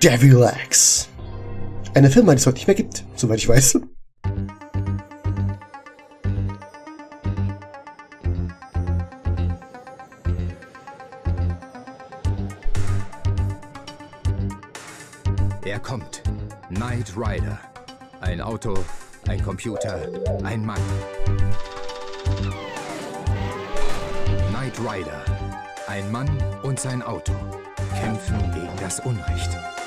Devilax. Eine Firma, die es heute nicht mehr gibt, soweit ich weiß. Er kommt. Knight Rider. Ein Auto, ein Computer, ein Mann. Knight Rider. Ein Mann und sein Auto kämpfen gegen das Unrecht.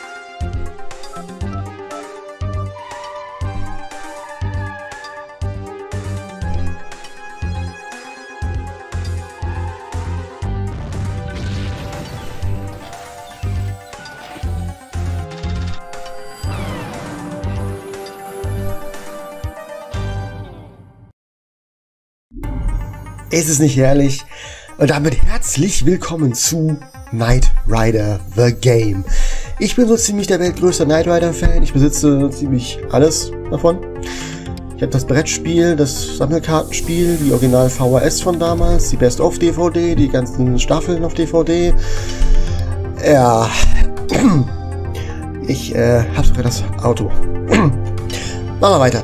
Ist es nicht herrlich? Und damit herzlich willkommen zu Knight Rider The Game. Ich bin so ziemlich der weltgrößte Knight Rider Fan. Ich besitze ziemlich alles davon. Ich habe das Brettspiel, das Sammelkartenspiel, die Original VHS von damals, die Best-of DVD, die ganzen Staffeln auf DVD. Ja, ich habe sogar das Auto. Machen wir weiter.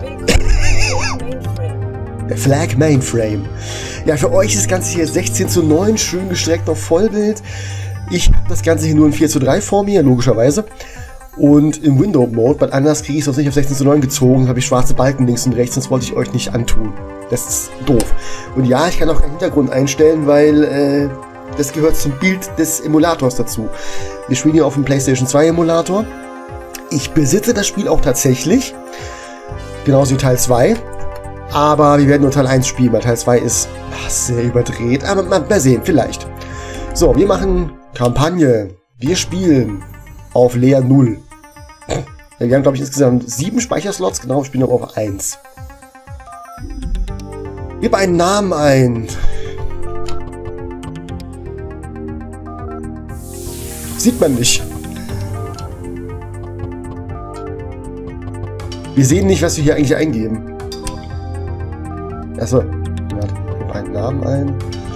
Der Flag Mainframe. Ja, für euch ist das Ganze hier 16:9, schön gestreckt auf Vollbild. Ich habe das Ganze hier nur in 4:3 vor mir, logischerweise. Und im Window-Mode, weil anders kriege ich es auch nicht auf 16:9 gezogen, habe ich schwarze Balken links und rechts, das wollte ich euch nicht antun. Das ist doof. Und ja, ich kann auch einen Hintergrund einstellen, weil das gehört zum Bild des Emulators dazu. Wir spielen hier auf dem PlayStation 2 Emulator. Ich besitze das Spiel auch tatsächlich, genauso wie Teil 2. Aber wir werden nur Teil 1 spielen, weil Teil 2 ist sehr überdreht. Aber mal sehen, vielleicht. So, wir machen Kampagne. Wir spielen auf Layer 0. Wir haben, glaube ich, insgesamt 7 Speicherslots. Genau, wir spielen aber auf 1. Gib einen Namen ein. Sieht man nicht. Wir sehen nicht, was wir hier eigentlich eingeben. Achso, warte, gib einen Namen ein.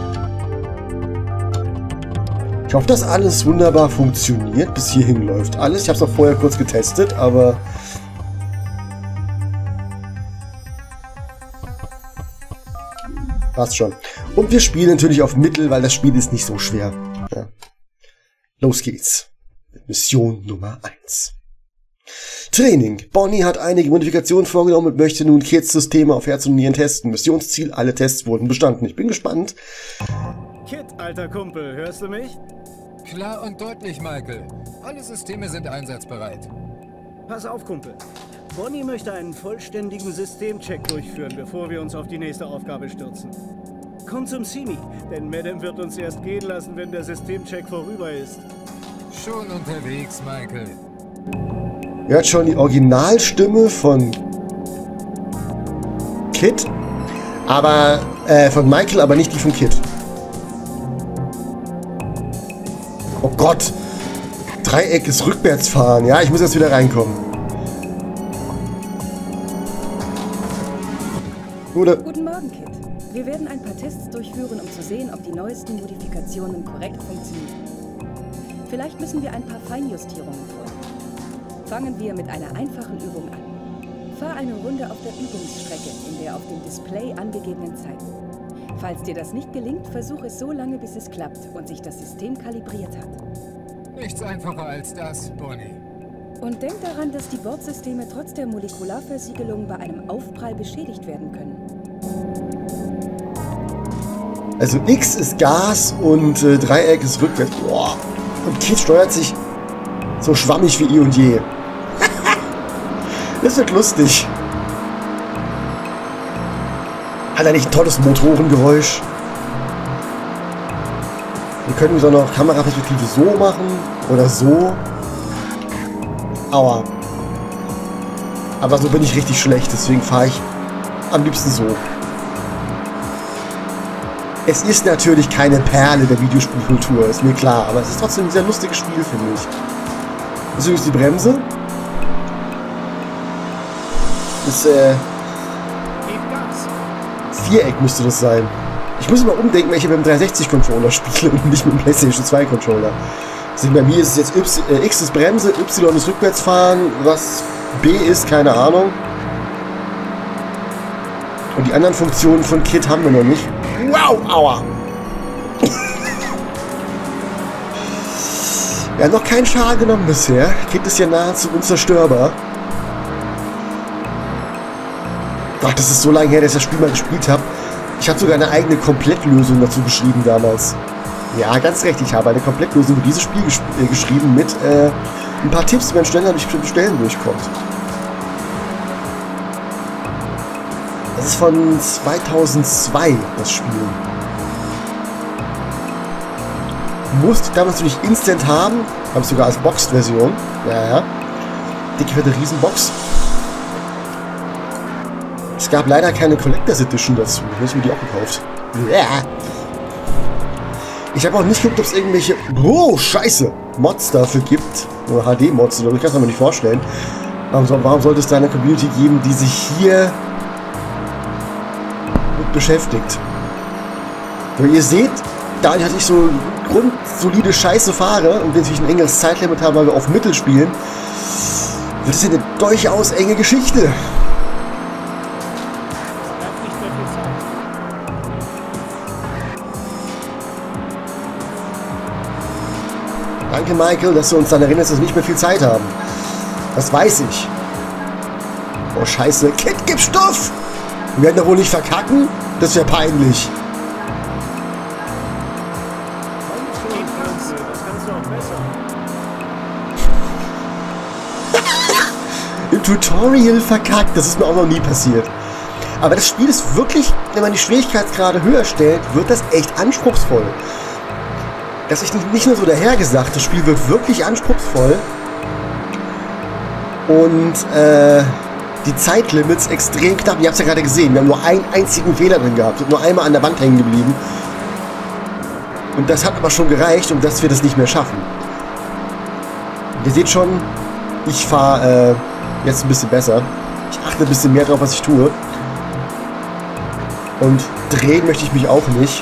Ich hoffe, dass alles wunderbar funktioniert, bis hierhin läuft alles. Ich habe es auch vorher kurz getestet, aber... Passt schon. Und wir spielen natürlich auf Mittel, weil das Spiel ist nicht so schwer. Ja. Los geht's. Mission Nummer 1. Training. Bonnie hat einige Modifikationen vorgenommen und möchte nun Kits Systeme auf Herz und Nieren testen. Missionsziel, alle Tests wurden bestanden. Ich bin gespannt. Kit, alter Kumpel, hörst du mich? Klar und deutlich, Michael. Alle Systeme sind einsatzbereit. Pass auf, Kumpel. Bonnie möchte einen vollständigen Systemcheck durchführen, bevor wir uns auf die nächste Aufgabe stürzen. Komm zum Simi, denn Madame wird uns erst gehen lassen, wenn der Systemcheck vorüber ist. Schon unterwegs, Michael. Ihr hört schon die Originalstimme von Kit, aber von Michael, aber nicht die von Kit. Oh Gott! Dreieck ist rückwärts fahren. Ja, ich muss jetzt wieder reinkommen. Guten Morgen, Kit. Wir werden ein paar Tests durchführen, um zu sehen, ob die neuesten Modifikationen korrekt funktionieren. Vielleicht müssen wir ein paar Feinjustierungen vornehmen. Fangen wir mit einer einfachen Übung an. Fahr eine Runde auf der Übungsstrecke in der auf dem Display angegebenen Zeit. Falls dir das nicht gelingt, versuch es so lange, bis es klappt und sich das System kalibriert hat. Nichts einfacher als das, Bonnie. Und denk daran, dass die Bordsysteme trotz der Molekularversiegelung bei einem Aufprall beschädigt werden können. Also X ist Gas und Dreieck ist rückwärts. Boah. Und Kit steuert sich so schwammig wie eh und je. Das wird lustig. Hat er nicht ein tolles Motorengeräusch? Wir können so noch Kameraperspektive so machen oder so. Aua. Aber so bin ich richtig schlecht, deswegen fahre ich am liebsten so. Es ist natürlich keine Perle der Videospielkultur, ist mir klar, aber es ist trotzdem ein sehr lustiges Spiel, finde ich. Das ist übrigens die Bremse. Das Viereck müsste das sein. Ich muss mal umdenken, weil ich mit dem 360-Controller spiele und nicht mit dem PlayStation 2-Controller. Also bei mir ist es jetzt X ist Bremse, Y ist Rückwärtsfahren, was B ist, keine Ahnung. Und die anderen Funktionen von Kit haben wir noch nicht. Wow, aua! Er hat noch keinen Schaden genommen bisher. Kit ist ja nahezu unzerstörbar. Ach, das ist so lange her, dass ich das Spiel mal gespielt habe. Ich habe sogar eine eigene Komplettlösung dazu geschrieben damals. Ja, ganz recht. Ich habe eine Komplettlösung für dieses Spiel geschrieben mit ein paar Tipps, wie man schneller durch bestimmte Stellen durchkommt. Das ist von 2002, das Spiel. Musste damals natürlich instant haben. Habe ich sogar als Boxed-Version. Ja. Dicke, fette Riesenbox. Es gab leider keine Collectors Edition dazu. Hätte ich mir die auch gekauft. Ja. Ich habe auch nicht geguckt, ob es irgendwelche... Oh, scheiße! Mods dafür gibt. Oder HD-Mods. Ich kann es mir nicht vorstellen. Warum sollte es da eine Community geben, die sich hier mit beschäftigt? Weil ihr seht, da ich so grundsolide Scheiße fahre und wenn ich ein engeres Zeitlimit habe, weil wir auf Mittel spielen, wird es eine durchaus enge Geschichte. Danke, Michael, dass du uns daran erinnerst, dass wir nicht mehr viel Zeit haben. Das weiß ich. Oh, scheiße. Kit, gib Stoff! Wir werden doch wohl nicht verkacken? Das wäre peinlich. Im Tutorial verkackt. Das ist mir auch noch nie passiert. Aber das Spiel ist wirklich, wenn man die Schwierigkeitsgrade höher stellt, wird das echt anspruchsvoll. Das ist nicht nur so dahergesagt, das Spiel wird wirklich anspruchsvoll. Und die Zeitlimits extrem knapp. Ihr habt es ja gerade gesehen, wir haben nur einen einzigen Fehler drin gehabt. Wir sind nur einmal an der Wand hängen geblieben. Und das hat aber schon gereicht, um dass wir das nicht mehr schaffen. Und ihr seht schon, ich fahre jetzt ein bisschen besser. Ich achte ein bisschen mehr drauf, was ich tue. Und drehen möchte ich mich auch nicht.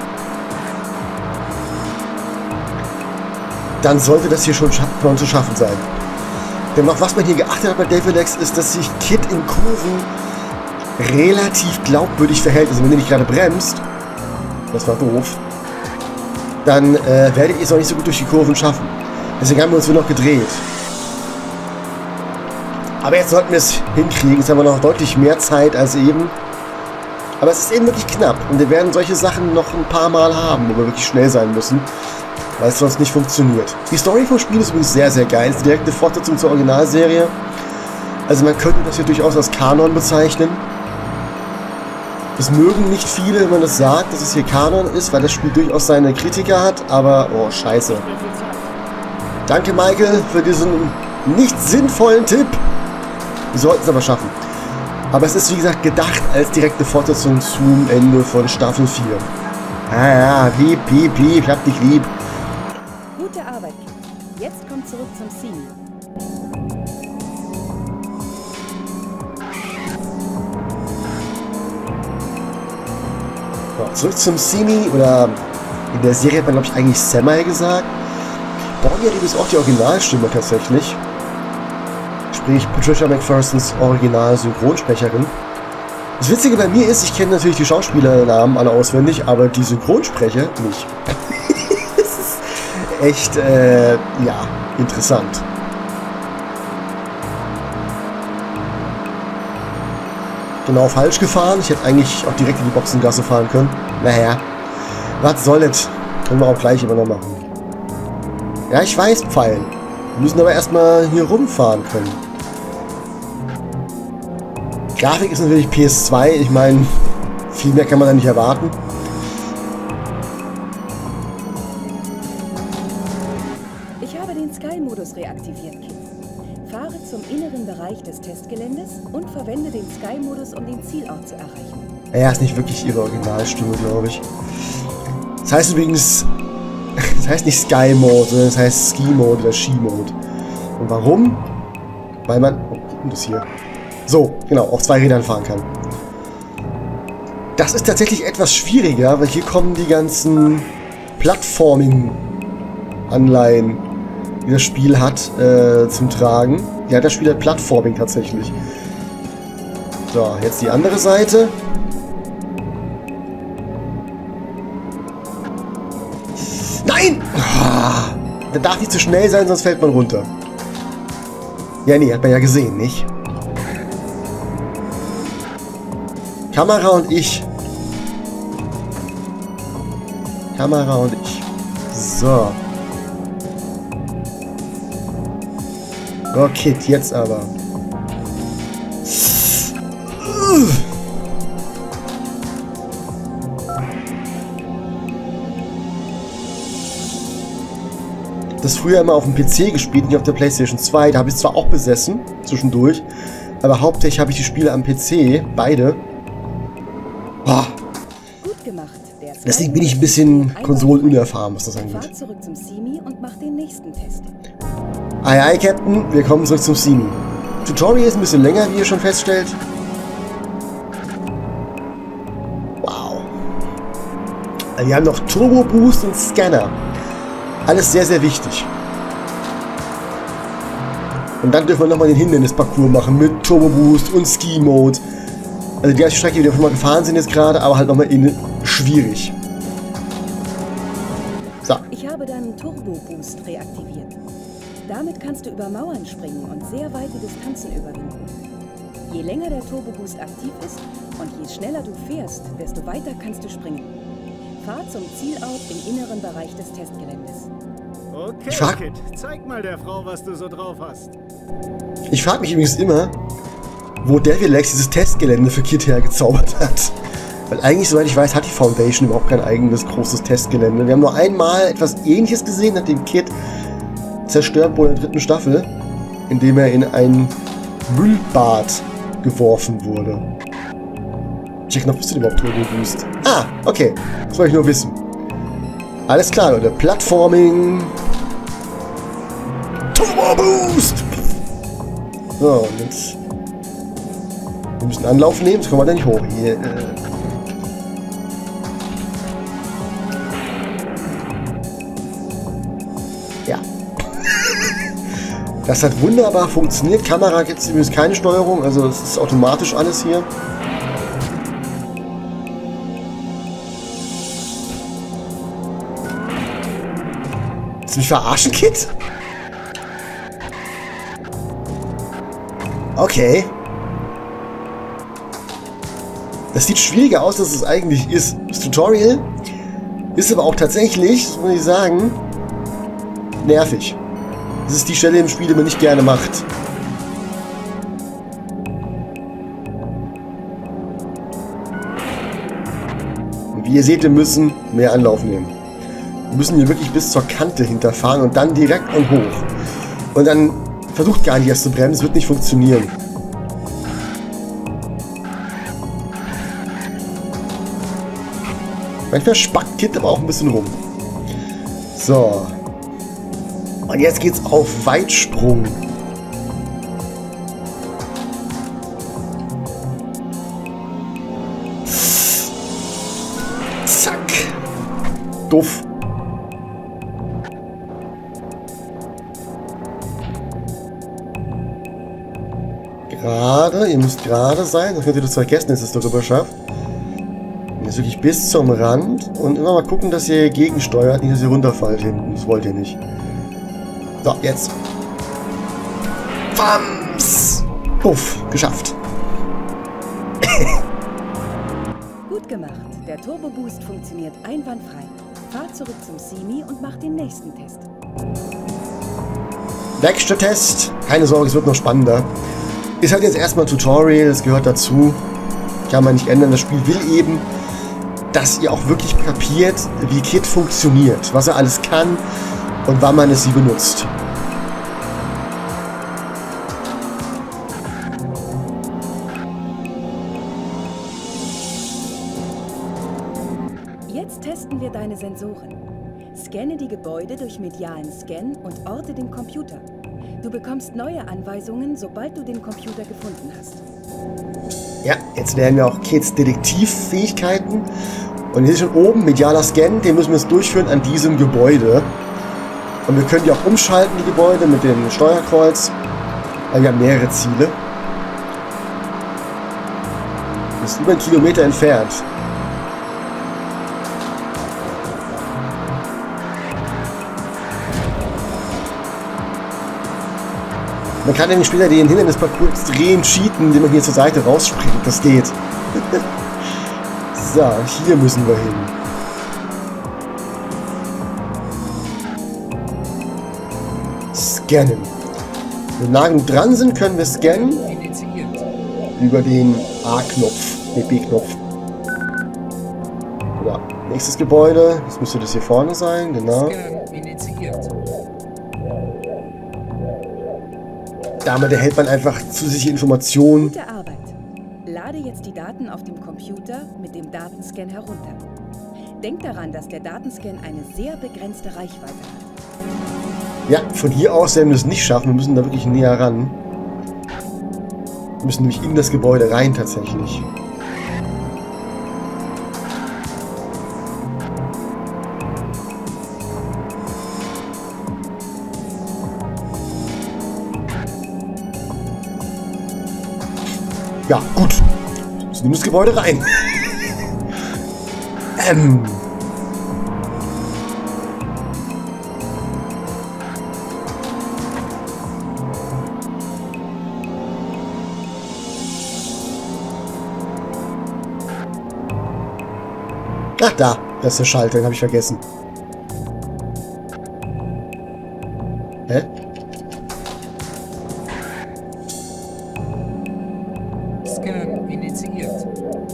Dann sollte das hier schon zu schaffen sein. Denn auf was man hier geachtet hat bei Davilex ist, dass sich Kit in Kurven relativ glaubwürdig verhält. Also wenn ihr nicht gerade bremst, das war doof, dann werdet ihr es auch nicht so gut durch die Kurven schaffen. Deswegen haben wir uns nur noch gedreht. Aber jetzt sollten wir es hinkriegen. Jetzt haben wir noch deutlich mehr Zeit als eben. Aber es ist eben wirklich knapp. Und wir werden solche Sachen noch ein paar Mal haben, wo wir wirklich schnell sein müssen. Weil es sonst nicht funktioniert. Die Story vom Spiel ist übrigens sehr, sehr geil. Es ist eine direkte Fortsetzung zur Originalserie. Also man könnte das hier durchaus als Kanon bezeichnen. Das mögen nicht viele, wenn man das sagt, dass es hier Kanon ist, weil das Spiel durchaus seine Kritiker hat. Aber, oh, scheiße. Danke, Michael, für diesen nicht sinnvollen Tipp. Wir sollten es aber schaffen. Aber es ist, wie gesagt, gedacht als direkte Fortsetzung zum Ende von Staffel 4. Ah ja, piep, piep, piep, ich hab dich lieb. Gute Arbeit, Kit. Jetzt kommt zurück zum Scene. So, zurück zum Simi, oder in der Serie hat man, glaube ich, eigentlich Samuel gesagt. Bonnie hat übrigens auch die Originalstimme tatsächlich. Sprich, Patricia McPhersons Original-Synchronsprecherin. Das Witzige bei mir ist, ich kenne natürlich die Schauspielernamen alle auswendig, aber die Synchronsprecher nicht. Das ist echt, ja, interessant. Genau, falsch gefahren. Ich hätte eigentlich auch direkt in die Boxengasse fahren können. Naja, was soll das? Können wir auch gleich immer noch machen. Ja, ich weiß, Pfeilen. Wir müssen aber erstmal hier rumfahren können. Grafik ist natürlich PS2. Ich meine, viel mehr kann man da nicht erwarten. Ich habe den Sky-Modus reaktiviert, Kit. Fahre zum inneren Bereich des Testgeländes und verwende den Sky-Modus, um den Zielort zu erreichen. Ja, ist nicht wirklich ihre Originalstimme, glaube ich. Das heißt übrigens, das heißt nicht Sky-Mode, sondern das heißt Ski-Mode oder Ski-Mode. Und warum? Weil man, oh, das hier, so, genau, auf 2 Rädern fahren kann. Das ist tatsächlich etwas schwieriger, weil hier kommen die ganzen Plattforming-Anleihen die das Spiel hat, zum Tragen. Ja, das Spiel hat Plattforming tatsächlich. So, jetzt die andere Seite. Nein! Ah, der darf nicht zu schnell sein, sonst fällt man runter. Ja, nee, hat man ja gesehen, nicht? Kamera und ich. Kamera und ich. So. Okay, jetzt aber. Das früher immer auf dem PC gespielt, nicht auf der PlayStation 2. Da habe ich es zwar auch besessen, zwischendurch, aber hauptsächlich habe ich die Spiele am PC, beide. Boah. Gut gemacht. Deswegen bin ich ein bisschen konsolenunerfahren, was das angeht. Fahr zurück zum Simi und mach den nächsten Test. Aye, aye, Captain. Wir kommen zurück zum Simi. Tutorial ist ein bisschen länger, wie ihr schon feststellt. Wow. Wir haben noch Turbo Boost und Scanner. Alles sehr, sehr wichtig. Und dann dürfen wir nochmal den Hindernisparcours machen mit Turbo Boost und Ski Mode. Also die erste Strecke, die wir schon mal gefahren sind jetzt gerade, aber halt nochmal schwierig. So. Ich habe deinen Turbo Boost reaktiviert. Damit kannst du über Mauern springen und sehr weite Distanzen überwinden. Je länger der Turbo Boost aktiv ist und je schneller du fährst, desto weiter kannst du springen. Fahr zum Zielort im inneren Bereich des Testgeländes. Okay, Kid, zeig mal der Frau, was du so drauf hast. Ich frage mich übrigens immer, wo Devilex dieses Testgelände für Kid hergezaubert hat. Weil eigentlich, soweit ich weiß, hat die Foundation überhaupt kein eigenes großes Testgelände. Wir haben nur einmal etwas Ähnliches gesehen, nachdem Kid zerstört wurde in der 3. Staffel, indem er in ein Müllbad geworfen wurde. Check noch, bist du überhaupt Turbo Boost? Ah, okay. Das wollte ich nur wissen. Alles klar, Leute. Plattforming. Turbo Boost! So, und jetzt. Wir müssen Anlauf nehmen, sonst kommen wir da nicht hoch. Hier, Ja. Das hat wunderbar funktioniert. Kamera gibt es übrigens keine Steuerung, also es ist automatisch alles hier. Willst du mich verarschen, Kid? Okay. Das sieht schwieriger aus, als es eigentlich ist. Das Tutorial ist aber auch tatsächlich, das muss ich sagen, nervig. Das ist die Stelle im Spiel, die man nicht gerne macht. Und wie ihr seht, wir müssen mehr Anlauf nehmen. Wir müssen hier wirklich bis zur Kante hinterfahren und dann direkt und hoch. Und dann versucht gar nicht erst zu bremsen, es wird nicht funktionieren. Manchmal spackt Kid aber auch ein bisschen rum. So. Und jetzt geht's auf Weitsprung. Zack. Doof. Gerade, ihr müsst gerade sein, sonst könnt ihr das vergessen, dass ihr es darüber schafft. Jetzt wirklich bis zum Rand und immer mal gucken, dass ihr gegensteuert, nicht dass ihr runterfallt hinten. Das wollt ihr nicht. So, jetzt. Bams! Uff, geschafft. Gut gemacht. Der Turbo Boost funktioniert einwandfrei. Fahr zurück zum Simi und mach den nächsten Test. Nächster Test. Keine Sorge, es wird noch spannender. Ist halt jetzt erstmal ein Tutorial, das gehört dazu. Kann man nicht ändern. Das Spiel will eben, dass ihr auch wirklich kapiert, wie Kid funktioniert, was er alles kann und wann man sie benutzt. Jetzt testen wir deine Sensoren. Scanne die Gebäude durch medialen Scan und orte den Computer. Du bekommst neue Anweisungen, sobald du den Computer gefunden hast. Ja, jetzt lernen wir auch Kids Detektivfähigkeiten. Und hier ist schon oben medialer Scan, den müssen wir jetzt durchführen an diesem Gebäude. Und wir können die auch umschalten, die Gebäude, mit dem Steuerkreuz. Weil wir haben mehrere Ziele. Das ist über 1 Kilometer entfernt. Man kann nämlich später den Hindernisparcours extrem cheaten, indem man hier zur Seite rausspringt. Das geht. So, hier müssen wir hin. Scannen. Wenn wir nah genug dran sind, können wir scannen. Über den A-Knopf, den B-Knopf. Ja, nächstes Gebäude. Jetzt müsste das hier vorne sein, genau. Damit erhält man einfach zusätzliche Informationen. Gute Arbeit. Lade jetzt die Daten auf dem Computer mit dem Datenscan herunter. Denk daran, dass der Datenscan eine sehr begrenzte Reichweite hat. Ja, von hier aus werden wir es nicht schaffen. Wir müssen da wirklich näher ran. Wir müssen nämlich in das Gebäude rein tatsächlich. Ja, gut. Wir müssen in das Gebäude rein. Ach, da. Das ist der Schalter, den habe ich vergessen. Hä? Scan initiiert.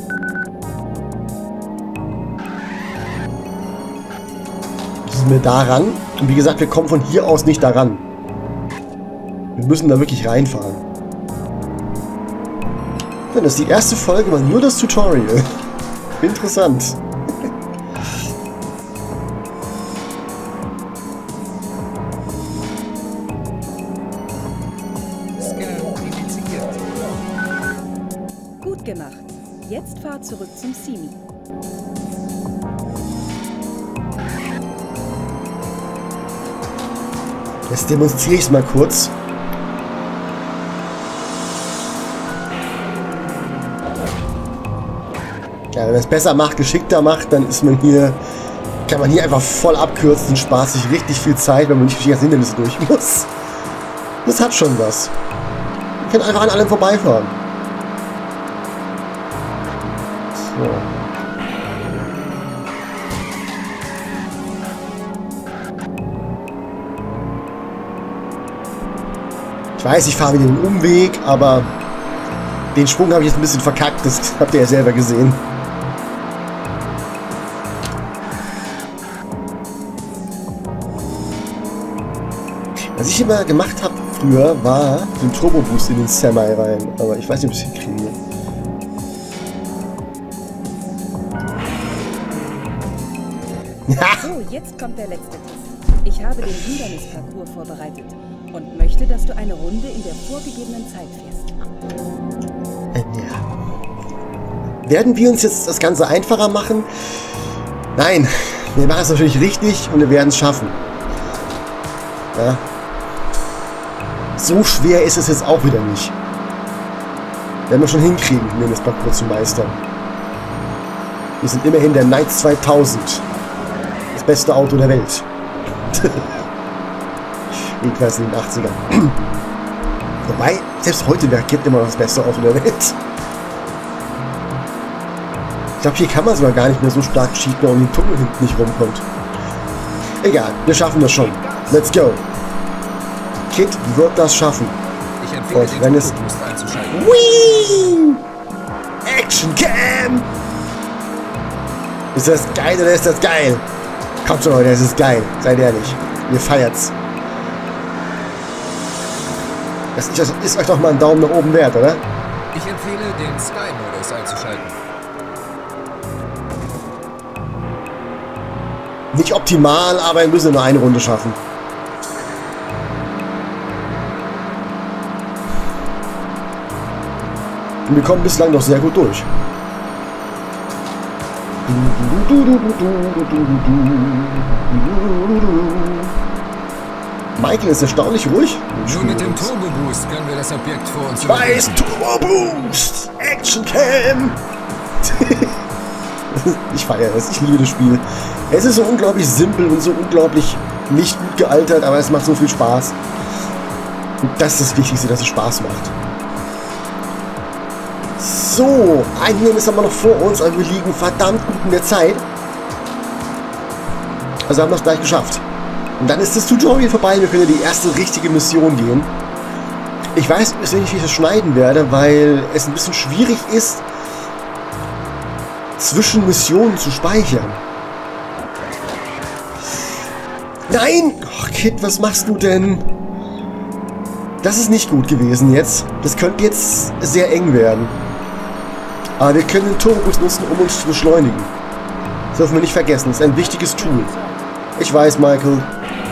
Müssen wir da ran? Und wie gesagt, wir kommen von hier aus nicht daran. Wir müssen da wirklich reinfahren. Ja, das ist die erste Folge, mal nur das Tutorial. Interessant. Gut gemacht. Jetzt fahr zurück zum Simi. Jetzt demonstriere ich es mal kurz. Ja, wenn man es besser macht, geschickter macht, dann ist man hier, kann man hier einfach voll abkürzen, spart sich richtig viel Zeit, wenn man nicht durch die ganzen Hindernisse durch muss. Das hat schon was. Man kann einfach an allem vorbeifahren. So. Ich weiß, ich fahre wieder einen Umweg, aber den Sprung habe ich jetzt ein bisschen verkackt, das habt ihr ja selber gesehen. Was ich immer gemacht habe früher, war den Turbo Boost in den Semi rein, aber ich weiß nicht, ob ich es hinkriege. So, jetzt kommt der letzte Test. Ich habe den Hindernisparcours vorbereitet und möchte, dass du eine Runde in der vorgegebenen Zeit fährst. Ja. Werden wir uns jetzt das Ganze einfacher machen? Nein, wir machen es natürlich richtig und wir werden es schaffen. Ja. So schwer ist es jetzt auch wieder nicht. Werden wir schon hinkriegen, das Parcours zu meistern. Wir sind immerhin der Knight 2000. Das beste Auto der Welt. Jedenfalls in den 80ern. Wobei, selbst heute gibt immer noch das beste Auto der Welt. Ich glaube, hier kann man sogar gar nicht mehr so stark cheaten, weil um den Tunnel hinten nicht rumkommt. Egal, wir schaffen das schon. Let's go. Kit wird das schaffen. Ich empfehle Und wenn es... einzuschalten. Whee! Action Cam! Ist das geil oder ist das geil? Kommt schon, Leute, es ist geil. Seid ehrlich. Ihr feiert's. Das ist euch doch mal ein Daumen nach oben wert, oder? Ich empfehle, den Sky-Modus einzuschalten. Nicht optimal, aber wir müssen nur eine Runde schaffen. Und wir kommen bislang noch sehr gut durch. Michael ist erstaunlich ruhig. Nur mit dem Turbo-Boost können wir das Objekt vor uns Weiß, Turbo-Boost! Action Cam! Ich feiere es, ich liebe das Spiel. Es ist so unglaublich simpel und so unglaublich nicht gut gealtert, aber es macht so viel Spaß. Und das ist das Wichtigste, dass es Spaß macht. So, ein Hindernis haben wir noch vor uns, aber wir liegen verdammt gut in der Zeit. Also haben wir es gleich geschafft. Und dann ist das Tutorial vorbei, wir können in die erste richtige Mission gehen. Ich weiß nicht, wie ich das schneiden werde, weil es ein bisschen schwierig ist, zwischen Missionen zu speichern. Nein! Oh, Kid, was machst du denn? Das ist nicht gut gewesen jetzt. Das könnte jetzt sehr eng werden. Aber wir können den Turbobus nutzen, um uns zu beschleunigen. Das dürfen wir nicht vergessen. Das ist ein wichtiges Tool. Ich weiß, Michael.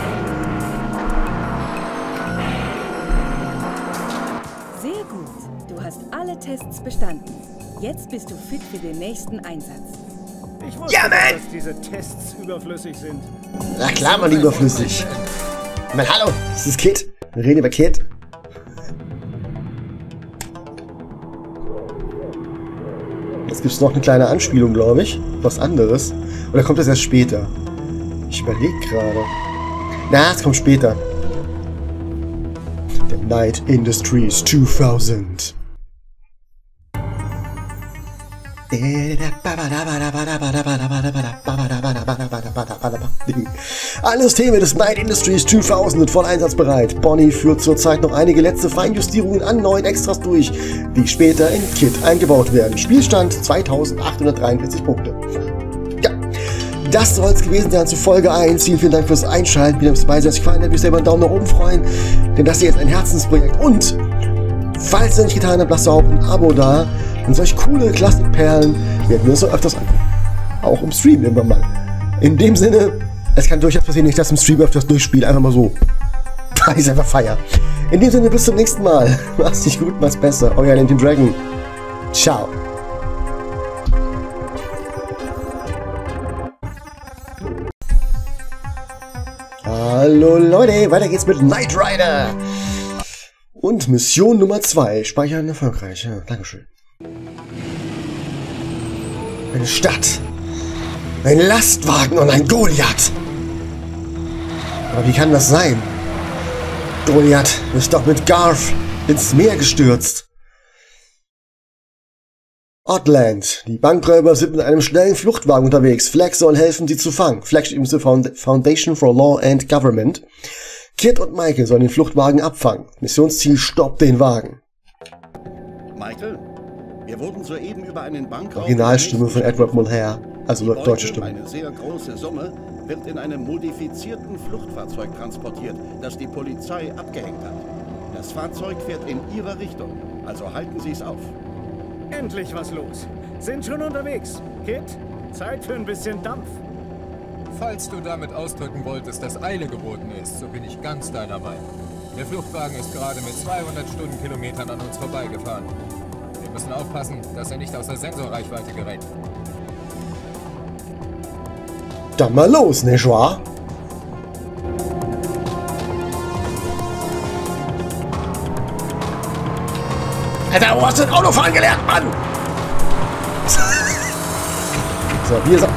Sehr gut. Du hast alle Tests bestanden. Jetzt bist du fit für den nächsten Einsatz. Ich wusste, Ja, Mann! dass diese Tests überflüssig sind. Na klar, man, überflüssig. Ich meine, hallo, das ist Kid. Wir reden über Kid. Jetzt gibt es noch eine kleine Anspielung, glaube ich. Was anderes. Oder kommt das erst später? Ich überlege gerade. Na, es kommt später. The Knight Industries 2000. Alles Themen des Knight Industries 2000 sind voll einsatzbereit. Bonnie führt zurzeit noch einige letzte Feinjustierungen an neuen Extras durch, die später in Kit eingebaut werden. Spielstand 2843 Punkte. Ja, das soll es gewesen sein zu Folge 1. Vielen Dank fürs Einschalten. Wieder dabei sein. Gefallen hat, mich selber einen Daumen nach oben freuen, denn das hier ist ein Herzensprojekt. Und falls ihr nicht getan habt, lasst auch ein Abo da. Und solch coole Klassikperlen werden wir uns noch öfters angucken. Auch im Stream irgendwann mal. In dem Sinne, es kann durchaus passieren, dass ich das im Stream öfters durchspiele. Einfach mal so. Da ist einfach Feier. In dem Sinne, bis zum nächsten Mal. Mach's nicht gut, mach's besser. Euer Team Dragon. Ciao. Hallo Leute, weiter geht's mit Knight Rider. Und Mission Nummer 2. Speichern erfolgreich. Ja, Dankeschön. Eine Stadt. Ein Lastwagen und ein Goliath. Aber wie kann das sein? Goliath ist doch mit Garth ins Meer gestürzt. Outland. Die Bankräuber sind mit einem schnellen Fluchtwagen unterwegs. Flag soll helfen, sie zu fangen. Flag steht übrigens für Foundation for Law and Government. Kid und Michael sollen den Fluchtwagen abfangen. Missionsziel: stoppt den Wagen. Michael, wir wurden soeben über einen Bankraub... Originalstimme von Edward Mulhare, also Die deutsche Beute, Stimme. eine sehr große Summe, wird in einem modifizierten Fluchtfahrzeug transportiert, das die Polizei abgehängt hat. Das Fahrzeug fährt in Ihre Richtung, also halten Sie es auf. Endlich was los. Sind schon unterwegs. Kid, Zeit für ein bisschen Dampf. Falls du damit ausdrücken wolltest, dass Eile geboten ist, so bin ich ganz deiner Meinung. Der Fluchtwagen ist gerade mit 200 Stundenkilometern an uns vorbeigefahren. Wir müssen aufpassen, dass er nicht außer Sensorreichweite gerät. Dann mal los, nicht wahr? Alter, wo hast du ein Autofahren gelernt, Mann? So, hier ist er.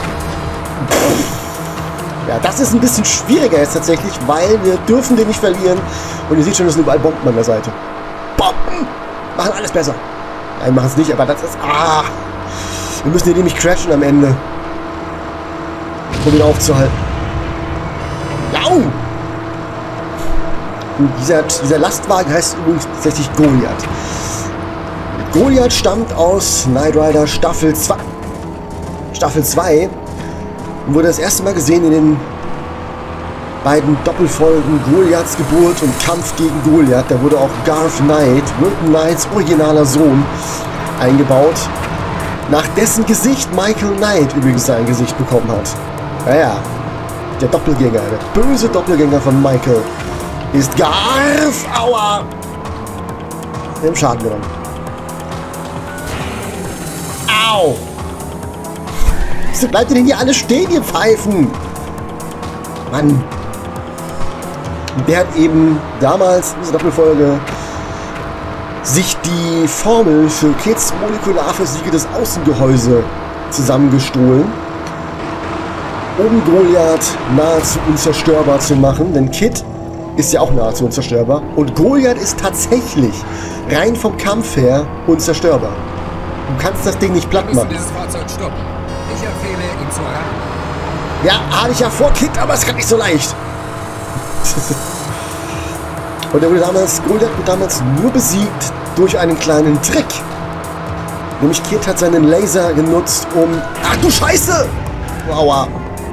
Ja, das ist ein bisschen schwieriger jetzt tatsächlich, weil wir dürfen den nicht verlieren. Und ihr seht schon, es sind überall Bomben an der Seite. Bomben! Machen alles besser. Nein, machen es nicht, aber das ist... Ah! Wir müssen hier nämlich crashen am Ende. Um ihn aufzuhalten. Jau! Und dieser Lastwagen heißt übrigens tatsächlich Goliath. Goliath stammt aus Knight Rider Staffel 2. Staffel 2 und wurde das erste Mal gesehen in den beiden Doppelfolgen Goliaths Geburt und Kampf gegen Goliath. Da wurde auch Garth Knight, Wilton Knights originaler Sohn, eingebaut. Nach dessen Gesicht Michael Knight übrigens sein Gesicht bekommen hat. Naja, der Doppelgänger, der böse Doppelgänger von Michael ist Garth. Aua! Wir haben Schaden genommen. Au! Wieso bleibt ihr denn hier alle stehen, ihr Pfeifen? Mann. Der hat eben damals in dieser Doppelfolge sich die Formel für Kits molekularversiegeltes Außengehäuse zusammengestohlen, um Goliath nahezu unzerstörbar zu machen, denn Kit ist ja auch nahezu unzerstörbar und Goliath ist tatsächlich rein vom Kampf her unzerstörbar. Du kannst das Ding nicht platt machen. Dieses Fahrzeug stoppen. Ich empfehle, ihn zu rammen. Ja, habe ich ja vor, Kit, aber es kann nicht so leicht. Und Goliath wurde damals nur besiegt durch einen kleinen Trick. Nämlich Kit hat seinen Laser genutzt, um... Ach du Scheiße! Aua.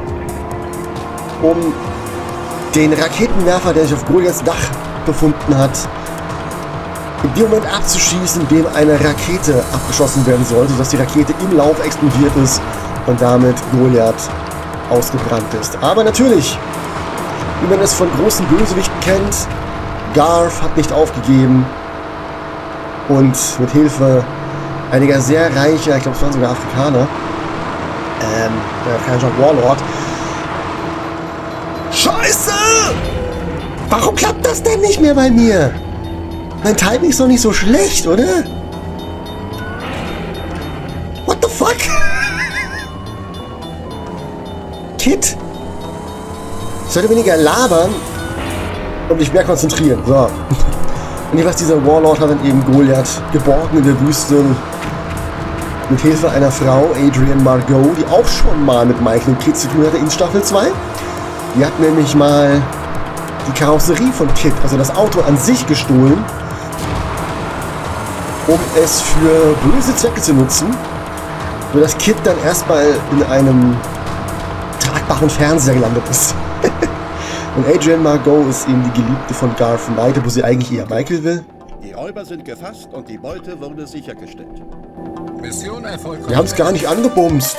Um den Raketenwerfer, der sich auf Goliaths Dach befunden hat, in dem Moment abzuschießen, in dem eine Rakete abgeschossen werden sollte, sodass die Rakete im Lauf explodiert ist und damit Goliath ausgebrannt ist. Aber natürlich, wie man es von großen Bösewichten kennt, Garth hat nicht aufgegeben und mit Hilfe einiger sehr reicher, ich glaube es waren sogar Afrikaner, kein Warlord. Scheiße! Warum klappt das denn nicht mehr bei mir? Mein Timing ist doch nicht so schlecht, oder? What the fuck? Kit? Ich sollte weniger labern und mich mehr konzentrieren. So. Und jeweils dieser Warlord hat dann eben Goliath geborgen in der Wüste mit Hilfe einer Frau, Adrienne Margot, die auch schon mal mit Michael und Kit zu tun hatte in Staffel 2. Die hat nämlich mal die Karosserie von Kit, also das Auto an sich, gestohlen, um es für böse Zwecke zu nutzen, sodass Kit dann erstmal in einem tragbaren Fernseher gelandet ist. Und Adrienne Margot ist eben die Geliebte von Garth Knight, wo sie eigentlich eher Michael will. Die Räuber sind gefasst und die Beute wurde sichergestellt. Mission erfolgreich. Wir haben es gar nicht angebumst.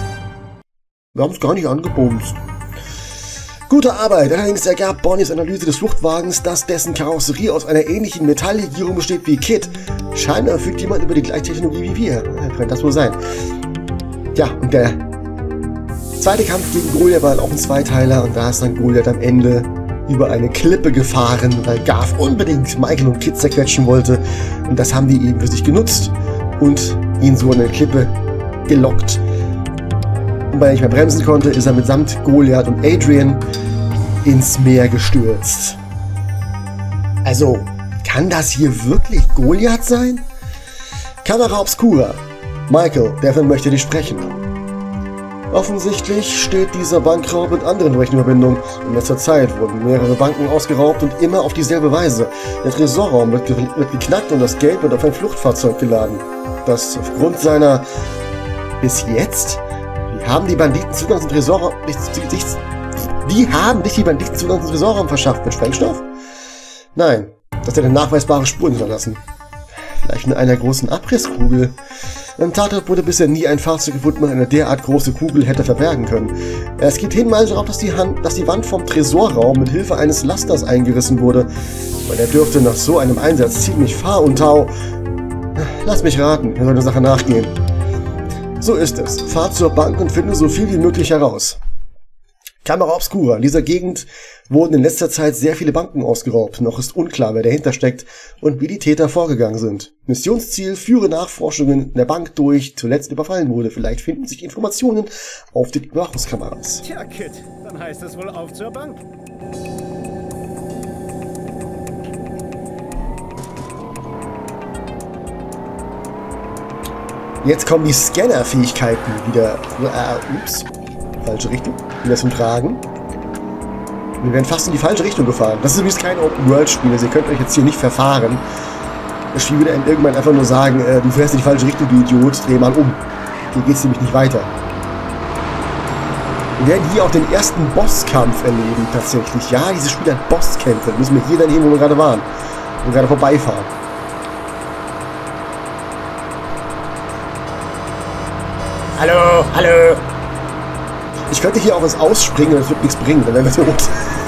Gute Arbeit. Allerdings ergab Bonnies Analyse des Fluchtwagens, dass dessen Karosserie aus einer ähnlichen Metalllegierung besteht wie Kit. Scheinbar verfügt jemand über die gleiche Technologie wie wir. Könnte das wohl sein. Ja, und der zweite Kampf gegen Goliath war auch ein Zweiteiler und da ist dann Goliath am Ende über eine Klippe gefahren, weil Garth unbedingt Michael und Kit zerquetschen wollte. Und das haben die eben für sich genutzt und ihn so an eine Klippe gelockt. Und weil er nicht mehr bremsen konnte, ist er mitsamt Goliath und Adrienne ins Meer gestürzt. Also, kann das hier wirklich Goliath sein? Kamera obscura. Michael, Devin möchte dich sprechen. Offensichtlich steht dieser Bankraub mit anderen Rechenverbindungen. In letzter Zeit wurden mehrere Banken ausgeraubt und immer auf dieselbe Weise. Der Tresorraum wird geknackt und das Geld wird auf ein Fluchtfahrzeug geladen. Das aufgrund seiner... Bis jetzt? Wie haben die Banditen Zugang zum Tresorraum... Wie haben sich die Banditen Zugang zum Tresorraum verschafft? Mit Sprengstoff? Nein, das hätte nachweisbare Spuren hinterlassen. Vielleicht in einer großen Abrisskugel. Im Tatort wurde bisher nie ein Fahrzeug gefunden, das eine derart große Kugel hätte verbergen können. Es gibt Hinweise darauf, dass die Wand vom Tresorraum mit Hilfe eines Lasters eingerissen wurde. Aber der dürfte nach so einem Einsatz ziemlich fahr und tau. Lass mich raten, wir sollen der Sache nachgehen. So ist es. Fahr zur Bank und finde so viel wie möglich heraus. Kamera obscura. In dieser Gegend wurden in letzter Zeit sehr viele Banken ausgeraubt. Noch ist unklar, wer dahinter steckt und wie die Täter vorgegangen sind. Missionsziel: führe Nachforschungen in der Bank durch, zuletzt überfallen wurde. Vielleicht finden sich Informationen auf den Überwachungskameras. Tja, Kit, dann heißt es wohl auf zur Bank. Jetzt kommen die Scanner-Fähigkeiten wieder. Ups. Falsche Richtung. Wieder zum Tragen. Wir werden fast in die falsche Richtung gefahren. Das ist übrigens kein Open-World-Spiel, also ihr könnt euch jetzt hier nicht verfahren. Das Spiel wird einem irgendwann einfach nur sagen, du fährst in die falsche Richtung, du Idiot, dreh mal um. Hier geht's nämlich nicht weiter. Wir werden hier auch den ersten Bosskampf erleben, tatsächlich. Ja, dieses Spiel hat Bosskämpfe. Da müssen wir hier dann hin, wo wir gerade waren. Wo wir gerade vorbeifahren. Hallo, hallo! Ich könnte hier auch was ausspringen, das wird nichts bringen, dann wären wir tot.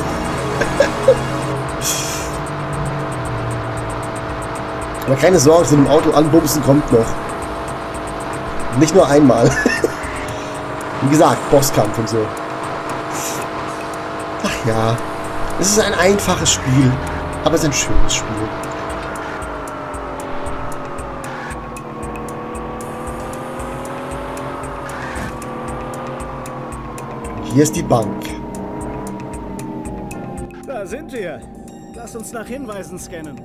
Aber keine Sorge, so ein Auto anbumsen kommt noch. Nicht nur einmal. Wie gesagt, Bosskampf und so. Ach ja. Es ist ein einfaches Spiel, aber es ist ein schönes Spiel. Hier ist die Bank. Da sind wir. Lass uns nach Hinweisen scannen.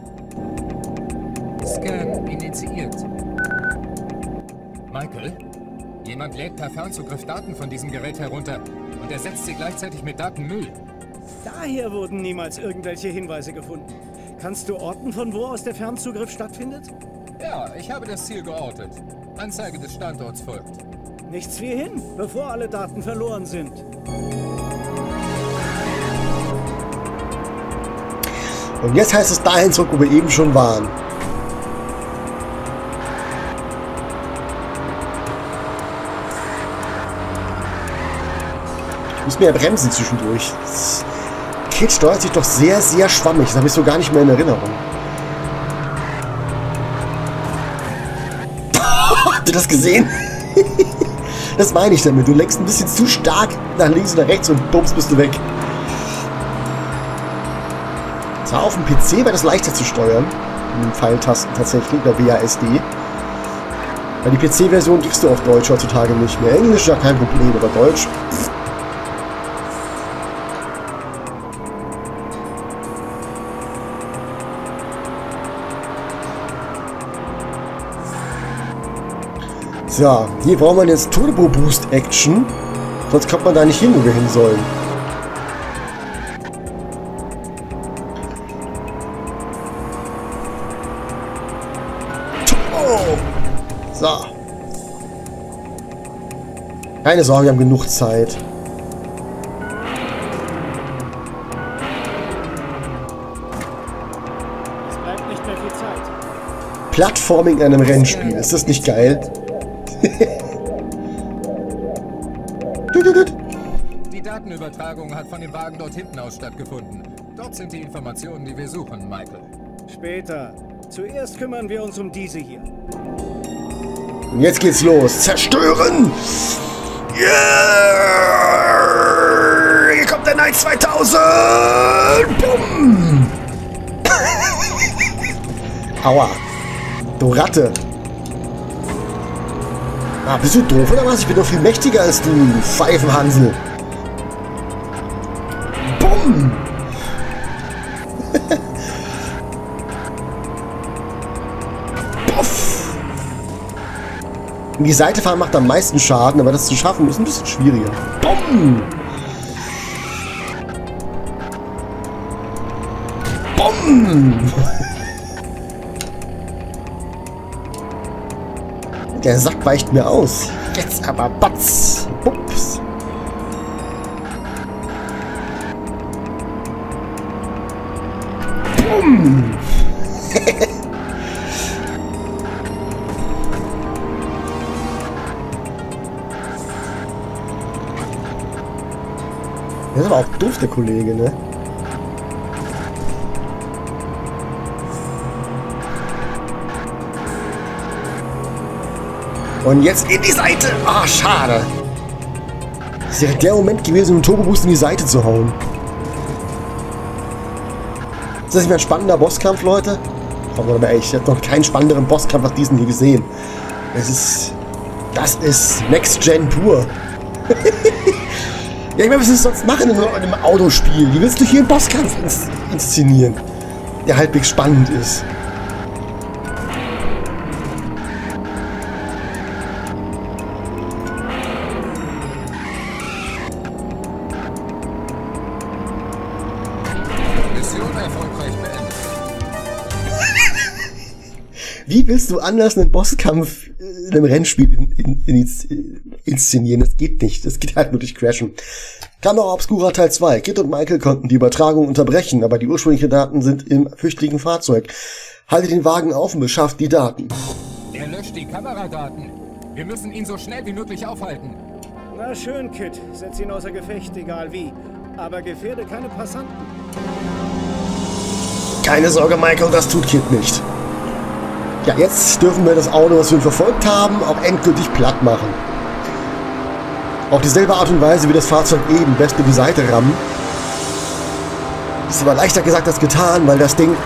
Scan initiiert. Michael, jemand lädt per Fernzugriff Daten von diesem Gerät herunter und ersetzt sie gleichzeitig mit Datenmüll. Daher wurden niemals irgendwelche Hinweise gefunden. Kannst du orten, von wo aus der Fernzugriff stattfindet? Ja, ich habe das Ziel geortet. Anzeige des Standorts folgt. Nichts wie hin, bevor alle Daten verloren sind. Und jetzt heißt es dahin zurück, wo wir eben schon waren. Ich muss mehr bremsen zwischendurch. Das Kit steuert sich doch sehr, sehr schwammig. Das habe ich so gar nicht mehr in Erinnerung. Habt ihr das gesehen? Das meine ich damit. Du lenkst ein bisschen zu stark nach links oder rechts und bums bist du weg. Zwar auf dem PC wäre das leichter zu steuern. Mit den Pfeiltasten tatsächlich, oder WASD. Weil die PC-Version kriegst du auf Deutsch heutzutage nicht mehr. Englisch ja kein Problem, aber Deutsch. So, hier braucht man jetzt Turbo Boost Action. Sonst kommt man da nicht hin, wo wir hin sollen. So. Keine Sorge, wir haben genug Zeit. Es bleibt nicht mehr viel Zeit. Plattforming in einem Rennspiel. Ist das nicht geil? Die Datenübertragung hat von dem Wagen dort hinten aus stattgefunden. Dort sind die Informationen, die wir suchen, Michael. Später. Zuerst kümmern wir uns um diese hier. Und jetzt geht's los. Zerstören! Yeah! Hier kommt der Knight 2000! Bumm! Aua. Du Ratte. Ah, bist du doof oder was? Ich bin doch viel mächtiger als du, Pfeifenhansel. Bumm! Puff! In die Seite fahren macht am meisten Schaden, aber das zu schaffen ist ein bisschen schwieriger. Bumm! Bumm! Der Sack weicht mir aus. Jetzt aber batz! Bups! Bumm! Der ist aber auch doof, der Kollege, ne? Und jetzt in die Seite! Ah, schade! Das wäre der Moment gewesen, um den Turbo-Boost in die Seite zu hauen. Ist das nicht mehr ein spannender Bosskampf, Leute? Aber ehrlich, ich habe noch keinen spannenderen Bosskampf als diesen hier gesehen. Das ist Next Gen pur. Ja, ich meine, was willst du sonst machen in einem Autospiel? Wie willst du hier einen Bosskampf inszenieren, der halbwegs spannend ist? Mission erfolgreich beendet. Wie willst du anders einen Bosskampf in einem Rennspiel inszenieren? Das geht nicht. Das geht halt nur durch Crashen. Kamera Obscura Teil 2. Kit und Michael konnten die Übertragung unterbrechen, aber die ursprünglichen Daten sind im flüchtigen Fahrzeug. Haltet den Wagen auf und beschafft die Daten. Er löscht die Kameradaten. Wir müssen ihn so schnell wie möglich aufhalten. Na schön, Kit. Setz ihn außer Gefecht, egal wie. Aber gefährde keine Passanten. Keine Sorge, Michael, das tut Kit nicht. Ja, jetzt dürfen wir das Auto, was wir verfolgt haben, auch endgültig platt machen. Auf dieselbe Art und Weise wie das Fahrzeug eben, best in die Seite rammen. Ist aber leichter gesagt als getan, weil das Ding...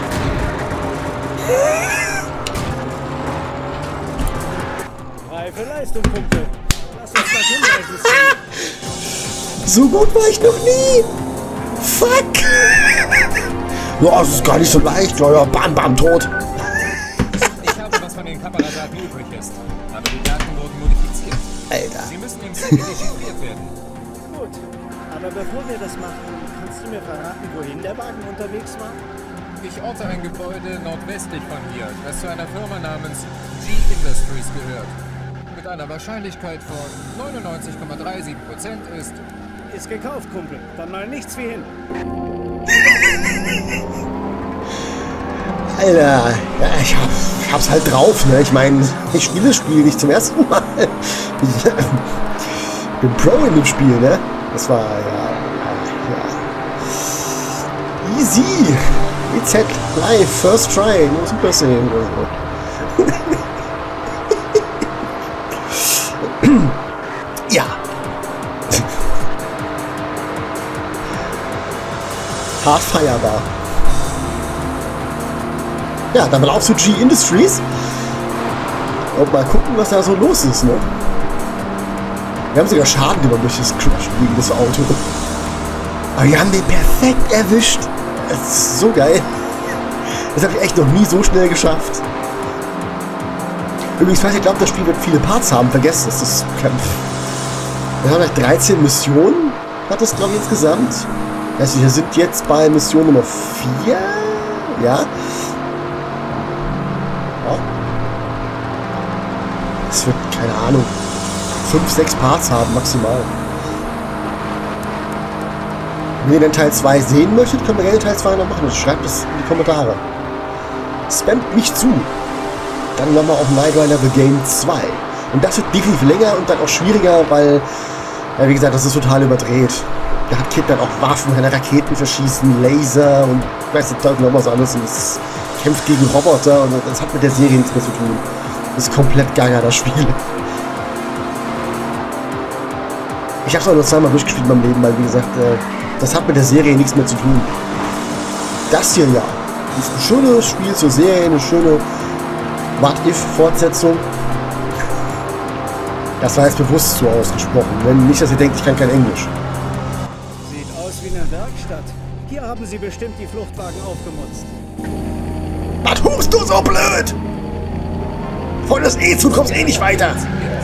Reife Leistung, Kumpel. Lass uns das hinweisen. So gut war ich noch nie. Fuck. Ja, es ist gar nicht so leicht. Ja, bam, bam, tot. Ich habe, was von den Kameradaten übrig ist. Aber die Daten wurden modifiziert. Alter. Sie müssen im Siegel dechiffriert werden. Gut. Aber bevor wir das machen, kannst du mir verraten, wohin der Wagen unterwegs war? Ich orte ein Gebäude nordwestlich von hier, das zu einer Firma namens G-Industries gehört. Mit einer Wahrscheinlichkeit von 99,37% ist... Ist gekauft, Kumpel. Dann mal nichts wie hin. Alter, ja, ich hab's halt drauf, ne? Ich meine, ich spiele das Spiel nicht zum ersten Mal. Ich bin Pro in dem Spiel, ne? Das war, ja. Easy. EZ, live, first try, nur Super Saiyan oder so. Ja. Hart feierbar. Ja, dann mal auf zu G-Industries. Und mal gucken, was da so los ist, ne? Wir haben sogar Schaden genommen durch das Spiel, das Auto. Aber wir haben den perfekt erwischt. Das ist so geil. Das habe ich echt noch nie so schnell geschafft. Übrigens, falls ihr glaubt, das Spiel wird viele Parts haben, vergesst es. Das Kampf. Wir haben halt 13 Missionen, hat das, glaube ich, insgesamt. Also wir sind jetzt bei Mission Nummer 4. Ja. Es wird, keine Ahnung, 5, 6 Parts haben, maximal. Wenn ihr den Teil 2 sehen möchtet, können wir gerne Teil 2 noch machen. Schreibt es in die Kommentare. Spammt mich zu. Dann machen wir auch Knight Rider The Game 2. Und das wird definitiv länger und dann auch schwieriger, weil, ja, wie gesagt, das ist total überdreht. Da hat Kid dann auch Waffen, kann Raketen verschießen, Laser und weiß der Teufel noch was anderes. Und es kämpft gegen Roboter und das hat mit der Serie nichts mehr zu tun. Das ist komplett gaga, das Spiel. Ich habe es auch nur zweimal durchgespielt in meinem Leben, weil, wie gesagt, das hat mit der Serie nichts mehr zu tun. Das hier ja. Das ist ein schönes Spiel zur Serie, eine schöne What-If-Fortsetzung. Das war jetzt bewusst so ausgesprochen. Wenn nicht, dass ihr denkt, ich kann kein Englisch. Sieht aus wie eine Werkstatt. Hier haben sie bestimmt die Fluchtwagen aufgemutzt. Was hust du so blöd? Volles E zu, kommst eh nicht weiter.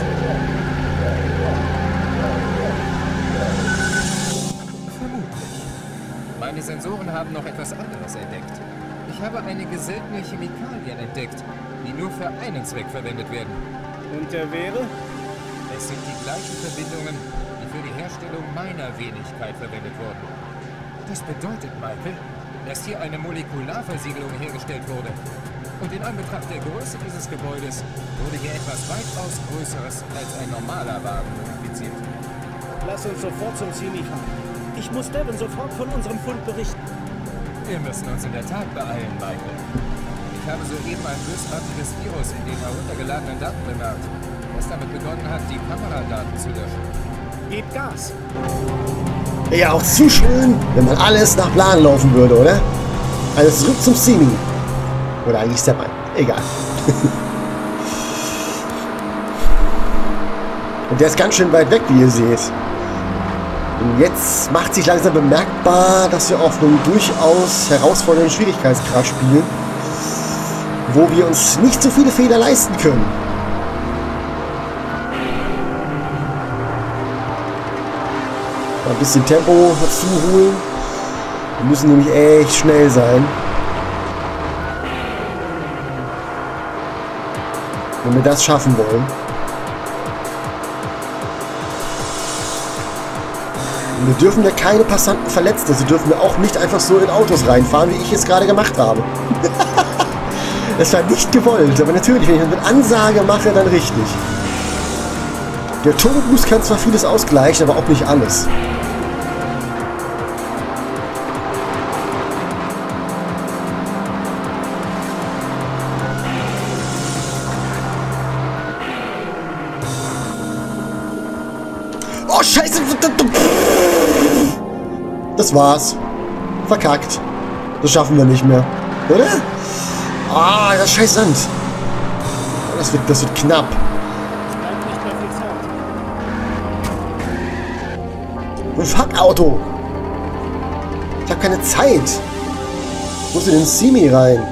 Meine Sensoren haben noch etwas anderes entdeckt. Ich habe einige seltene Chemikalien entdeckt, die nur für einen Zweck verwendet werden. Und der wäre? Es sind die gleichen Verbindungen, die für die Herstellung meiner Wenigkeit verwendet wurden. Das bedeutet, Michael, dass hier eine Molekularversiegelung hergestellt wurde. Und in Anbetracht der Größe dieses Gebäudes wurde hier etwas weitaus Größeres als ein normaler Wagen modifiziert. Lass uns sofort zum Simi fahren. Ich muss Devin sofort von unserem Fund berichten. Wir müssen uns in der Tat beeilen, Michael. Ich habe soeben ein bösartiges Virus in den heruntergeladenen Daten bemerkt, das damit begonnen hat, die Kameradaten zu löschen. Gib Gas! Ja, auch zu schön, wenn man alles nach Plan laufen würde, oder? Also zurück zum Simi. Oder eigentlich Step 1. Egal. Und der ist ganz schön weit weg, wie ihr seht. Und jetzt macht sich langsam bemerkbar, dass wir auf einem durchaus herausfordernden Schwierigkeitsgrad spielen, wo wir uns nicht so viele Fehler leisten können. Ein bisschen Tempo dazu holen. Wir müssen nämlich echt schnell sein. Wenn wir das schaffen wollen. Und wir dürfen ja keine Passanten verletzen. Also dürfen wir auch nicht einfach so in Autos reinfahren, wie ich es gerade gemacht habe. Das war nicht gewollt. Aber natürlich, wenn ich das mit Ansage mache, dann richtig. Der Turbo-Boost kann zwar vieles ausgleichen, aber auch nicht alles. Oh, Scheiße! Das war's. Verkackt. Das schaffen wir nicht mehr. Oder? Ah, das scheiß Sand. Das wird knapp. Bleibt nicht mehr viel Zeit. Ein Fuck-Auto. Ich habe keine Zeit. Ich muss in den Simi rein.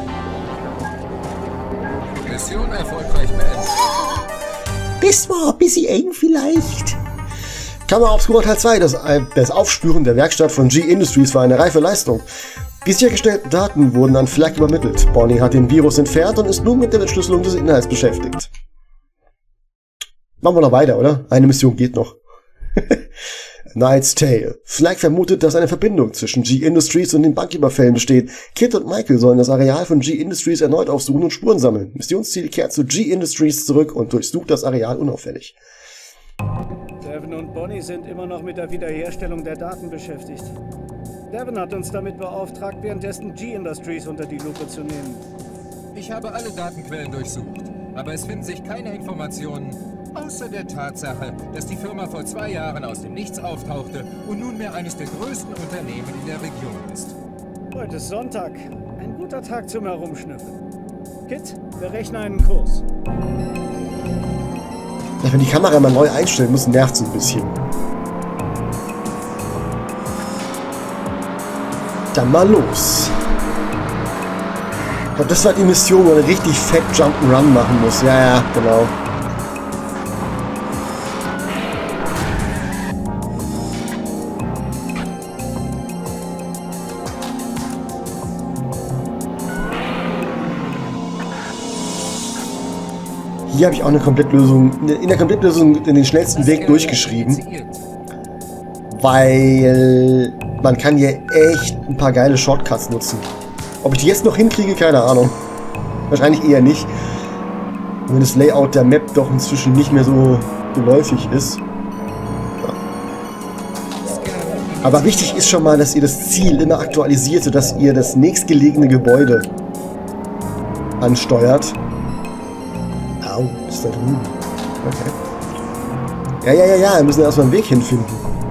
Mission erfolgreich beendet. Das war ein bisschen eng vielleicht. Kamera Obscura Teil 2. Das Aufspüren der Werkstatt von G-Industries war eine reife Leistung. Die sichergestellten Daten wurden an Flagg übermittelt. Bonnie hat den Virus entfernt und ist nun mit der Entschlüsselung des Inhalts beschäftigt. Machen wir noch weiter, oder? Eine Mission geht noch. Knight's Tale. Flagg vermutet, dass eine Verbindung zwischen G-Industries und den Banküberfällen besteht. Kit und Michael sollen das Areal von G-Industries erneut aufsuchen und Spuren sammeln. Missionsziel kehrt zu G-Industries zurück und durchsucht das Areal unauffällig. Devon und Bonnie sind immer noch mit der Wiederherstellung der Daten beschäftigt. Devon hat uns damit beauftragt, währenddessen G-Industries unter die Lupe zu nehmen. Ich habe alle Datenquellen durchsucht, aber es finden sich keine Informationen, außer der Tatsache, dass die Firma vor 2 Jahren aus dem Nichts auftauchte und nunmehr eines der größten Unternehmen in der Region ist. Heute ist Sonntag. Ein guter Tag zum Herumschnüffeln. Kit, berechne einen Kurs. Ja, wenn die Kamera mal neu einstellen muss, nervt es ein bisschen. Dann mal los. Ich glaube, das war die Mission, wo man richtig fett Jump'n'Run machen muss. Ja, ja, genau. Hier habe ich auch eine Komplettlösung, in der Komplettlösung den schnellsten Weg durchgeschrieben. Weil man kann hier echt ein paar geile Shortcuts nutzen. Ob ich die jetzt noch hinkriege, keine Ahnung. Wahrscheinlich eher nicht. Wenn das Layout der Map doch inzwischen nicht mehr so geläufig ist. Ja. Aber wichtig ist schon mal, dass ihr das Ziel immer aktualisiert, sodass ihr das nächstgelegene Gebäude ansteuert. Au, ist da drüben. Okay. Ja, wir müssen erstmal einen Weg hinfinden.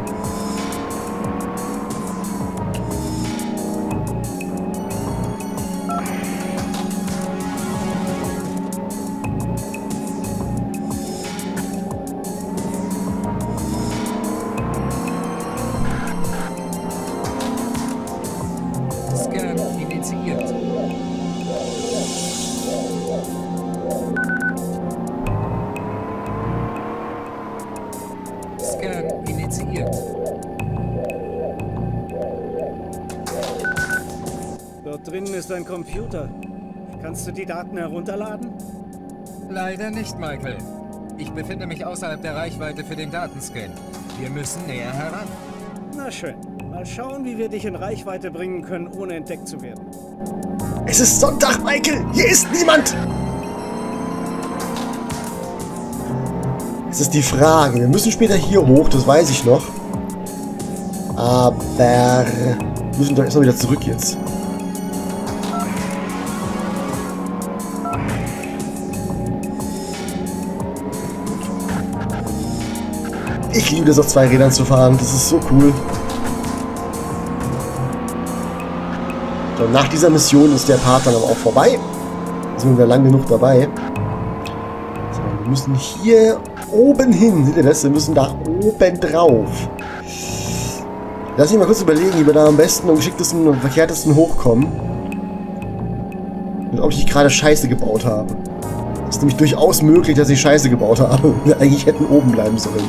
Scan initiiert. Scan initiiert. Dort drinnen ist ein Computer. Kannst du die Daten herunterladen? Leider nicht, Michael. Ich befinde mich außerhalb der Reichweite für den Datenscan. Wir müssen näher heran. Na schön. Mal schauen, wie wir dich in Reichweite bringen können, ohne entdeckt zu werden. Es ist Sonntag, Michael! Hier ist niemand! Es ist die Frage. Wir müssen später hier hoch, das weiß ich noch. Aber wir müssen doch erstmal wieder zurück jetzt. Ich liebe es, auf 2 Rädern zu fahren. Das ist so cool. So, nach dieser Mission ist der Part dann aber auch vorbei. Da sind wir lang genug dabei. So, wir müssen hier oben hin. Seht ihr das? Wir müssen da oben drauf. Lass mich mal kurz überlegen, wie wir da am besten, am geschicktesten und verkehrtesten hochkommen. Und ob ich nicht gerade Scheiße gebaut habe. Es ist nämlich durchaus möglich, dass ich Scheiße gebaut habe. Wir eigentlich hätten oben bleiben sollen.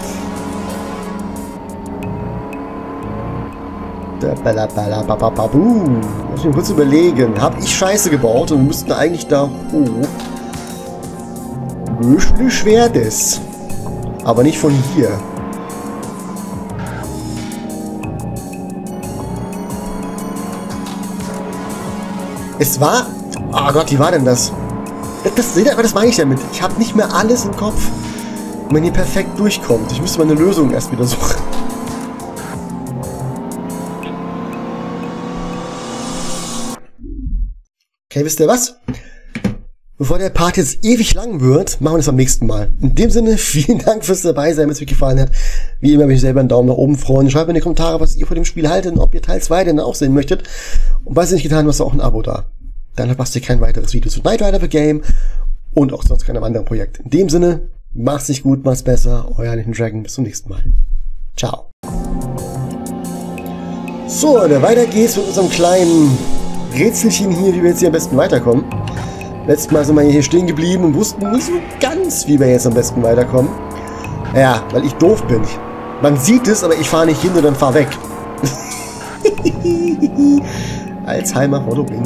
Lass mich kurz überlegen. Habe ich Scheiße gebaut und wir müssten eigentlich da hoch. Möglich wäre das. Aber nicht von hier. Es war... Oh Gott, wie war denn das? Das meine ich damit. Ich habe nicht mehr alles im Kopf. Wenn man hier perfekt durchkommt. Ich müsste meine Lösung erst wieder suchen. Okay, wisst ihr was? bevor der Part jetzt ewig lang wird, machen wir das beim nächsten Mal. In dem Sinne, vielen Dank fürs dabei sein, wenn es euch gefallen hat. Wie immer, würde ich selber einen Daumen nach oben freuen. Schreibt mir in die Kommentare, was ihr von dem Spiel haltet und ob ihr Teil 2 denn auch sehen möchtet. Und falls ihr nicht getan habt, lasst auch ein Abo da. Dann verpasst ihr kein weiteres Video zu Knight Rider The Game und auch sonst keinem anderen Projekt. In dem Sinne, macht's nicht gut, macht's besser. Euer Nathan Dragon, bis zum nächsten Mal. Ciao. So, weiter geht's mit unserem kleinen Rätselchen hier, wie wir jetzt hier am besten weiterkommen. Letztes Mal sind wir hier stehen geblieben und wussten nicht so ganz, wie wir jetzt am besten weiterkommen. Ja, weil ich doof bin. Man sieht es, aber ich fahre nicht hin und dann fahr weg. Alzheimer vor der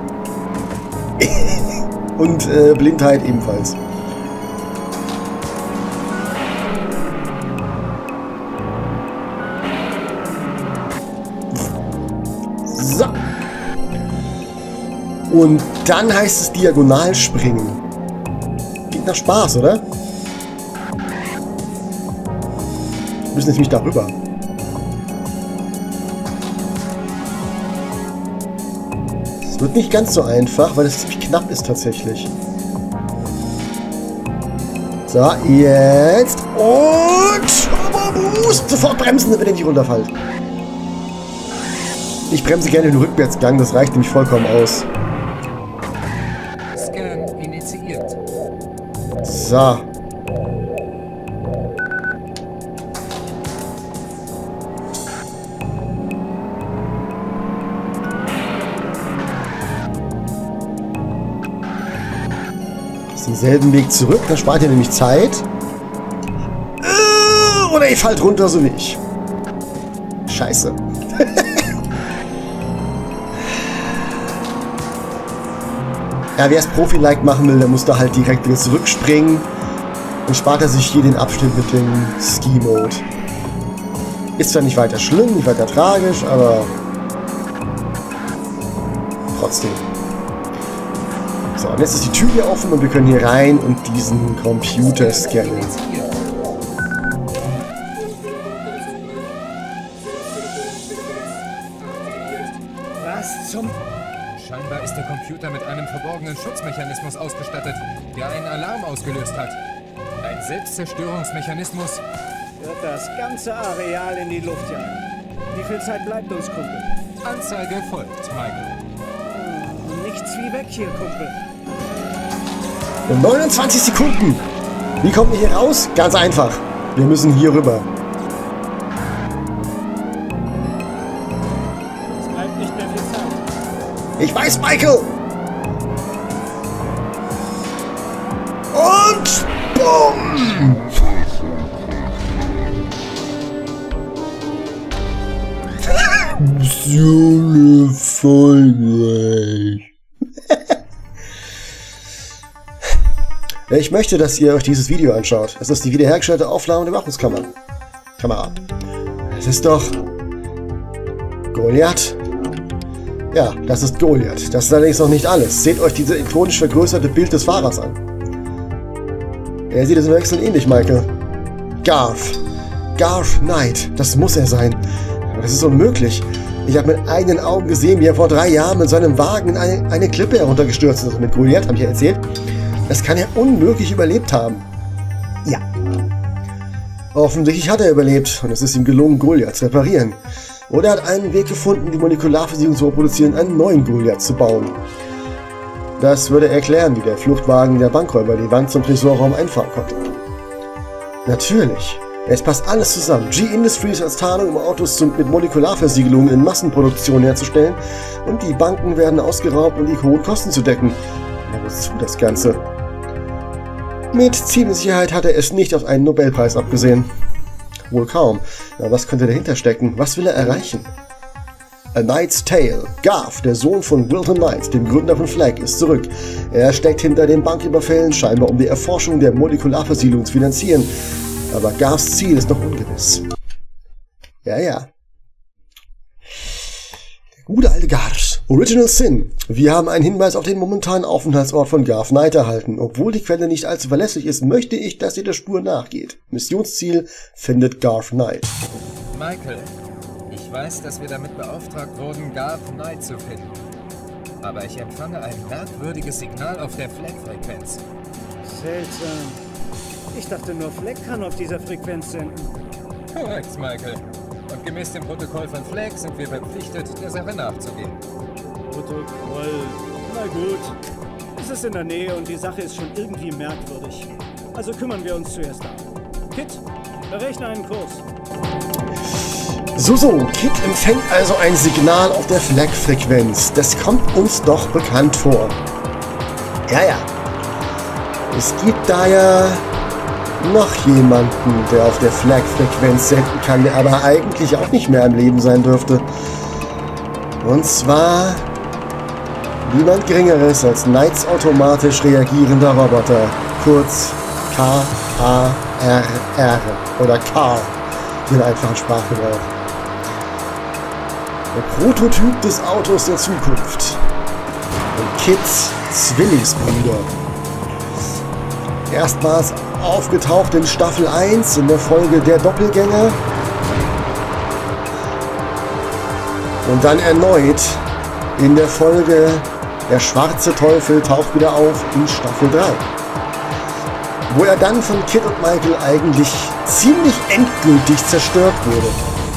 und Blindheit ebenfalls. So. Und dann heißt es diagonal springen. Klingt nach Spaß, oder? Wir müssen jetzt nämlich darüber. Es wird nicht ganz so einfach, weil es ziemlich knapp ist tatsächlich. So, jetzt. Und Turbo-Boost! Sofort bremsen, damit ihr nicht runterfällt. Ich bremse gerne den Rückwärtsgang, das reicht nämlich vollkommen aus. Scan initiiert. So. Denselben Weg zurück, dann spart ihr nämlich Zeit. Oder ihr fallt runter, so wie ich. Scheiße. Ja, wer es Profi-like machen will, der muss da halt direkt wieder zurückspringen. Dann spart er sich hier den Abschnitt mit dem Ski-Mode. Ist zwar nicht weiter schlimm, nicht weiter tragisch, aber trotzdem. So, und jetzt ist die Tür hier offen und wir können hier rein und diesen Computer scannen. Was zum... Scheinbar ist der Computer mit einem verborgenen Schutzmechanismus ausgestattet, der einen Alarm ausgelöst hat. Ein Selbstzerstörungsmechanismus. Wird das ganze Areal in die Luft jagen. Wie viel Zeit bleibt uns, Kumpel? Anzeige folgt, Michael. Nichts wie weg hier, Kumpel. In 29 Sekunden. Wie kommen wir hier raus? Ganz einfach. Wir müssen hier rüber. Es bleibt nicht mehr viel Zeit. Ich weiß, Michael! Und bumm! So erfolgreich. Ich möchte, dass ihr euch dieses Video anschaut. Das ist die wiederhergestellte Aufnahme der Überwachungskamera. Das ist doch Goliath. Ja, das ist Goliath. Das ist allerdings noch nicht alles. Seht euch dieses ikonisch vergrößerte Bild des Fahrers an. Er sieht es im Wechsel ähnlich, Michael. Garth. Garth Knight. Das muss er sein. Aber das ist unmöglich. Ich habe mit eigenen Augen gesehen, wie er vor 3 Jahren mit seinem Wagen in eine Klippe heruntergestürzt ist. Mit Goliath, habe ich ja erzählt. Das kann er unmöglich überlebt haben. Ja. Offensichtlich hat er überlebt und es ist ihm gelungen, Goliath zu reparieren. Oder er hat einen Weg gefunden, die Molekularversicherung zu produzieren, einen neuen Goliath zu bauen. Das würde erklären, wie der Fluchtwagen der Bankräuber die Wand zum Tresorraum einfahren konnte. Natürlich. Es passt alles zusammen. G-Industries als Tarnung, um Autos mit Molekularversiegelungen in Massenproduktion herzustellen, und die Banken werden ausgeraubt, um die hohen Kosten zu decken. Aber wozu das Ganze? Mit ziemlicher Sicherheit hat er es nicht auf einen Nobelpreis abgesehen. Wohl kaum. Aber was könnte dahinter stecken? Was will er erreichen? A Knight's Tale. Garth, der Sohn von Wilton Knight, dem Gründer von Flag, ist zurück. Er steckt hinter den Banküberfällen, scheinbar um die Erforschung der Molekularversiegelung zu finanzieren. Aber Garths Ziel ist noch ungewiss. Ja, ja. Der gute alte Garth. Original Sin. Wir haben einen Hinweis auf den momentanen Aufenthaltsort von Garth Knight erhalten. Obwohl die Quelle nicht allzu verlässlich ist, möchte ich, dass ihr der Spur nachgeht. Missionsziel: findet Garth Knight. Michael, ich weiß, dass wir damit beauftragt wurden, Garth Knight zu finden. aber ich empfange ein merkwürdiges Signal auf der Flag-Frequenz. Seltsam. Ich dachte nur, Flag kann auf dieser Frequenz senden. Korrekt, Michael. Und gemäß dem Protokoll von Flag sind wir verpflichtet, der Sache nachzugehen. Protokoll. Na gut. Es ist in der Nähe und die Sache ist schon irgendwie merkwürdig. Also kümmern wir uns zuerst darum. Kit, berechne einen Kurs. So, Kit empfängt also ein Signal auf der Flag-Frequenz. Das kommt uns doch bekannt vor. Ja. Es gibt da ja noch jemanden, der auf der Flag-Frequenz senden kann, der aber eigentlich auch nicht mehr am Leben sein dürfte. Und zwar niemand Geringeres als Knights automatisch reagierender Roboter, kurz K-A-R-R oder CAR in der einfachen Sprachgebrauch. Der Prototyp des Autos der Zukunft. Und Kits Zwillingsbruder. Erstmals aufgetaucht in Staffel 1 in der Folge Der Doppelgänger. Und dann erneut in der Folge Der schwarze Teufel taucht wieder auf in Staffel 3. Wo er dann von Kit und Michael eigentlich ziemlich endgültig zerstört wurde.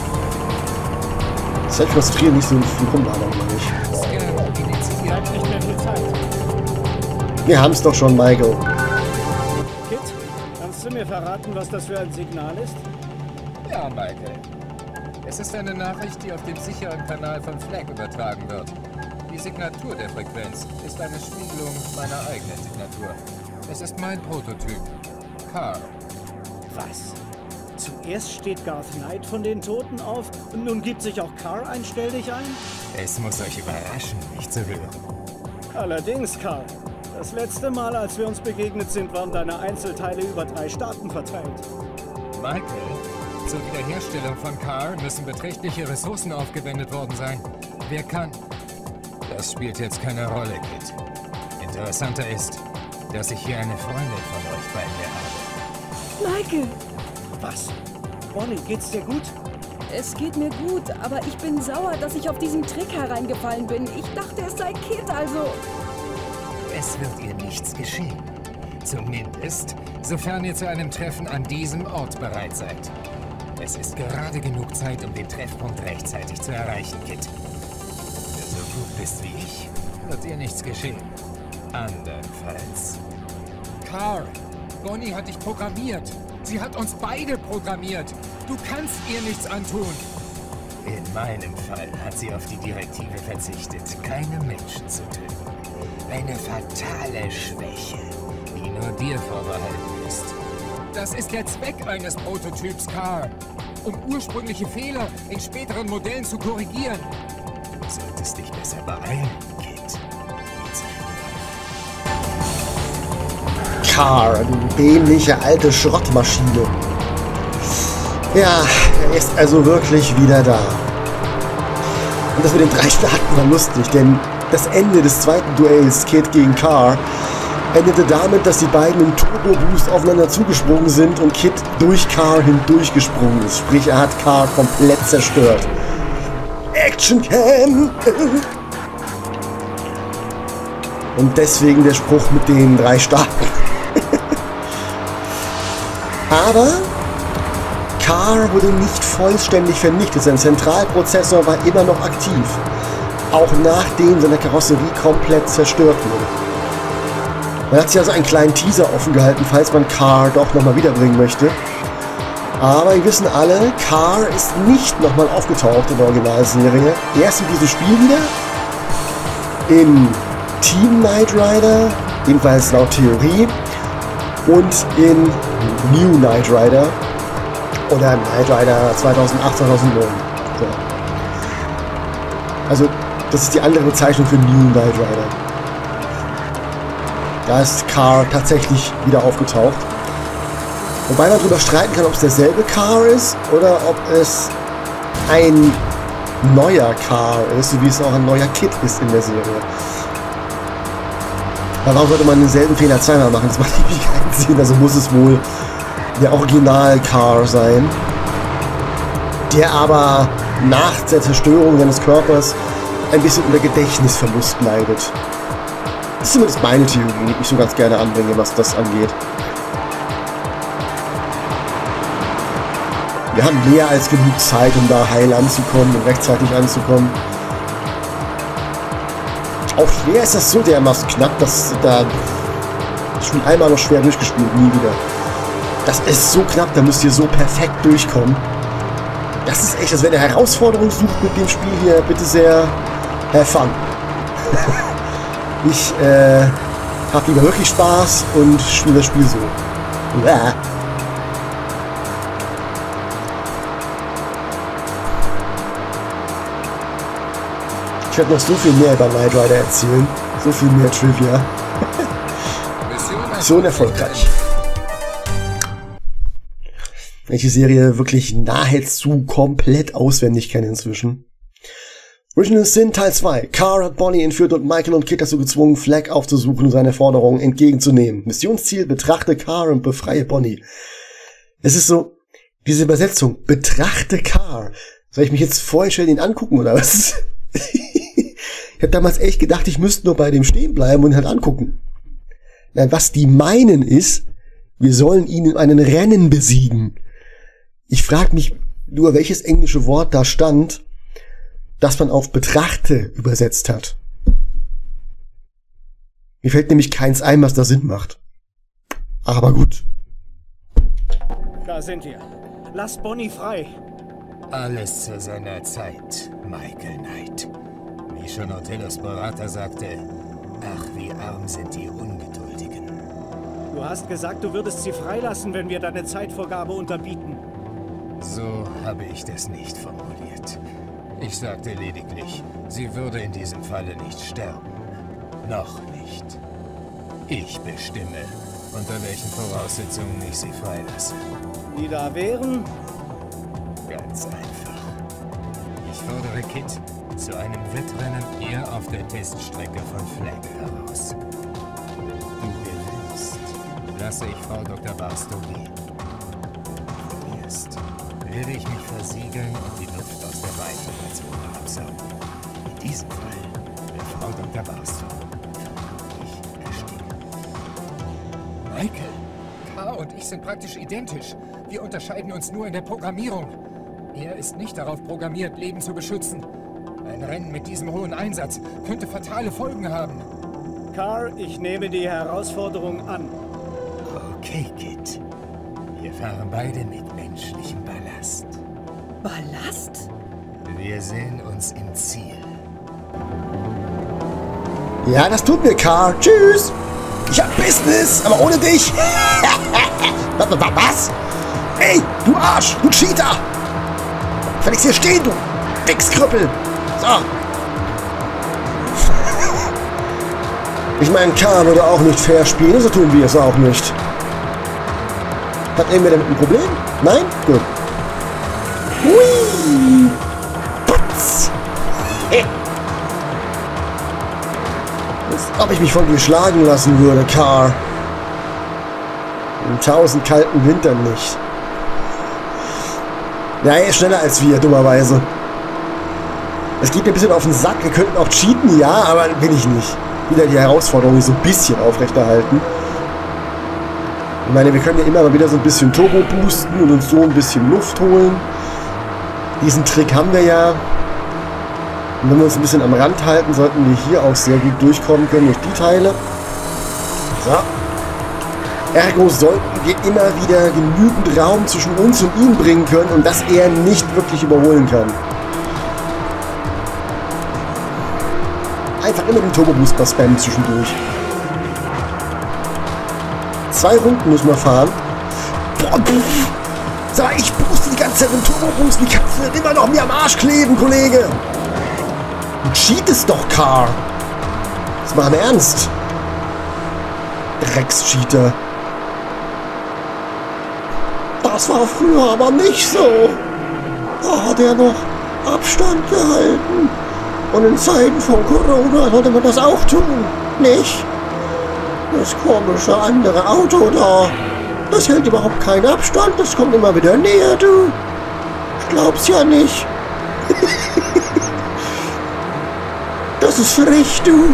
Das heißt, frustrieren nicht so viel rumlabern, glaube ich. Ihr habt nicht mehr viel Zeit. Wir haben es doch schon, Michael. Kit, kannst du mir verraten, was das für ein Signal ist? Ja, Michael. Es ist eine Nachricht, die auf dem sicheren Kanal von Flag übertragen wird. Die Signatur der Frequenz ist eine Spiegelung meiner eigenen Signatur. Es ist mein Prototyp. CAR. Was? Zuerst steht Garth Knight von den Toten auf und nun gibt sich auch CAR einstellig ein? Es muss euch überraschen, mich zu hören. Allerdings, Carl. Das letzte Mal, als wir uns begegnet sind, waren deine Einzelteile über 3 Staaten verteilt. Michael, zur Wiederherstellung von CAR müssen beträchtliche Ressourcen aufgewendet worden sein. Wer kann? Das spielt jetzt keine Rolle, Kit. Interessanter ist, dass ich hier eine Freundin von euch bei mir habe. Michael, Was? Bonnie, geht's dir gut? es geht mir gut, aber ich bin sauer, dass ich auf diesen Trick hereingefallen bin. Ich dachte, es sei Kit, also... Es wird ihr nichts geschehen. Zumindest, sofern ihr zu einem Treffen an diesem Ort bereit seid. Es ist gerade genug Zeit, um den Treffpunkt rechtzeitig zu erreichen, Kit. Wenn du so gut bist wie ich, wird dir nichts geschehen. Andernfalls. Carl, Bonnie hat dich programmiert. Sie hat uns beide programmiert. Du kannst ihr nichts antun. In meinem Fall hat sie auf die Direktive verzichtet, keine Menschen zu töten. Eine fatale Schwäche, die nur dir vorbehalten ist. Das ist der Zweck eines Prototyps, Carl. Um ursprüngliche Fehler in späteren Modellen zu korrigieren. Du solltest dich besser beeilen, Kit. Die Zeit läuft. CAR, die dämliche alte Schrottmaschine. Ja, er ist also wirklich wieder da. Und das mit den 3 Staaten war lustig, denn das Ende des zweiten Duells, Kit gegen CAR, endete damit, dass die beiden im Turbo-Boost aufeinander zugesprungen sind und Kit durch CAR hindurchgesprungen ist. Sprich, er hat CAR komplett zerstört. Action Cam! Und deswegen der Spruch mit den 3 Staaten. Aber CAR wurde nicht vollständig vernichtet. Sein Zentralprozessor war immer noch aktiv. Auch nachdem seine Karosserie komplett zerstört wurde. Man hat sich also einen kleinen Teaser offen gehalten, falls man CAR doch nochmal wiederbringen möchte. Aber wir wissen alle, CAR ist nicht nochmal aufgetaucht in der Originalserie. Erst in diesem Spiel wieder, in Team Knight Rider, jedenfalls laut Theorie, und in New Knight Rider oder Knight Rider 2008, 2009. So. Also, das ist die andere Bezeichnung für New Knight Rider. Da ist CAR tatsächlich wieder aufgetaucht. Wobei man darüber streiten kann, ob es derselbe CAR ist oder ob es ein neuer CAR ist, so wie es auch ein neuer Kit ist in der Serie. Aber warum sollte man denselben Fehler zweimal machen? Das macht nämlich keinen Sinn. Also muss es wohl der Original-CAR sein, der aber nach der Zerstörung seines Körpers ein bisschen unter Gedächtnisverlust leidet. Das ist zumindest meine Theorie, die ich so ganz gerne anbringe, was das angeht. Wir haben mehr als genug Zeit, um da heil anzukommen und rechtzeitig anzukommen. Auch schwer ist das so dermaßen knapp, dass da schon einmal noch schwer durchgespielt, nie wieder. Das ist so knapp, da müsst ihr so perfekt durchkommen. Das ist echt, als wenn ihr Herausforderungen sucht mit dem Spiel hier, bitte sehr, have fun. Ich hab lieber wirklich Spaß und spiele das Spiel so. Uah. Ich werde noch so viel mehr über Knight Rider erzählen. So viel mehr Trivia. Mission erfolgreich. Welche Serie wirklich nahezu komplett auswendig kenne inzwischen. Original Sin Teil 2. Car hat Bonnie entführt und Michael und Kit dazu gezwungen, Flag aufzusuchen und seine Forderungen entgegenzunehmen. Missionsziel: betrachte Car und befreie Bonnie. Es ist so, diese Übersetzung, betrachte Car. Soll ich mich jetzt vorher schnell ihn angucken oder was? Ich habe damals echt gedacht, ich müsste nur bei dem stehen bleiben und ihn halt angucken. Nein, was die meinen ist, wir sollen ihn in einem Rennen besiegen. Ich frage mich nur, welches englische Wort da stand, das man auf betrachte übersetzt hat. Mir fällt nämlich keins ein, was da Sinn macht. Aber gut. Da sind wir. Lass Bonnie frei. Alles zu seiner Zeit, Michael Knight. Wie schon Othellos Berater sagte, ach, wie arm sind die Ungeduldigen. Du hast gesagt, du würdest sie freilassen, wenn wir deine Zeitvorgabe unterbieten. So habe ich das nicht formuliert. Ich sagte lediglich, sie würde in diesem Falle nicht sterben. Noch nicht. Ich bestimme, unter welchen Voraussetzungen ich sie freilasse. Die da wären? Ganz einfach. Ich fordere Kit zu einem Wettrennen hier auf der Teststrecke von Flag heraus. Du gewinnst, lasse ich Frau Dr. Barstow gehen. Du verlierst, werde ich mich versiegeln und die Luft aus der Weichenverzone absaugen. In diesem Fall wird Frau Dr. Barstow ich ersticken. Michael, K. und ich sind praktisch identisch. Wir unterscheiden uns nur in der Programmierung. Er ist nicht darauf programmiert, Leben zu beschützen. Ein Rennen mit diesem hohen Einsatz könnte fatale Folgen haben. Car, ich nehme die Herausforderung an. Okay, Kit. Wir fahren beide mit menschlichem Ballast. Ballast? Wir sehen uns im Ziel. Ja, das tut mir, Car. Tschüss. Ich hab Business, aber ohne dich. Was? Ey, du Arsch, du Cheater. Fälligst hier stehen, du Wichskrüppel. So. Ich meine, Car würde auch nicht fair spielen, so tun wir es auch nicht. Hat irgendwer damit ein Problem? Nein? Gut. Hui! Putz! Als ob ich mich von dir schlagen lassen würde, Car. In 1000 kalten Wintern nicht. Ja, er ist schneller als wir, dummerweise. Es geht mir ein bisschen auf den Sack. Wir könnten auch cheaten, ja, aber will ich nicht. Wieder die Herausforderung so ein bisschen aufrechterhalten. Ich meine, wir können ja immer mal wieder so ein bisschen Turbo boosten und uns so ein bisschen Luft holen. Diesen Trick haben wir ja. Und wenn wir uns ein bisschen am Rand halten, sollten wir hier auch sehr gut durchkommen können durch die Teile. So. Ergo sollten wir immer wieder genügend Raum zwischen uns und ihm bringen können und dass er nicht wirklich überholen kann. Einfach immer den Turbo-Booster spammen zwischendurch. 2 Runden müssen wir fahren. Boah, sag, ich booste die ganze Zeit mit dem Turbo-Boost. Wie kannst du denn immer noch mir am Arsch kleben, Kollege? Du cheatest doch, Car. Das machen wir ernst. Dreckscheater. Das war früher aber nicht so. Da hat er noch Abstand gehalten. Und in Zeiten von Corona sollte man das auch tun, nicht? Das komische andere Auto da, das hält überhaupt keinen Abstand, das kommt immer wieder näher, du. Ich glaub's ja nicht. Das ist frech, du.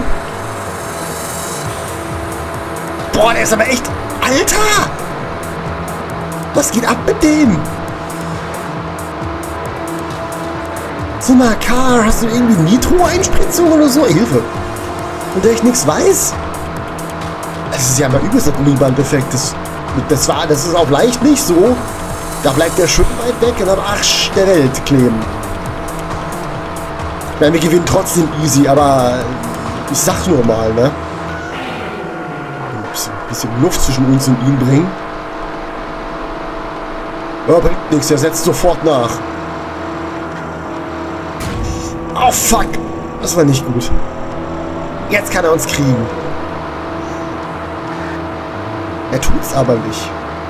Boah, der ist aber echt... Alter! Was geht ab mit dem? So mal, Car, hast du irgendwie Nitro-Einspritzung oder so? Hilfe. Und der ich nichts weiß? Das ist ja mal übelst der Gummiband-Effekt. Das ist auch leicht nicht so. Da bleibt der schön weit weg und am Arsch der Welt kleben. Ich meine, wir gewinnen trotzdem easy, aber ich sag nur mal, ne? Ein bisschen Luft zwischen uns und ihm bringen. Ja, bringt nichts, er setzt sofort nach. Oh fuck! Das war nicht gut. Jetzt kann er uns kriegen. Er tut's aber nicht.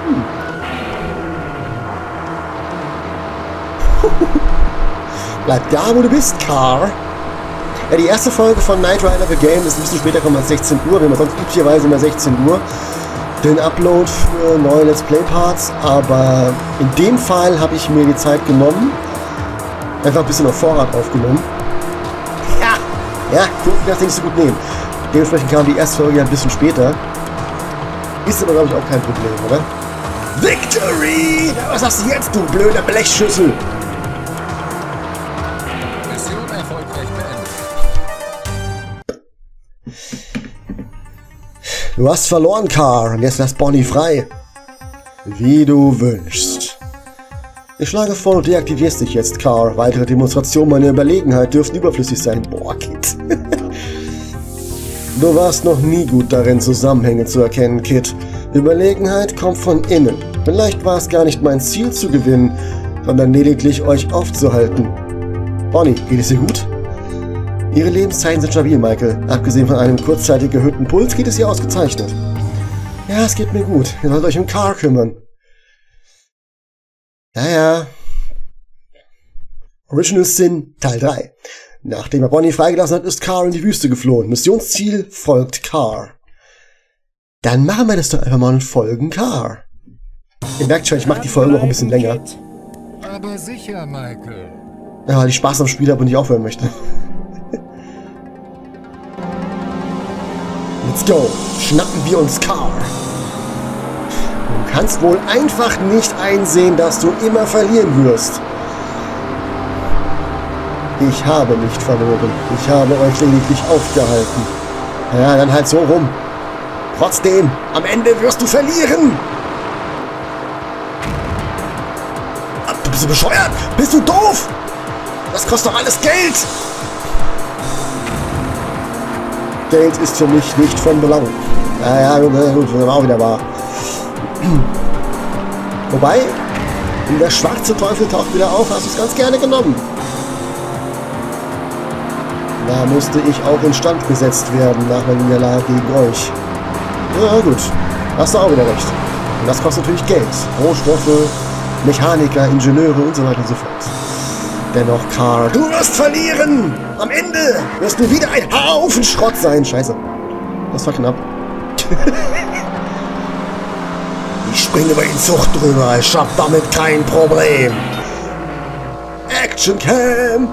Bleib da, wo du bist, Car. Ja, die erste Folge von Knight Rider The Game ist ein bisschen später, kommen als 16 Uhr. Wir haben sonst üblicherweise immer 16 Uhr den Upload für neue Let's Play Parts. Aber in dem Fall habe ich mir die Zeit genommen. Einfach ein bisschen auf Vorrat aufgenommen. Ja, Kurven kannst du nicht so gut nehmen. Dementsprechend kam die erste Folge ja ein bisschen später. Ist aber, glaube ich, auch kein Problem, oder? Victory! Was hast du jetzt, du blöder Blechschüssel? Mission erfolgreich beendet. Du hast verloren, Car, und jetzt lässt Bonnie frei. Wie du wünschst. Ich schlage vor, du deaktivierst dich jetzt, Car. Weitere Demonstrationen meiner Überlegenheit dürften überflüssig sein. Boah, Kid. Du warst noch nie gut darin, Zusammenhänge zu erkennen, Kid. Überlegenheit kommt von innen. Vielleicht war es gar nicht mein Ziel zu gewinnen, sondern lediglich euch aufzuhalten. Bonnie, geht es dir gut? Ihre Lebenszeichen sind stabil, Michael. Abgesehen von einem kurzzeitig erhöhten Puls geht es ihr ausgezeichnet. Ja, es geht mir gut. Ihr sollt euch um Car kümmern. Ja. Original Sin, Teil 3. Nachdem er Bonnie freigelassen hat, ist Car in die Wüste geflohen. Missionsziel folgt Car. Dann machen wir das doch einfach mal und folgen Car. Ihr merkt schon, ich mache die Folge noch ein bisschen länger. Aber sicher, Michael. Ja, weil ich Spaß am Spiel habe und nicht aufhören möchte. Let's go. Schnappen wir uns Car. Du kannst wohl einfach nicht einsehen, dass du immer verlieren wirst. Ich habe nicht verloren. Ich habe euch lediglich aufgehalten. Ja, dann halt so rum. Trotzdem, am Ende wirst du verlieren. Du bist bescheuert? Bist du doof? Das kostet doch alles Geld. Geld ist für mich nicht von Belang. Ja, gut, das war auch wieder wahr. Wobei, der schwarze Teufel taucht wieder auf, hast du es ganz gerne genommen. Da musste ich auch instand gesetzt werden nach meiner Niederlage gegen euch. Ja gut, hast du auch wieder recht. Und das kostet natürlich Geld. Rohstoffe, Mechaniker, Ingenieure und so weiter und so fort. Dennoch, Car, du wirst verlieren! Am Ende wirst du wieder ein Haufen Schrott sein. Scheiße. Das war knapp. Ich springe über den Zug drüber. Ich hab damit kein Problem. Action Cam!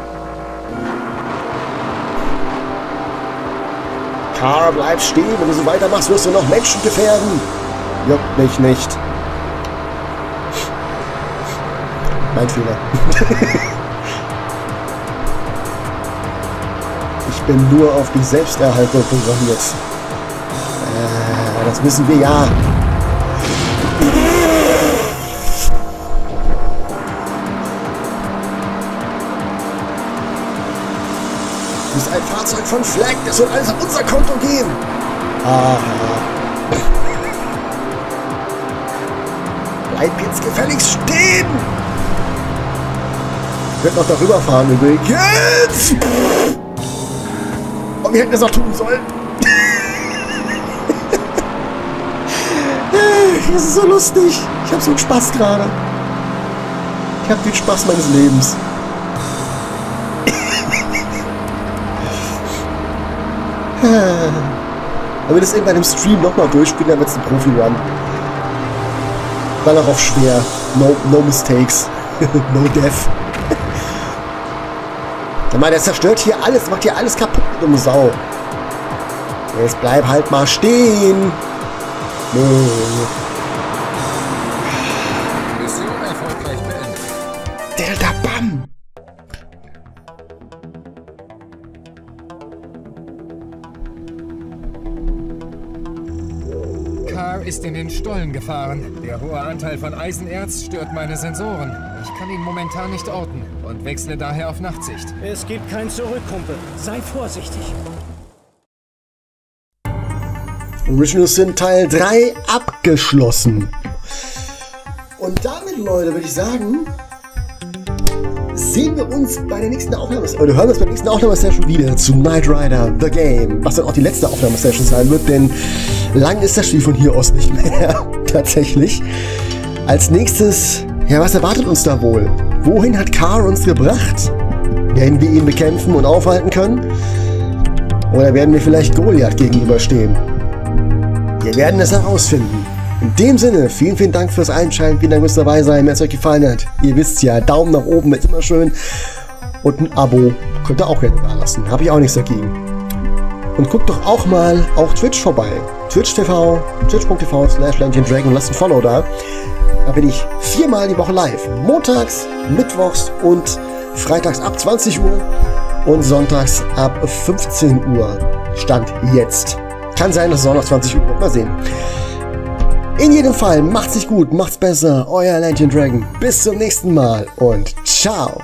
Car, bleib stehen. Wenn du so weitermachst, wirst du noch Menschen gefährden. Juckt mich nicht. Mein Fehler. Ich bin nur auf die Selbsterhaltung programmiert. Das wissen wir ja. Du bist ein Fahrzeug von Flag, das soll alles auf unser Konto gehen. Bleib jetzt gefälligst stehen. Ich werde noch darüber fahren übrigens. Und wir hätten das auch tun sollen. Das ist so lustig. Ich habe so einen Spaß gerade. Ich habe den Spaß meines Lebens. Wenn wir das irgendwann im Stream nochmal durchspielen, dann wird es ein Profi-Run. Dann auch auf schwer. No mistakes. No death. Ich meine, der zerstört hier alles, macht hier alles kaputt, dumme Sau. Jetzt bleib halt mal stehen. Nee. Mission erfolgreich beendet. Delta Bam! Car ist in den Stollen gefahren. Der hohe Anteil von Eisenerz stört meine Sensoren. Ich kann ihn momentan nicht orten und wechsle daher auf Nachtsicht. Es gibt kein Zurück, Kumpel. Sei vorsichtig. Original Sin Teil 3 abgeschlossen. Und damit, Leute, würde ich sagen, sehen wir uns bei der nächsten Aufnahmesession, oder hören wir uns bei der nächsten Aufnahmesession wieder zu Knight Rider The Game, was dann auch die letzte Aufnahmesession sein wird, denn lang ist das Spiel von hier aus nicht mehr, tatsächlich. Als nächstes, ja, was erwartet uns da wohl? Wohin hat Car uns gebracht? Werden wir ihn bekämpfen und aufhalten können? Oder werden wir vielleicht Goliath gegenüberstehen? Wir werden es herausfinden. In dem Sinne, vielen, vielen Dank fürs Einschalten, vielen Dank fürs dabei sein, wenn es euch gefallen hat. Ihr wisst ja, Daumen nach oben ist immer schön. Und ein Abo könnt ihr auch gerne da lassen, habe ich auch nichts dagegen. Und guckt doch auch mal auf Twitch vorbei. twitch.tv/LantionDragon und lasst ein Follow da. Da bin ich 4-mal die Woche live. Montags, mittwochs und freitags ab 20 Uhr und sonntags ab 15 Uhr. Stand jetzt. Kann sein, dass es auch noch 20 Uhr wird. Mal sehen. In jedem Fall, macht's nicht gut, macht's besser. Euer LantionDragon. Bis zum nächsten Mal und ciao.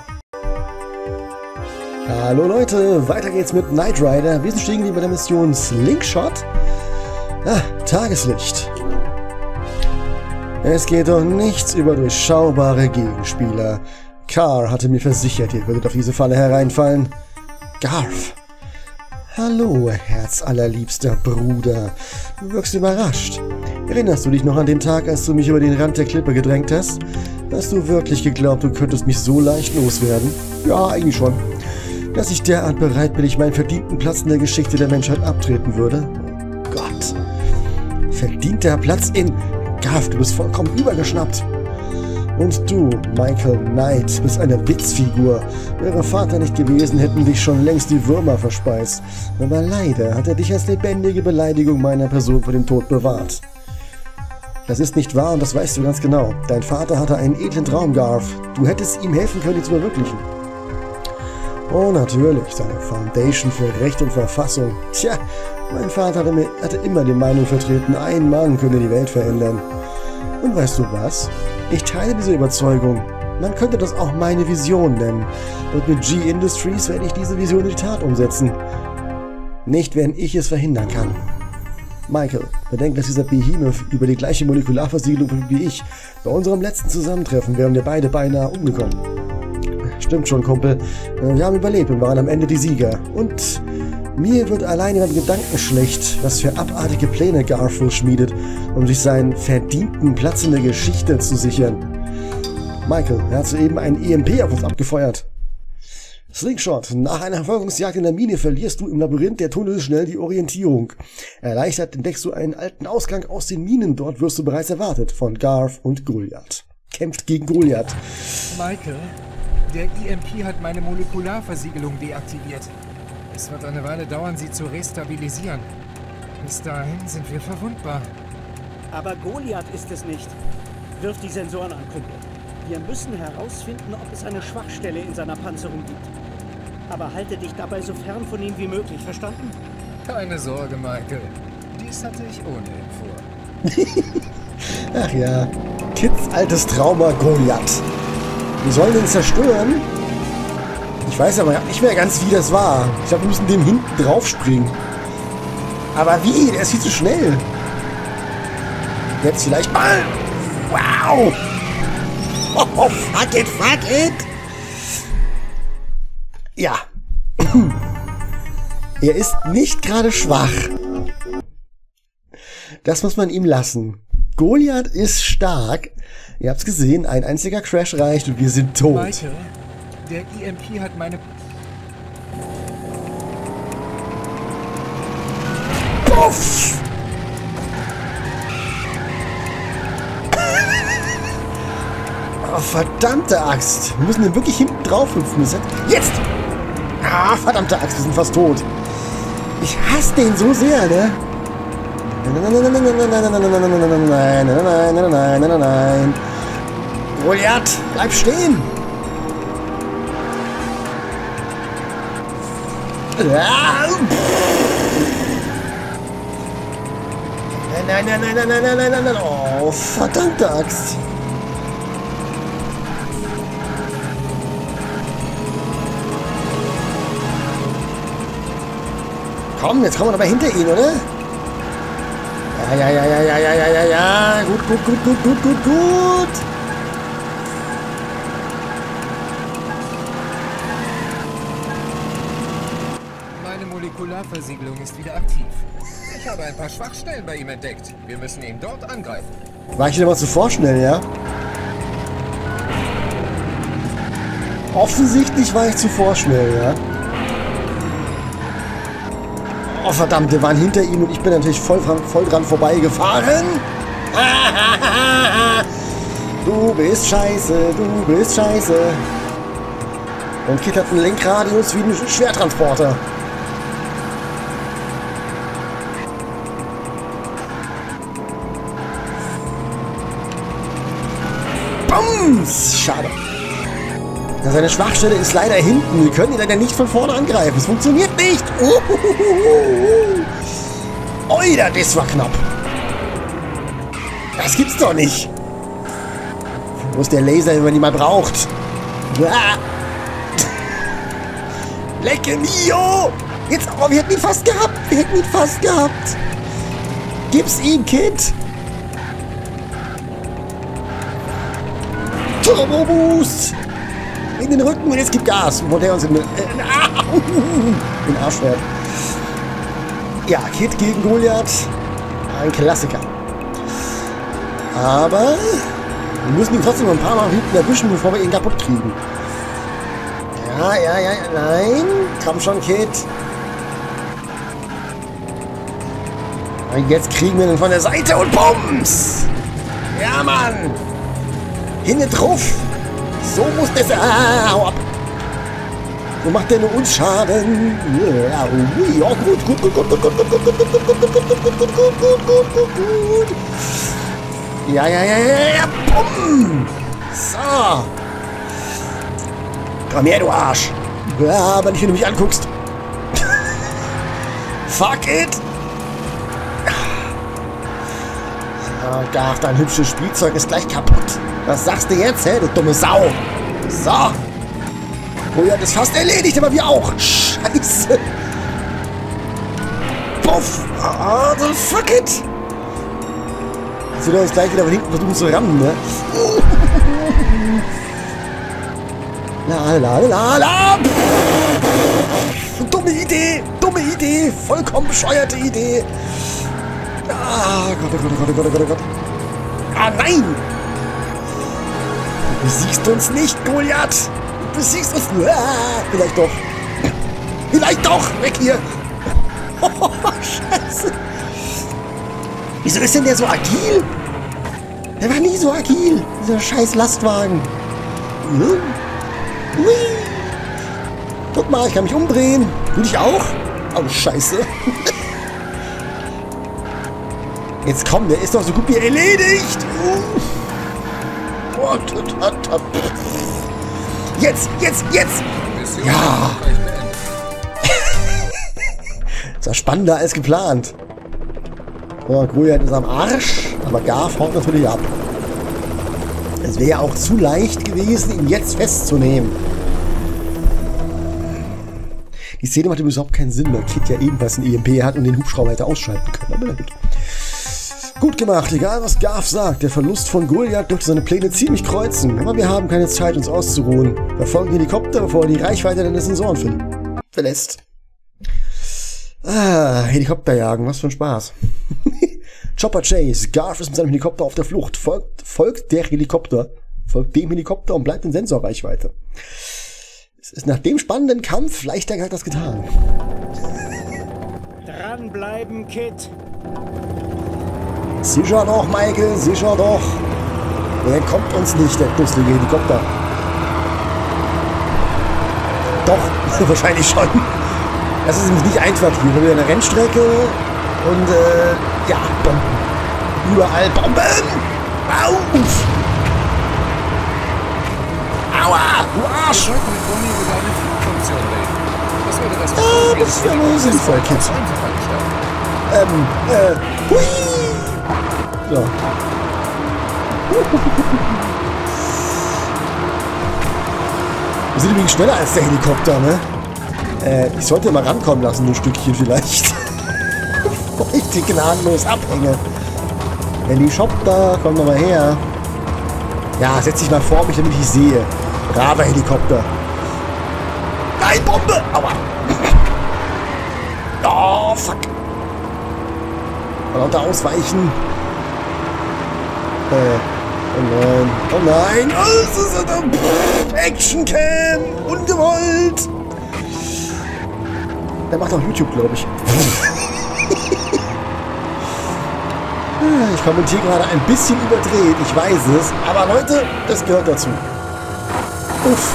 Hallo Leute, weiter geht's mit Knight Rider. Wir sind stehen geblieben bei der Mission Slingshot. Ah, Tageslicht. Es geht doch nichts über durchschaubare Gegenspieler. Car hatte mir versichert, ihr würdet auf diese Falle hereinfallen. Garf. Hallo, herzallerliebster Bruder. Du wirkst überrascht. Erinnerst du dich noch an den Tag, als du mich über den Rand der Klippe gedrängt hast? Hast du wirklich geglaubt, du könntest mich so leicht loswerden? Ja, eigentlich schon. Dass ich derart bereitwillig meinen verdienten Platz in der Geschichte der Menschheit abtreten würde? Oh Gott. Verdienter Platz in... Garf, du bist vollkommen übergeschnappt. Und du, Michael Knight, bist eine Witzfigur. Wäre Vater nicht gewesen, hätten dich schon längst die Würmer verspeist. Aber leider hat er dich als lebendige Beleidigung meiner Person vor dem Tod bewahrt. Das ist nicht wahr und das weißt du ganz genau. Dein Vater hatte einen edlen Traum, Garf. Du hättest ihm helfen können, ihn zu verwirklichen. Oh, natürlich, seine Foundation für Recht und Verfassung. Tja, mein Vater hatte immer die Meinung vertreten, ein Mann könne die Welt verändern. Und weißt du was? Ich teile diese Überzeugung. Man könnte das auch meine Vision nennen. Und mit G-Industries werde ich diese Vision in die Tat umsetzen. Nicht, wenn ich es verhindern kann. Michael, bedenk, dass dieser Behemoth über die gleiche Molekularversiegelung wie ich. Bei unserem letzten Zusammentreffen wären wir beide beinahe umgekommen. Stimmt schon, Kumpel. Wir haben überlebt und waren am Ende die Sieger. Und mir wird alleine beim Gedanken schlecht, was für abartige Pläne Garfield schmiedet, um sich seinen verdienten Platz in der Geschichte zu sichern. Michael, er hat soeben einen EMP auf uns abgefeuert. Slingshot, nach einer Verfolgungsjagd in der Mine verlierst du im Labyrinth der Tunnel schnell die Orientierung. Erleichtert entdeckst du einen alten Ausgang aus den Minen, dort wirst du bereits erwartet von Garf und Goliath. Kämpft gegen Goliath. Michael, der EMP hat meine Molekularversiegelung deaktiviert. Es wird eine Weile dauern, sie zu restabilisieren. Bis dahin sind wir verwundbar. Aber Goliath ist es nicht. Wirf die Sensoren an, Kumpel. Wir müssen herausfinden, ob es eine Schwachstelle in seiner Panzerung gibt. Aber halte dich dabei so fern von ihm wie möglich, verstanden? Keine Sorge, Michael. Dies hatte ich ohnehin vor. Ach ja, Kids altes Trauma Goliath. Wir sollen den zerstören. Ich weiß aber nicht mehr ganz, wie das war. Ich glaube, wir müssen dem hinten drauf springen. Aber wie? Der ist viel zu schnell. Jetzt vielleicht mal. Wow! Oh, fuck it, fuck it! Ja. Er ist nicht gerade schwach. Das muss man ihm lassen. Goliath ist stark. Ihr habt's gesehen, ein einziger Crash reicht und wir sind tot. Michael, der EMP hat meine... Puff! Oh, verdammte Axt. Wir müssen den wirklich hinten drauf hüpfen. Jetzt! Ah, verdammte Axt, wir sind fast tot. Ich hasse den so sehr, ne? Nein. Goliath, bleib stehen. Nein. Oh, verdammte Axt. Komm, jetzt kommen wir doch mal hinter ihn, oder? Ja. Gut. Meine Molekularversiegelung ist wieder aktiv. Ich habe ein paar Schwachstellen bei ihm entdeckt. Wir müssen ihn dort angreifen. War ich wieder mal zu vorschnell, ja? Offensichtlich war ich zu vorschnell, ja? Oh verdammt, wir waren hinter ihm und ich bin natürlich voll dran vorbeigefahren. Du bist scheiße. Und Kit hat einen Lenkradius wie ein Schwertransporter. Bums! Schade. Ja, seine Schwachstelle ist leider hinten. Wir können ihn leider nicht von vorne angreifen. Es funktioniert nicht. Oida, das war knapp. Das gibt's doch nicht. Wo ist der Laser, wenn man ihn mal braucht? Lecke mio! Jetzt, oh, wir hätten ihn fast gehabt. Gib's ihm, Kid. Turbo Boost. In den Rücken und jetzt gibt Gas. Wo der uns in den Arsch fährt. Ja, Kid gegen Goliath. Ein Klassiker. Aber wir müssen ihn trotzdem noch ein paar Mal hinten erwischen, bevor wir ihn kaputt kriegen. Ja, nein. Komm schon, Kid. Und jetzt kriegen wir ihn von der Seite und Bums! Ja, Mann! Hinten drauf! So muss das... hau ab! So macht der nur uns Schaden. Ja, gut. Ja. Bumm! So! Komm her, du Arsch! Ja, wenn du mich anguckst. Fuck it! Ach, dein hübsches Spielzeug ist gleich kaputt. Was sagst du jetzt, hä, du dumme Sau? So. Goliath ist fast erledigt, aber wir auch. Scheiße. Puff. Also fuck it. Jetzt wird er uns gleich wieder von hinten versuchen zu rammen, ne? La. Dumme Idee. Vollkommen bescheuerte Idee. Ah, Gott. Ah, nein! Du besiegst uns nicht, Goliath! Du besiegst uns nur. Ah, vielleicht doch! Weg hier! Oh, Scheiße! Wieso ist denn der so agil? Der war nie so agil, dieser scheiß Lastwagen. Hui. Guck mal, ich kann mich umdrehen. Du dich auch? Oh, Scheiße. Jetzt komm, der ist doch so gut wie erledigt. Jetzt. Ja. Das war spannender als geplant. Ja, Goliath ist am Arsch, aber Garf haut natürlich ab. Es wäre ja auch zu leicht gewesen, ihn jetzt festzunehmen. Die Szene macht überhaupt keinen Sinn, weil Kid ja ebenfalls einen EMP hat und den Hubschrauber hätte ausschalten können. Aber na gut. Gut gemacht, egal was Garf sagt. Der Verlust von Goliath dürfte seine Pläne ziemlich kreuzen. Aber wir haben keine Zeit, uns auszuruhen. Wir folgen Helikopter, bevor wir die Reichweite der Sensoren finden. Verlässt. Ah, Helikopterjagen, was für ein Spaß. Chopper Chase. Garf ist mit seinem Helikopter auf der Flucht. Folgt dem Helikopter und bleibt in Sensorreichweite. Es ist nach dem spannenden Kampf leichter gesagt als getan. Dranbleiben, Kid. Sicher doch, Michael, sicher doch. Der kommt uns nicht, der dusselige Helikopter. Doch, Wahrscheinlich schon. Das ist nämlich nicht einfach hier. Wir haben wieder eine Rennstrecke und ja, Bomben. Überall Bomben! Auf! Aua! Du Arsch! Wir sollten mit Bonnie über eine Flugfunktion reden. Das würde das Das ist ja nur sinnvoll, Kids. einfacher gestalten. Hui! So. Wir sind übrigens schneller als der Helikopter, ne? Ich sollte mal rankommen lassen, ein Stückchen vielleicht. Bevor ich die gnadenlos abhänge. Helikopter, komm doch mal her. Ja, setz dich mal vor mich, damit ich dich sehe. Braver Helikopter. Nein, Bombe! Aua! Oh, fuck. Lauter ausweichen. Oh nein. Oh nein. Oh, das ist Actioncam. Ungewollt. Der macht auch YouTube, glaube ich. Ich kommentiere gerade ein bisschen überdreht. Ich weiß es. Aber Leute, das gehört dazu. Uff.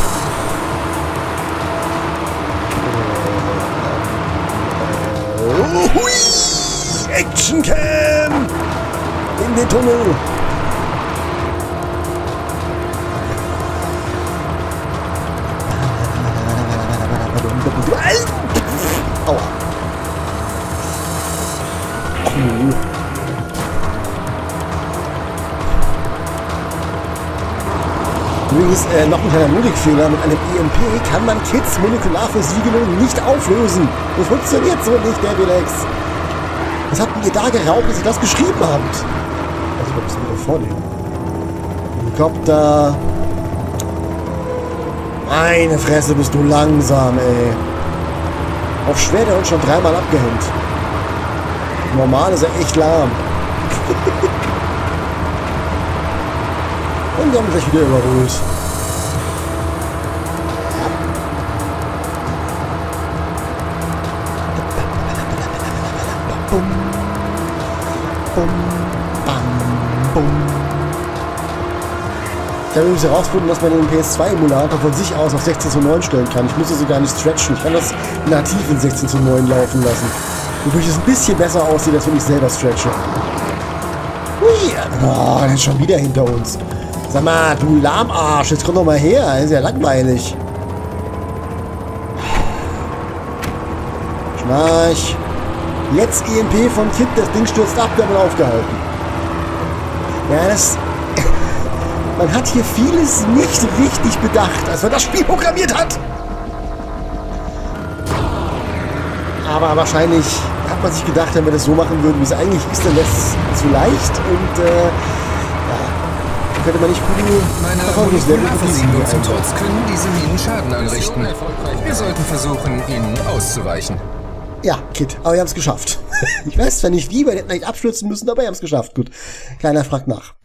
Hui! Actioncam! In den Tunnel! Aua! Cool. Übrigens, noch ein kleiner Logikfehler. Mit einem EMP kann man Kids Molekularversiegelung nicht auflösen. Das funktioniert so nicht, der Relax. Was habt ihr da geraubt, dass ihr das geschrieben habt? Also, ich muss wieder vornehmen. Helikopter. Meine Fresse, bist du langsam, ey. Auf schwer der uns schon dreimal abgehängt. Normal ist er echt lahm. Und wir haben gleich wieder überholt. Bum, bum, bam, bum. Ich habe übrigens herausgefunden, dass man den PS2-Emulator von sich aus auf 16:9 stellen kann. Ich muss es sogar nicht stretchen. Ich kann das nativ in 16:9 laufen lassen. Wodurch es ein bisschen besser aussieht, als wenn ich selber stretche. Hui! Oh, der ist schon wieder hinter uns. Sag mal, du Lahmarsch, jetzt komm doch mal her. Das ist ja langweilig. Schnarch. Jetzt EMP von Kid, das Ding stürzt ab, wir haben ihn aufgehalten. Ja, das... Man hat hier vieles nicht richtig bedacht, als man das Spiel programmiert hat. Aber wahrscheinlich hat man sich gedacht, wenn wir das so machen würden, wie es eigentlich ist, dann wäre es zu leicht und ja, könnte man nicht gut Meine Molekularversiegelung zum Trotz können diese Minen Schaden anrichten. Wir sollten versuchen, ihnen auszuweichen. Ja, Kid, aber wir haben es geschafft. Ich weiß zwar nicht wie, wir hätten eigentlich abstürzen müssen, aber wir haben es geschafft. Gut, Kleiner fragt nach.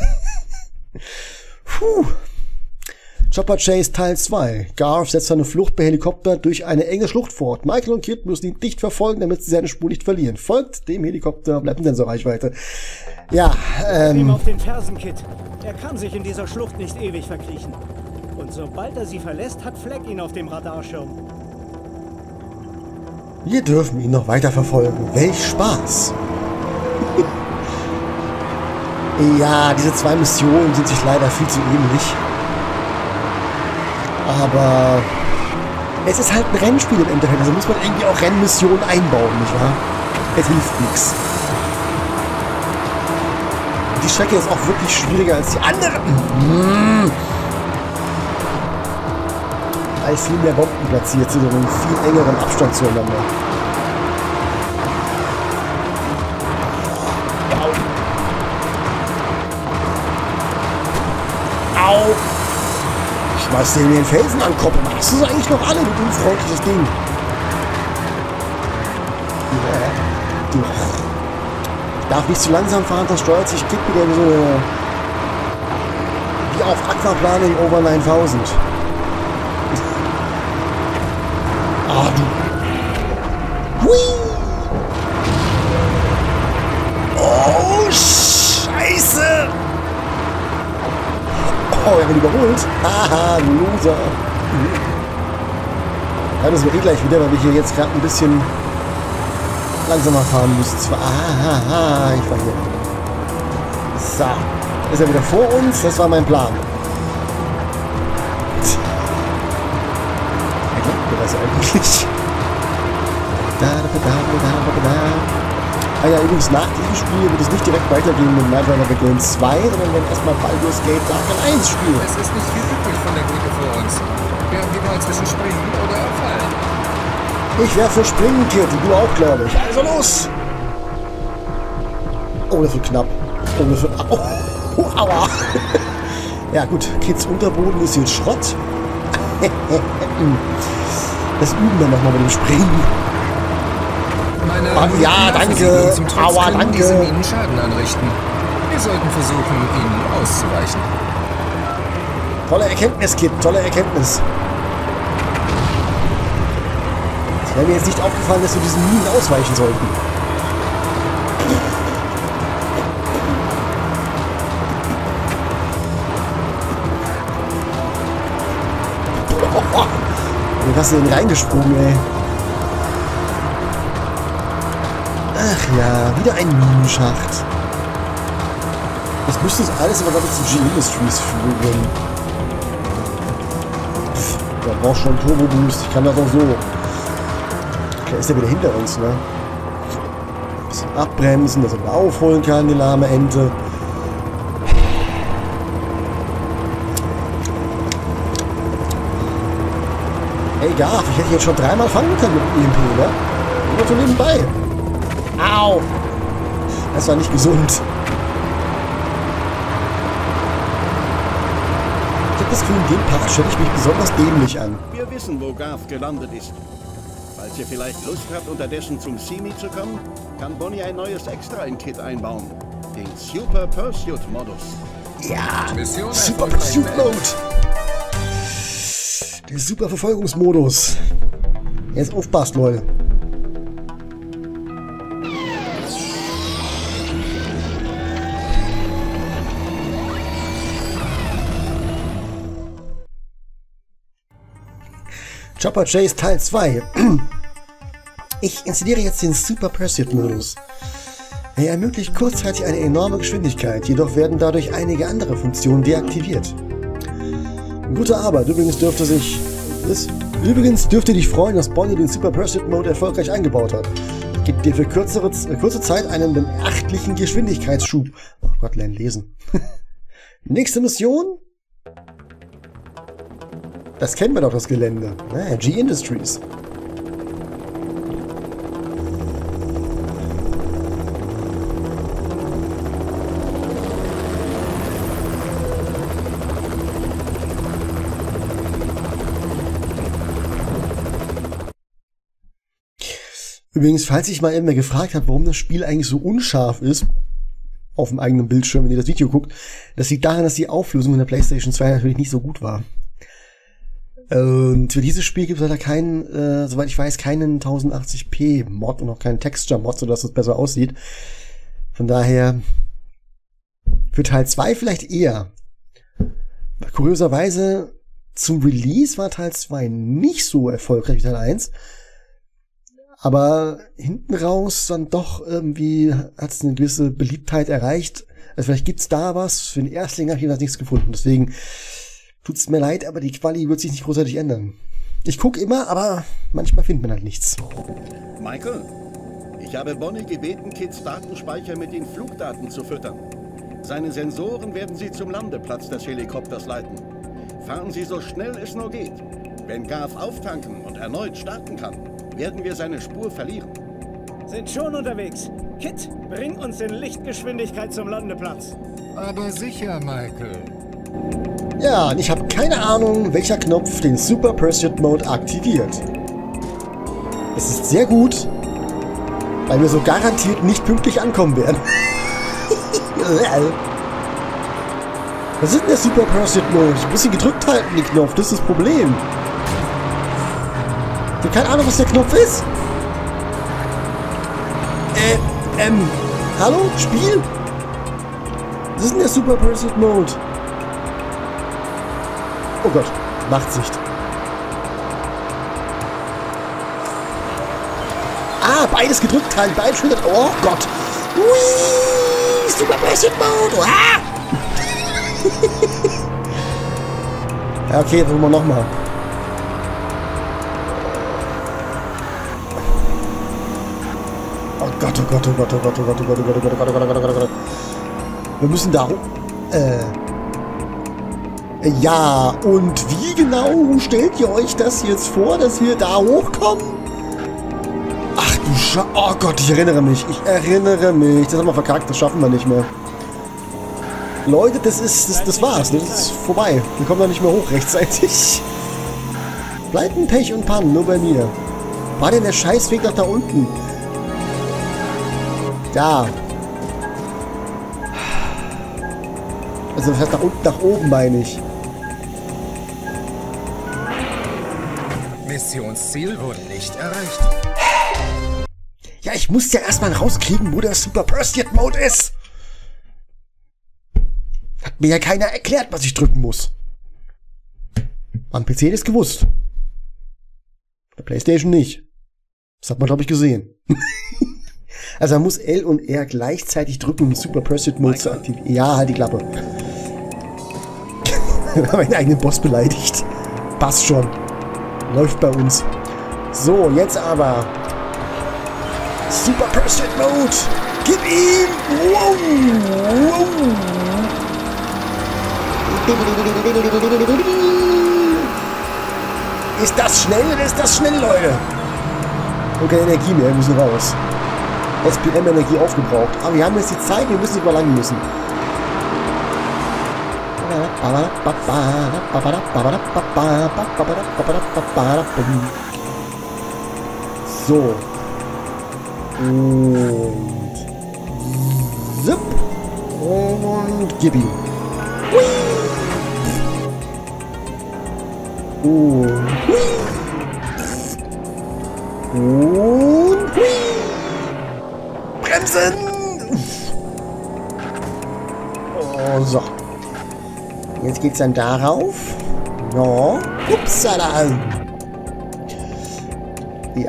Puh. Chopper Chase Teil 2. Garf setzt seine Flucht per Helikopter durch eine enge Schlucht fort. Michael und Kid müssen ihn dicht verfolgen, damit sie seine Spur nicht verlieren. Folgt dem Helikopter, bleibt in der Reichweite. Ja, Ihm auf den Fersen, Kid. Er kann sich in dieser Schlucht nicht ewig verkriechen. Und sobald er sie verlässt, hat Fleck ihn auf dem Radarschirm. Wir dürfen ihn noch weiter verfolgen. Welch Spaß! Ja, diese zwei Missionen sind sich leider viel zu ähnlich. Aber es ist halt ein Rennspiel im Endeffekt, also muss man irgendwie auch Rennmissionen einbauen, nicht wahr? Es hilft nichts. Die Strecke ist auch wirklich schwieriger als die anderen. Weil viel mehr Bomben platziert sind und einen viel engeren Abstand zueinander. Au! Schmeiß dir den Felsen an den Kopf. Machst du es eigentlich noch alle, du unfreundliches Ding? Ich darf nicht zu langsam fahren, das steuert sich Kid wieder so wie auf Aquaplaning over 9000. Ah, du. Hui! Oh, Scheiße! Oh, er wird überholt. Haha, Loser. Ja, das wird eh gleich wieder, weil wir hier jetzt gerade ein bisschen langsamer fahren müssen. Ich war hier. So. Ist er wieder vor uns? Das war mein Plan. Erkennt mir das eigentlich? Ah ja, übrigens nach diesem Spiel wird es nicht direkt weitergehen mit Knight Rider Begins 2, sondern wir werden erstmal Baldur's Gate Dark 1 spielen. Es ist nicht viel übrig von der Brücke vor uns. Werden wir mal zwischen springen oder fallen? Ich wäre für Springen, Kid, und du auch, glaube ich. Also los! Oh, das wird knapp. Oh, das wird... Oh, aua! Ja gut, Kids Unterboden ist jetzt Schrott. Das üben wir nochmal mit dem Springen. Ja, danke. Aua, danke. Ihnen Schaden anrichten. Wir sollten versuchen, ihnen auszuweichen. Tolle Erkenntnis, Kid. Tolle Erkenntnis. Es wäre mir jetzt nicht aufgefallen, dass wir diesen Minen ausweichen sollten. Wie hast du denn reingesprungen, ey? Ach ja, wieder ein Minenschacht. Das müsste uns alles aber, glaube ich, zu G-Industries führen. Der braucht schon einen Turbo-Boost. Ich kann das auch so. Okay, ist der wieder hinter uns, ne? Ein bisschen abbremsen, dass er wieder aufholen kann, die lahme Ente. Ey, Garf, ich hätte jetzt schon 3-mal fangen können mit dem EMP, ne? Nur so nebenbei. Au! Das war nicht gesund. Ich habe das Gefühl, in dem Part stelle ich mich besonders dämlich an. Wir wissen, wo Garth gelandet ist. Falls ihr vielleicht Lust habt, unterdessen zum Simi zu kommen, kann Bonnie ein neues Extra in Kit einbauen. Den Super Pursuit Modus. Ja! Mission Super erfolgreich Pursuit Mode! Der Super Verfolgungsmodus. Jetzt aufpasst, Leute. Chopper Chase Teil 2. Ich installiere jetzt den Super Pursuit Modus. Er ermöglicht kurzzeitig eine enorme Geschwindigkeit, jedoch werden dadurch einige andere Funktionen deaktiviert. Gute Arbeit, übrigens dürfte dich freuen, dass Bonnie den Super Pursuit Mode erfolgreich eingebaut hat. Gibt dir für kurze Zeit einen beachtlichen Geschwindigkeitsschub. Oh Gott, lernen lesen. Nächste Mission? Das kennen wir doch, das Gelände. G-Industries. Übrigens, falls ich mal immer gefragt habe, warum das Spiel eigentlich so unscharf ist, auf dem eigenen Bildschirm, wenn ihr das Video guckt, das liegt daran, dass die Auflösung in der PlayStation 2 natürlich nicht so gut war. Und für dieses Spiel gibt es leider keinen, soweit ich weiß, keinen 1080p Mod und auch keinen Texture Mod, sodass es besser aussieht. Von daher, für Teil 2 vielleicht eher. Kurioserweise, zum Release war Teil 2 nicht so erfolgreich wie Teil 1. Aber hinten raus dann doch irgendwie hat es eine gewisse Beliebtheit erreicht. Also vielleicht gibt's da was. Für den Erstling habe ich jedenfalls nichts gefunden. Deswegen tut's mir leid, aber die Quali wird sich nicht großartig ändern. Ich gucke immer, aber manchmal findet man halt nichts. Michael, ich habe Bonnie gebeten, Kids Datenspeicher mit den Flugdaten zu füttern. Seine Sensoren werden Sie zum Landeplatz des Helikopters leiten. Fahren Sie so schnell es nur geht. Wenn Garth auftanken und erneut starten kann, werden wir seine Spur verlieren. Sind schon unterwegs. Kit, bring uns in Lichtgeschwindigkeit zum Landeplatz. Aber sicher, Michael. Ja, und ich habe keine Ahnung, welcher Knopf den Super Pursuit Mode aktiviert. Es ist sehr gut, weil wir so garantiert nicht pünktlich ankommen werden. Was ist denn der Super Pursuit Mode? Ich muss ihn gedrückt halten, den Knopf, das ist das Problem. Ich habe keine Ahnung, was der Knopf ist. Hallo? Spiel? Was ist denn der Super Pursuit Mode? Oh Gott, Nachtsicht. beides gedrückt halten, beide Schultern. Oh Gott. Ui, Super Pursuit Mode. Ah! Ja, okay, jetzt wollen wir nochmal. Oh Gott, oh Gott, oh Gott, oh Gott, oh Gott, oh Gott, oh Gott, oh Gott, oh Gott, oh Gott, oh Gott, oh Gott. Wir müssen da hoch. Ja, und wie genau stellt ihr euch das jetzt vor, dass wir da hochkommen? Ach du oh Gott, ich erinnere mich. Das haben wir verkackt, das schaffen wir nicht mehr. Leute, das war's. Das ist vorbei. Wir kommen da nicht mehr hoch rechtzeitig. Bleibt ein Pech und Pannen, nur bei mir. War denn der Scheißweg nach da unten? Da. Also das heißt nach unten, nach oben meine ich. Missionsziel wurde nicht erreicht. Ja, ich muss ja erstmal rauskriegen, wo der Super Pursuit Mode ist. Hat mir ja keiner erklärt, was ich drücken muss. Am PC hätte es gewusst. Bei PlayStation nicht. Das hat man, glaube ich, gesehen. Also man muss L und R gleichzeitig drücken, um den Super Pursuit Mode zu aktivieren. Ja, halt die Klappe. Wir haben einen eigenen Boss beleidigt. Passt schon. Läuft bei uns. So, jetzt aber. Super Pursuit Mode. Gib ihm. Wow. Wow. Ist das schnell oder ist das schnell, Leute? Und keine Energie mehr, wir müssen raus. SPM-Energie aufgebraucht. Aber wir haben jetzt die Zeit, wir müssen nicht mal lang müssen. So. Und zip. Und gib ihm. Hui. Und hui. Und hui. Bremsen! Oh, so. Jetzt geht's dann darauf. No. Upsala. Ja.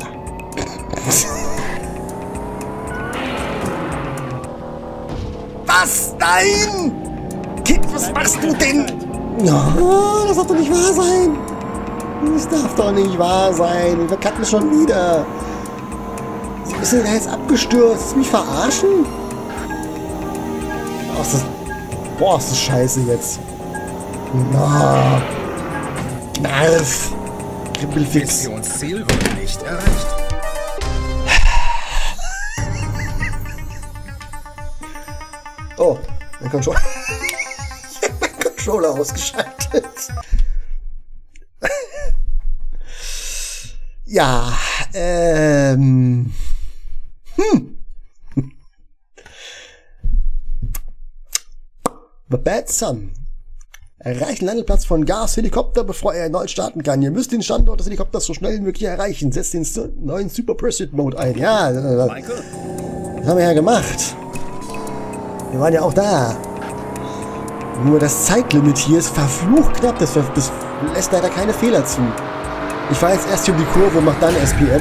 Was? Nein! Kind, was machst du denn? No, das darf doch nicht wahr sein. Das darf doch nicht wahr sein. Wir verkacken schon wieder. Sie sind da jetzt abgestürzt. Willst du mich verarschen? Oh, ist das scheiße jetzt. Na. Knarf. Kribbelfix. Missionsziel wurde nicht erreicht. Oh, mein Controller. Ich hab meinen Controller ausgeschaltet. Ja, The Bad Son. Erreichen Landeplatz von Gas Helikopter, bevor er erneut starten kann. Ihr müsst den Standort des Helikopters so schnell wie möglich erreichen. Setzt den neuen Super Pursuit Mode ein. Ja, das haben wir ja gemacht. Wir waren ja auch da. Nur das Zeitlimit hier ist verflucht knapp. Das lässt leider keine Fehler zu. Ich fahre jetzt erst hier um die Kurve und mach dann SPM.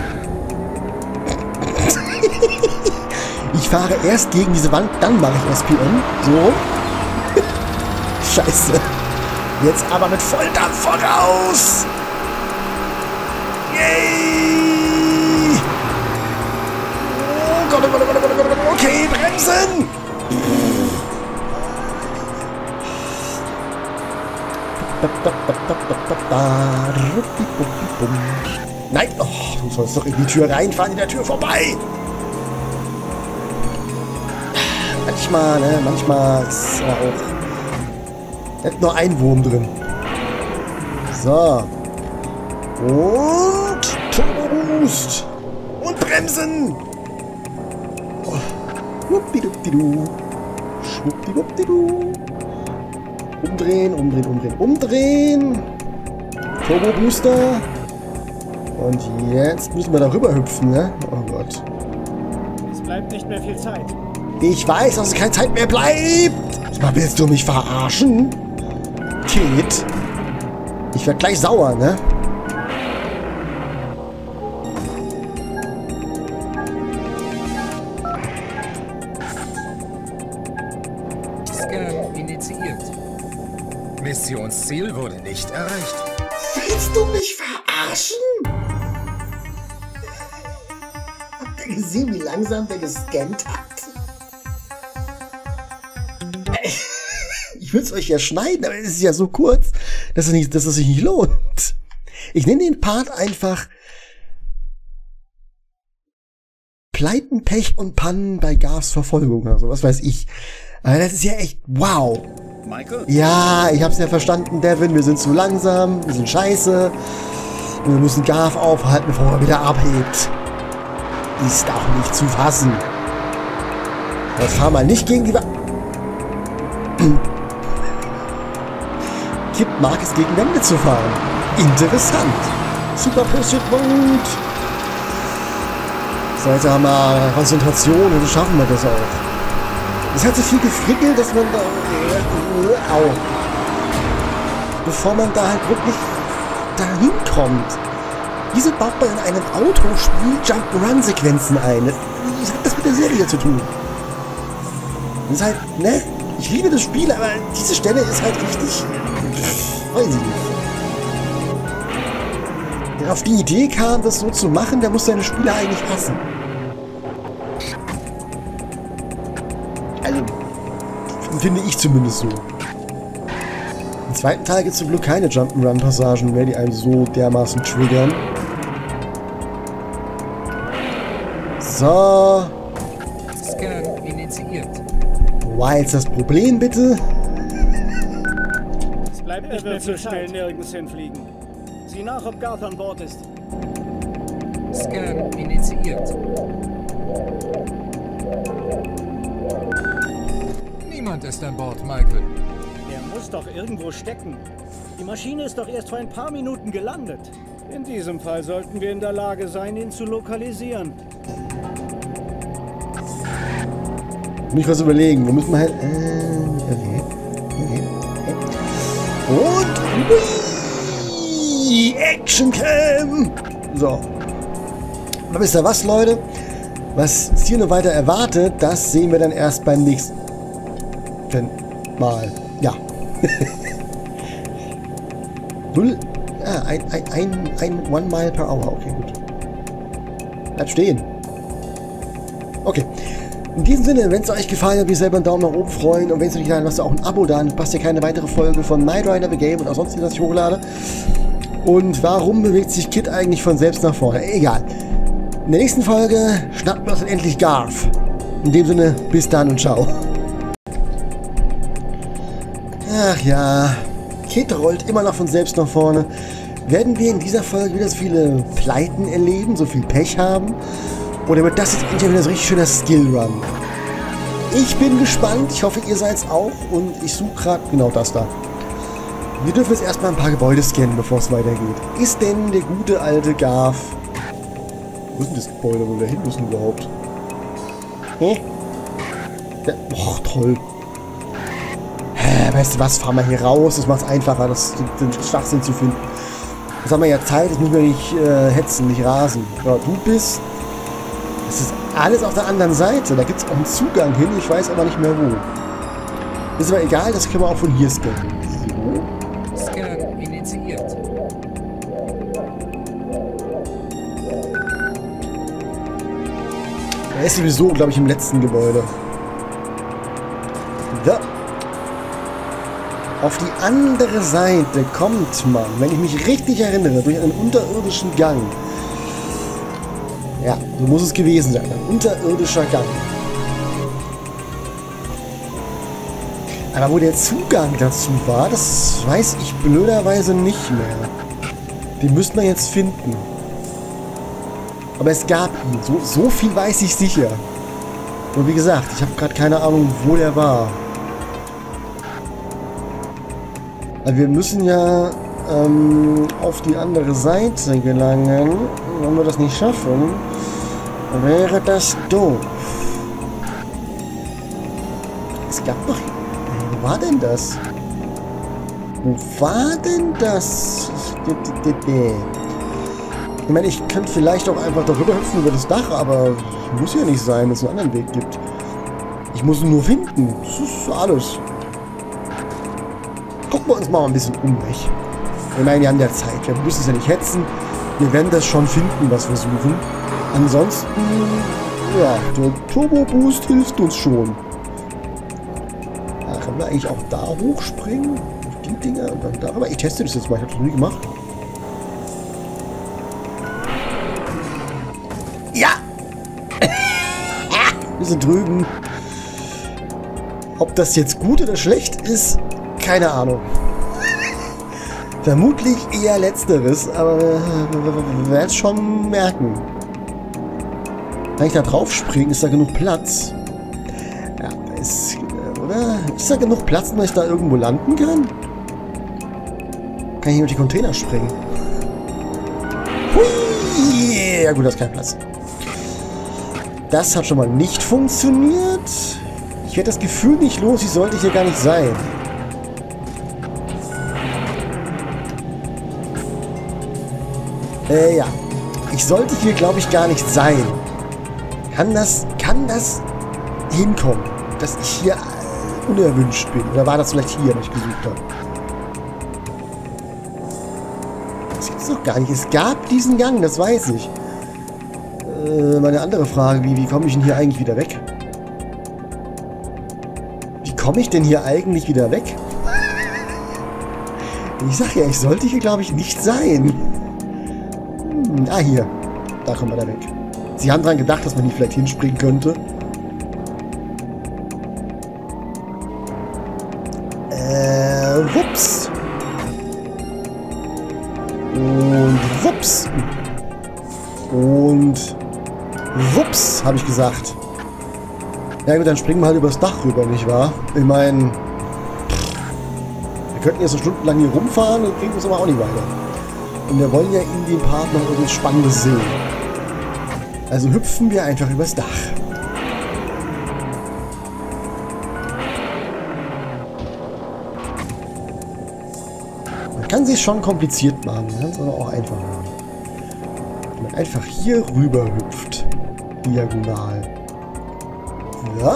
Ich fahre erst gegen diese Wand, dann mache ich SPM. So. Scheiße. Jetzt aber mit Volldampf voraus. Yay! Oh Gott, oh Gott, oh Gott, oh Gott, oh Gott. Okay, bremsen! Nein! Oh, du sollst doch in die Tür reinfahren, in der Tür vorbei! Manchmal, ne? Manchmal ist er auch... Da ist nur ein Wurm drin. So. Und... Turbo Boost! Und bremsen! Oh. Schwuppdiwuppdidu. Schwuppdiwuppdidu. Umdrehen, umdrehen, umdrehen, umdrehen. Turbo Booster. Und jetzt müssen wir darüber hüpfen, ne? Oh Gott. Es bleibt nicht mehr viel Zeit. Ich weiß, dass es keine Zeit mehr bleibt. Mal, willst du mich verarschen? Kid. Ich werd gleich sauer, ne? Scan initiiert. Missionsziel wurde nicht erreicht. Willst du mich verarschen? Habt ihr gesehen, wie langsam der gescannt hat? Ich würde es euch ja schneiden, aber es ist ja so kurz, dass es sich nicht lohnt. Ich nenne den Part einfach Pleiten, Pech und Pannen bei Garfs Verfolgung oder so, was weiß ich. Aber das ist ja echt wow. Michael? Ja, ich hab's ja verstanden, Devin. Wir sind zu langsam, wir sind scheiße. Wir müssen Garf aufhalten, bevor er wieder abhebt. Ist auch nicht zu fassen. Jetzt fahr mal nicht gegen die... Kip mag es, gegen Wände zu fahren. Interessant. Super Pursuit Mode. So, jetzt haben wir Konzentration und dann schaffen wir das auch. Es hat so viel gefrickelt, dass man da... Au. Bevor man da halt wirklich dahin kommt. Wieso baut man in einem Autospiel Jump-Run-Sequenzen ein? Was hat das mit der Serie zu tun? Das ist halt, ne? Ich liebe das Spiel, aber diese Stelle ist halt richtig... Weiß ich nicht. Wer auf die Idee kam, das so zu machen, der muss seine Spieler eigentlich hassen. Also, finde ich zumindest so. Im zweiten Teil gibt es zum Glück keine Jump'n'Run-Passagen mehr, die einen so dermaßen triggern. So. Scan initiiert. War jetzt das Problem, bitte? Es bleibt nicht mehr so schnell nirgends hinfliegen. Sieh nach, ob Garth an Bord ist. Scan initiiert. Niemand ist an Bord, Michael. Der muss doch irgendwo stecken. Die Maschine ist doch erst vor ein paar Minuten gelandet. In diesem Fall sollten wir in der Lage sein, ihn zu lokalisieren. Muss ich was überlegen. Wir müssen halt... Und... Action-Cam! So. Aber wisst ihr was, Leute? Was uns hier noch weiter erwartet, das sehen wir dann erst beim nächsten Mal. Ja. Ein 1 Mile per Hour. Okay, gut. Bleibt stehen. Okay. In diesem Sinne, wenn es euch gefallen hat, würde ich selber einen Daumen nach oben freuen. Und wenn es euch gefallen hat, lasst ihr auch ein Abo da. Dann verpasst ihr keine weitere Folge von Knight Rider The Game und auch sonst, was ich hochlade. Und warum bewegt sich Kit eigentlich von selbst nach vorne? Egal. In der nächsten Folge schnappen wir uns dann endlich Garf. In dem Sinne, bis dann und ciao. Ach ja, Kit rollt immer noch von selbst nach vorne. Werden wir in dieser Folge wieder so viele Pleiten erleben, so viel Pech haben? Oder wird das jetzt endlich wieder so richtig schöner Skill-Run? Ich bin gespannt, ich hoffe ihr seid es auch und ich suche gerade genau das da. Wir dürfen jetzt erstmal ein paar Gebäude scannen, bevor es weitergeht. Ist denn der gute alte Garf... Wo ist denn das Gebäude, wo wir hin müssen überhaupt? Hä? Ja, och, toll. Weißt du was, fahren wir hier raus, das macht es einfacher, den Schwachsinn zu finden. Jetzt haben wir ja Zeit, jetzt müssen wir nicht hetzen, nicht rasen. Ja, du bist... Das ist alles auf der anderen Seite, da gibt es auch einen Zugang hin, ich weiß aber nicht mehr wo. Ist aber egal, das können wir auch von hier scannen. Scan initiiert. Er ist sowieso, glaube ich, im letzten Gebäude. Da. Auf die andere Seite kommt man, wenn ich mich richtig erinnere, durch einen unterirdischen Gang. Ja, so muss es gewesen sein. Ein unterirdischer Gang. Aber wo der Zugang dazu war, das weiß ich blöderweise nicht mehr. Den müsste man jetzt finden. Aber es gab ihn. So viel weiß ich sicher. Und wie gesagt, ich habe gerade keine Ahnung, wo der war. Also wir müssen ja auf die andere Seite gelangen. Wenn wir das nicht schaffen, wäre das doof. Es gab doch... Wo war denn das? Wo war denn das? Ich meine, ich könnte vielleicht auch einfach darüber hüpfen über das Dach, aber muss ja nicht sein, dass es einen anderen Weg gibt. Ich muss ihn nur finden. Das ist alles. gucken wir uns mal ein bisschen um, nicht? Ich meine, wir haben ja Zeit. Wir müssen es ja nicht hetzen. Wir werden das schon finden, was wir suchen. Ansonsten, ja, der Turbo Boost hilft uns schon. Ja, können wir eigentlich auch da hochspringen? Die Dinger und dann darüber. Ich teste das jetzt mal. Ich habe das noch nie gemacht. Ja! Wir sind drüben. Ob das jetzt gut oder schlecht ist, keine Ahnung. Vermutlich eher Letzteres, aber wir werden es schon merken. Kann ich da drauf springen? Ist da genug Platz? Ja, oder? Ist da genug Platz, dass ich da irgendwo landen kann? Kann ich hier durch die Container springen? Hui! Ja gut, da ist kein Platz. Das hat schon mal nicht funktioniert. Ich werde das Gefühl nicht los, ich sollte hier gar nicht sein. Ja. Ich sollte hier, glaube ich, gar nicht sein. Kann das hinkommen, dass ich hier unerwünscht bin? Oder war das vielleicht hier, was ich gesucht habe? Das gibt's doch gar nicht. Es gab diesen Gang, das weiß ich. Meine andere Frage, wie komme ich denn hier eigentlich wieder weg? Wie komme ich denn hier eigentlich wieder weg? Ich sag ja, ich sollte hier, glaube ich, nicht sein. Hier. Da kommen wir da weg. Sie haben dran gedacht, dass man hier vielleicht hinspringen könnte. Wups. Und wups. Und wups, habe ich gesagt. Ja gut, dann springen wir halt übers Dach rüber, nicht wahr? Ich meine, wir könnten jetzt so stundenlang hier rumfahren und kriegen uns aber auch nicht weiter. Und wir wollen ja in dem Part noch irgendwas Spannendes sehen. Also hüpfen wir einfach übers Dach. Man kann sich schon kompliziert machen, man kann es aber auch einfach machen. Wenn man einfach hier rüber hüpft. Diagonal. Ja.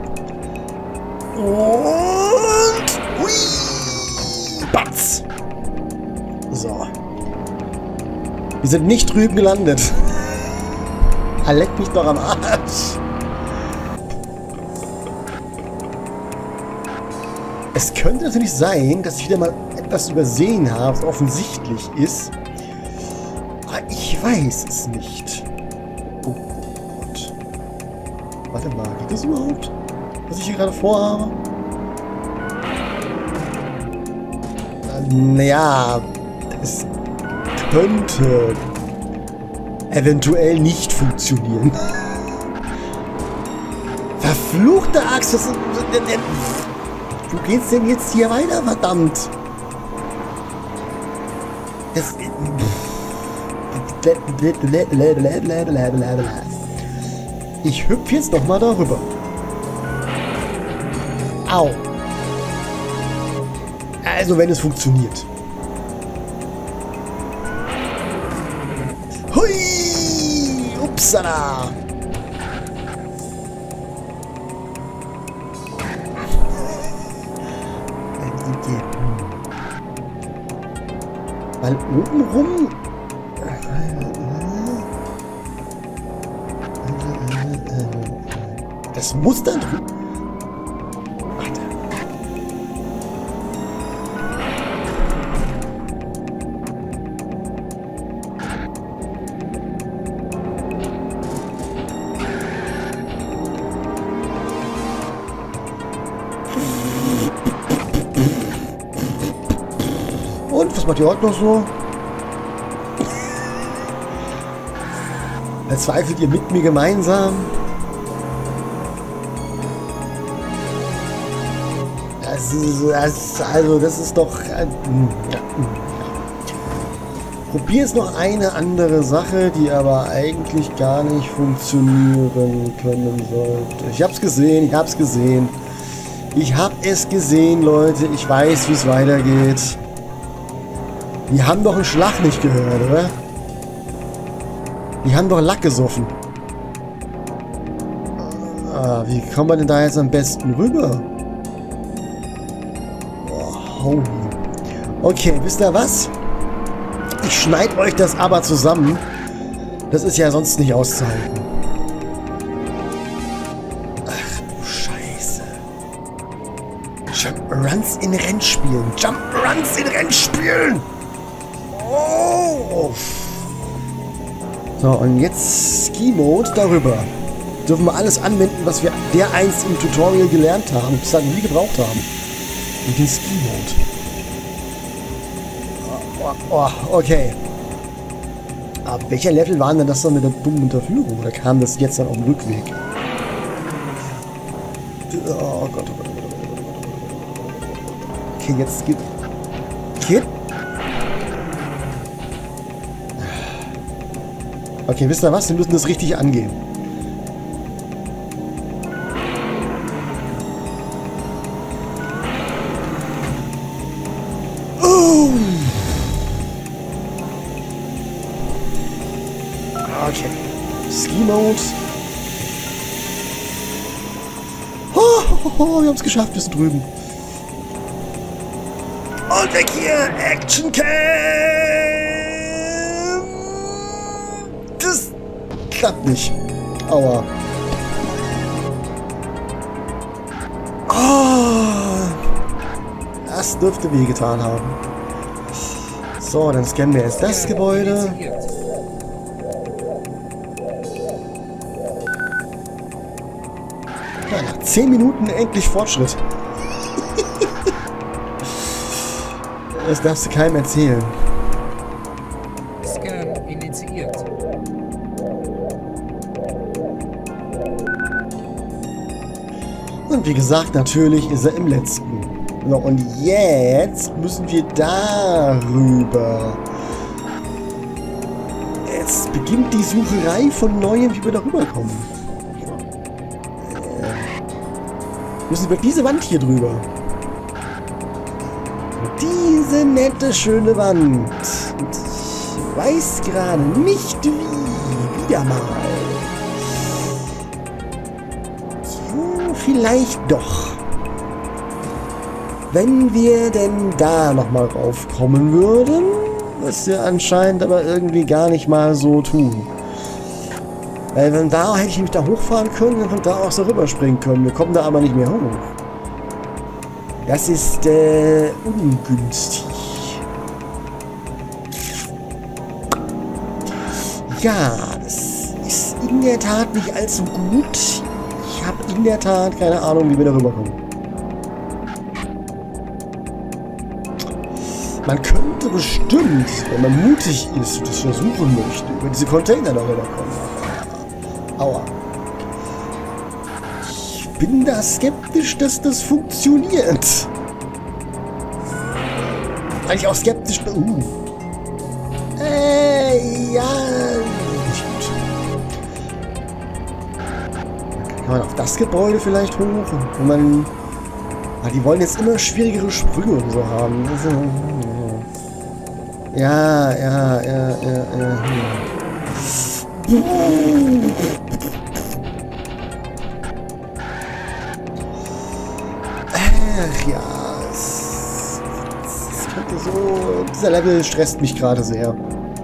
Und hui! Batz! So. Wir sind nicht drüben gelandet. Er leckt mich doch am Arsch. Es könnte natürlich sein, dass ich wieder mal etwas übersehen habe, was offensichtlich ist. Aber ich weiß es nicht. Oh Gott. Warte mal, geht das überhaupt? Was ich hier gerade vorhabe? Naja, es könnte eventuell nicht funktionieren. Verfluchte Axt! Wo geht's denn jetzt hier weiter, verdammt? Das... Ich hüpfe jetzt noch mal darüber. Au. Also wenn es funktioniert. Hui! Upsala! Weil oben rum... Das muss dann drüben... Warte. Und, was macht ihr heute noch so? Verzweifelt ihr mit mir gemeinsam? Das ist doch... Probier es noch eine andere Sache, die aber eigentlich gar nicht funktionieren können sollte. Ich hab's gesehen, ich hab's gesehen. Ich hab es gesehen, Leute. Ich weiß, wie es weitergeht. Die haben doch einen Schlag nicht gehört, oder? Die haben doch Lack gesoffen. Wie kommen wir denn da jetzt am besten rüber? Holy. Okay, wisst ihr was? Ich schneide euch das aber zusammen. Das ist ja sonst nicht auszuhalten. Ach du Scheiße. Jump-Runs in Rennspielen. Jump-Runs in Rennspielen. Oh. So, und jetzt Ski-Mode darüber. Dürfen wir alles anwenden, was wir dereinst im Tutorial gelernt haben, bis dann nie gebraucht haben. Und den Ski-Mode. Oh, okay. Aber welcher Level waren denn das dann mit der dummen Unterführung? Oder kam das jetzt dann auf dem Rückweg? Oh Gott, oh Gott. Okay, jetzt geht... Kid? Okay, wisst ihr was? Wir müssen das richtig angehen. Okay. Ski-Mode. Wir haben es geschafft, wir sind drüben. Und weg hier! Action Cam! Das klappt nicht. Aua. Das dürfte wehgetan haben. So, dann scannen wir jetzt das Gebäude. Ja, nach 10 Minuten endlich Fortschritt. Das darfst du keinem erzählen. Scan initiiert. Und wie gesagt, natürlich ist er im letzten. So, und jetzt müssen wir darüber. Jetzt beginnt die Sucherei von Neuem, wie wir darüber kommen. Müssen wir diese Wand hier drüber. Diese nette, schöne Wand. Und ich weiß gerade nicht wie. Wieder mal. So, vielleicht doch. Wenn wir denn da nochmal raufkommen würden, was wir anscheinend aber irgendwie gar nicht mal so tun. Weil wenn da hätte ich mich da hochfahren können und von da aus da rüberspringen können. Wir kommen da aber nicht mehr hoch. Das ist ungünstig. Ja, das ist in der Tat nicht allzu gut. Ich habe in der Tat keine Ahnung, wie wir da rüberkommen. Man könnte bestimmt, wenn man mutig ist und das versuchen möchte, über diese Container darüber kommen. Aua. Ich bin da skeptisch, dass das funktioniert. Eigentlich auch skeptisch. Ja. Nicht gut. Kann man auf das Gebäude vielleicht hoch? Und man. Die wollen jetzt immer schwierigere Sprünge und so haben. Ja. Ach ja. Es könnte so. Dieser Level stresst mich gerade sehr.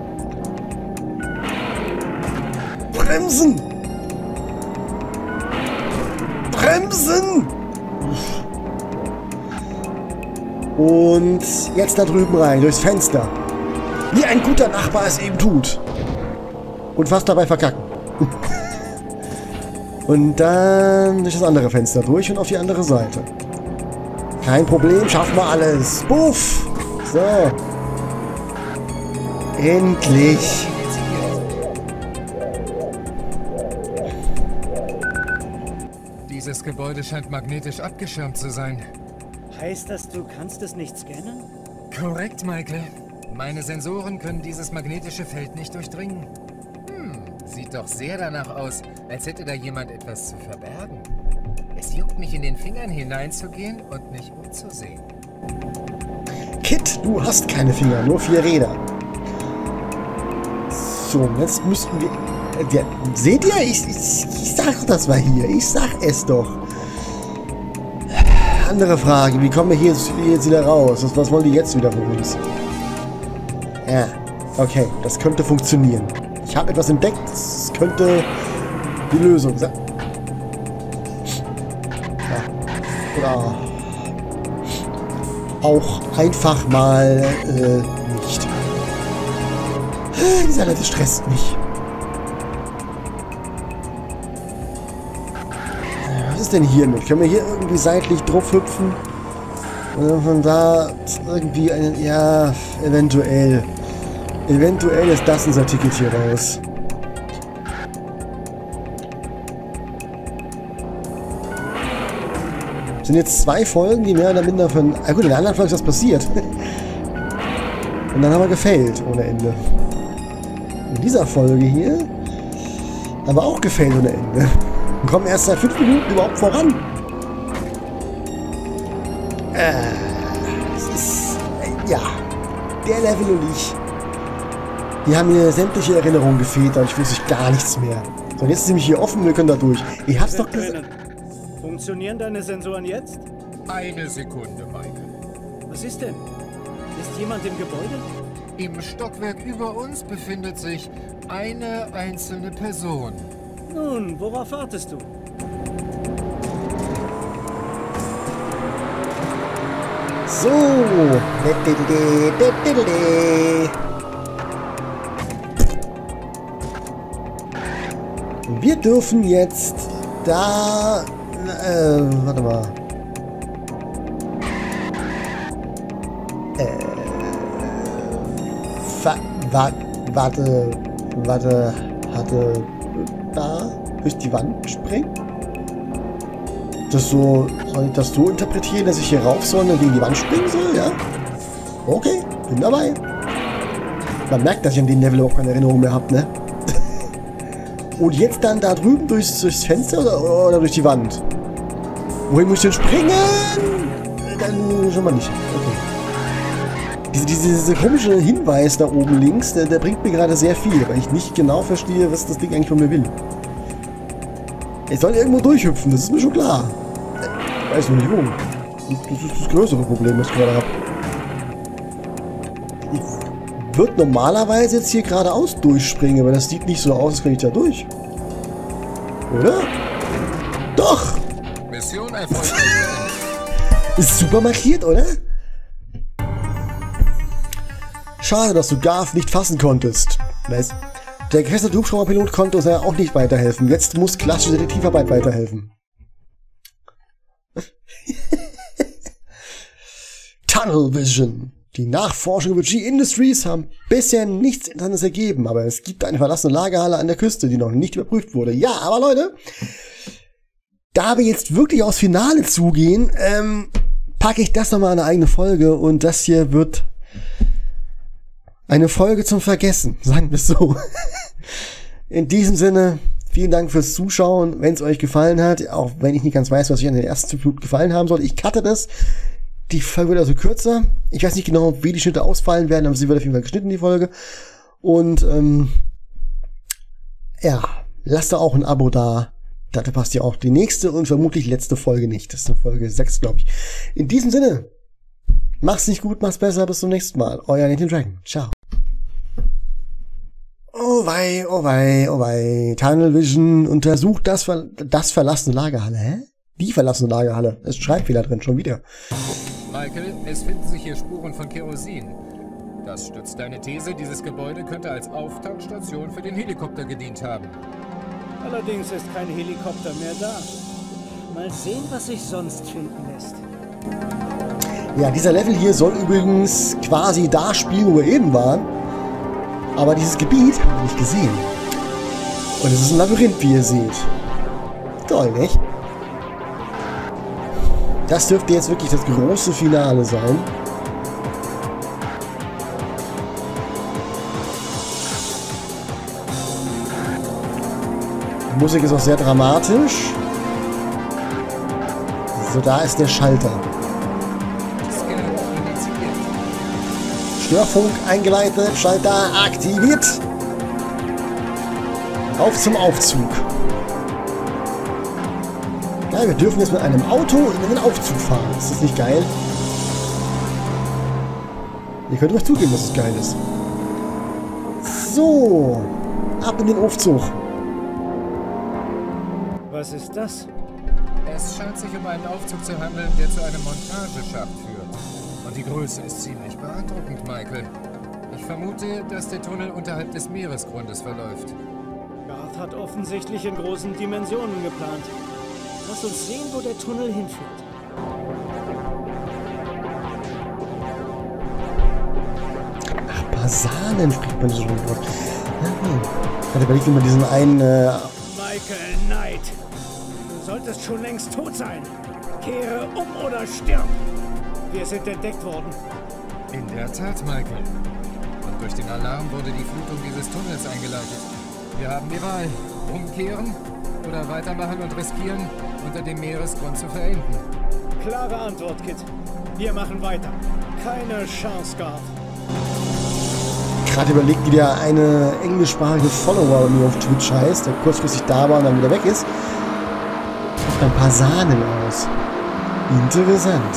Bremsen! Bremsen! Und jetzt da drüben rein, durchs Fenster. Wie ein guter Nachbar es eben tut. Und fast dabei verkacken. Und dann durch das andere Fenster durch und auf die andere Seite. Kein Problem, schaffen wir alles. Buff! So. Endlich. Dieses Gebäude scheint magnetisch abgeschirmt zu sein. Heißt das, du kannst es nicht scannen? Korrekt, Michael. Meine Sensoren können dieses magnetische Feld nicht durchdringen. Sieht doch sehr danach aus, als hätte da jemand etwas zu verbergen. Es juckt mich in den Fingern hineinzugehen und mich umzusehen. Kit, du hast keine Finger, nur 4 Räder. So, jetzt müssten wir... seht ihr? Ich sag, das war hier. Ich sag es doch. andere Frage. Wie kommen wir hier jetzt wieder raus? Was wollen die jetzt wieder von uns? Ja, okay. Das könnte funktionieren. Ich habe etwas entdeckt. Das könnte die Lösung sein. Ja. Oder auch einfach mal nicht. Dieser Leute stresst mich. Was ist denn hier mit? Können wir hier irgendwie seitlich drauf hüpfen? Und von da irgendwie einen... Ja, eventuell. Eventuell ist das unser Ticket hier raus. Das sind jetzt 2 Folgen, die mehr oder minder von... Ah gut, in der anderen Folge ist das passiert. Und dann haben wir gefailt ohne Ende. In dieser Folge hier haben wir auch gefailt ohne Ende. Und kommen erst seit 5 Minuten überhaupt voran. Es ist... ja. Der Level und ich. Die haben mir sämtliche Erinnerungen gefehlt, aber ich wusste gar nichts mehr. So, jetzt ist nämlich hier offen, wir können da durch. Ich hab's doch gesagt. Funktionieren deine Sensoren jetzt? Eine Sekunde, Michael. Was ist denn? Ist jemand im Gebäude? Im Stockwerk über uns befindet sich eine einzelne Person. Nun, worauf wartest du? So. Wir dürfen jetzt da... warte mal. Warte, hatte da durch die Wand springen? Das so, soll ich das so interpretieren, dass ich hier rauf soll und gegen die Wand springen soll, ja? Okay, bin dabei. Man merkt, dass ich an den Level auch keine Erinnerung mehr habe, ne? Und jetzt dann da drüben durchs Fenster oder durch die Wand? Wohin muss ich denn springen? Dann schon mal nicht. Okay. Dieser komische Hinweis da oben links, der bringt mir gerade sehr viel, weil ich nicht genau verstehe, was das Ding eigentlich von mir will. Ich soll irgendwo durchhüpfen, das ist mir schon klar. Ich weiß nur nicht wo. Das ist das größere Problem, was ich gerade habe. Ich würde normalerweise jetzt hier geradeaus durchspringen, aber das sieht nicht so aus, als kann ich da durch. Oder? Doch! Mission erfolgreich. Ist super markiert, oder? Schade, dass du Garth nicht fassen konntest. Nice. Der gefesselte Hubschrauberpilot konnte uns ja auch nicht weiterhelfen. Jetzt muss klassische Detektivarbeit weiterhelfen. Tunnel Vision. Die Nachforschung über G-Industries haben bisher nichts Interessantes ergeben, aber es gibt eine verlassene Lagerhalle an der Küste, die noch nicht überprüft wurde. Ja, aber Leute, da wir jetzt wirklich aufs Finale zugehen, packe ich das nochmal in eine eigene Folge und das hier wird eine Folge zum Vergessen, sagen wir es so. In diesem Sinne, vielen Dank fürs Zuschauen, wenn es euch gefallen hat, auch wenn ich nicht ganz weiß, was euch an den ersten 5 Minuten gefallen haben soll. Ich cutte das. Die Folge wird also kürzer. Ich weiß nicht genau, wie die Schnitte ausfallen werden, aber sie wird auf jeden Fall geschnitten, die Folge. Und ja, lasst da auch ein Abo da. Da verpasst ihr auch die nächste und vermutlich letzte Folge nicht. Das ist eine Folge 6, glaube ich. In diesem Sinne, mach's nicht gut, mach's besser, bis zum nächsten Mal. Euer Nathan Dragon. Ciao. Oh wei, oh wei, oh wei. Tunnel Vision untersucht das verlassene Lagerhalle. Hä? Die verlassene Lagerhalle. Es ist Schreibfehler drin, schon wieder. Michael, es finden sich hier Spuren von Kerosin. Das stützt deine These, dieses Gebäude könnte als Auftankstation für den Helikopter gedient haben. Allerdings ist kein Helikopter mehr da. Mal sehen, was sich sonst finden lässt. Ja, dieser Level hier soll übrigens quasi da spielen, wo wir eben waren. Aber dieses Gebiet haben wir nicht gesehen. Und es ist ein Labyrinth, wie ihr seht. Toll, nicht? Das dürfte jetzt wirklich das große Finale sein. Die Musik ist auch sehr dramatisch. So, da ist der Schalter. Störfunk eingeleitet, Schalter aktiviert. Auf zum Aufzug. Ja, wir dürfen jetzt mit einem Auto in den Aufzug fahren. Ist das nicht geil? Ihr könnt euch zugeben, dass es geil ist. So, ab in den Aufzug. Was ist das? Es scheint sich um einen Aufzug zu handeln, der zu einem Montageschacht führt. Und die Größe ist ziemlich beeindruckend, Michael. Ich vermute, dass der Tunnel unterhalb des Meeresgrundes verläuft. Garth hat offensichtlich in großen Dimensionen geplant. Lass uns sehen, wo der Tunnel hinführt. Basanen spricht man so schon Wort. Ich hatte überlegt, wie man diesen einen... Michael Knight, du solltest schon längst tot sein. Kehre um oder stirb. Wir sind entdeckt worden. In der Tat, Michael. Und durch den Alarm wurde die Flutung dieses Tunnels eingeleitet. Wir haben die Wahl. Umkehren oder weitermachen und riskieren, unter dem Meeresgrund zu verenden. Klare Antwort, Kid. Wir machen weiter. Keine Chance, Garth. Gerade überlegt, wie der eine englischsprachige Follower bei mir auf Twitch heißt, der kurzfristig da war und dann wieder weg ist. Macht ein paar Sahnen aus. Interessant.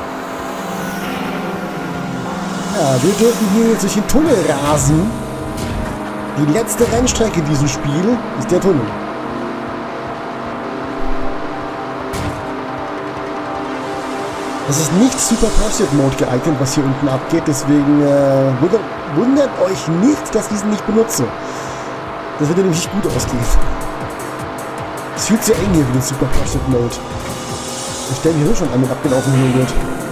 Ja, wir dürfen hier jetzt durch den Tunnel rasen. Die letzte Rennstrecke in diesem Spiel ist der Tunnel. Das ist nicht Super Pursuit Mode geeignet, was hier unten abgeht, deswegen wundert euch nicht, dass ich diesen nicht benutze. Das wird nämlich nicht gut ausgehen. Es fühlt sich eng hier wie den Super Pursuit Mode. Ich stelle mich hier schon an mit abgelaufenen Joghurt.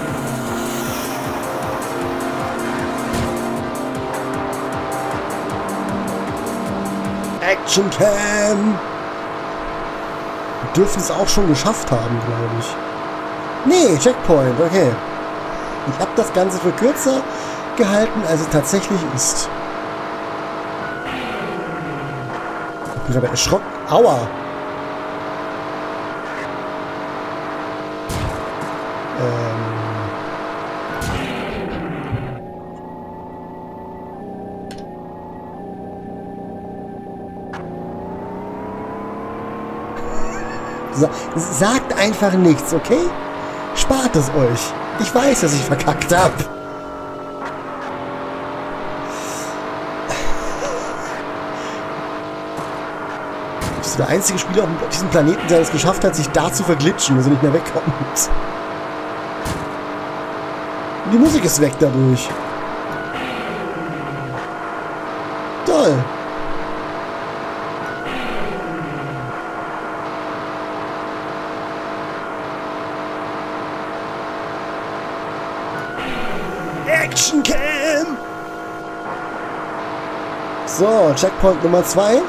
Action Cam! Wir dürfen es auch schon geschafft haben, glaube ich. Nee, Checkpoint, okay. Ich habe das Ganze für kürzer gehalten, als es tatsächlich ist. Ich bin gerade erschrocken. Aua! Sagt einfach nichts, okay? Spart es euch. Ich weiß, dass ich verkackt habe. Du bist der einzige Spieler auf diesem Planeten, der es geschafft hat, sich da zu verglitschen, dass er nicht mehr wegkommt. Und die Musik ist weg dadurch. Toll. Action Cam! So, Checkpoint Nummer 2. Wir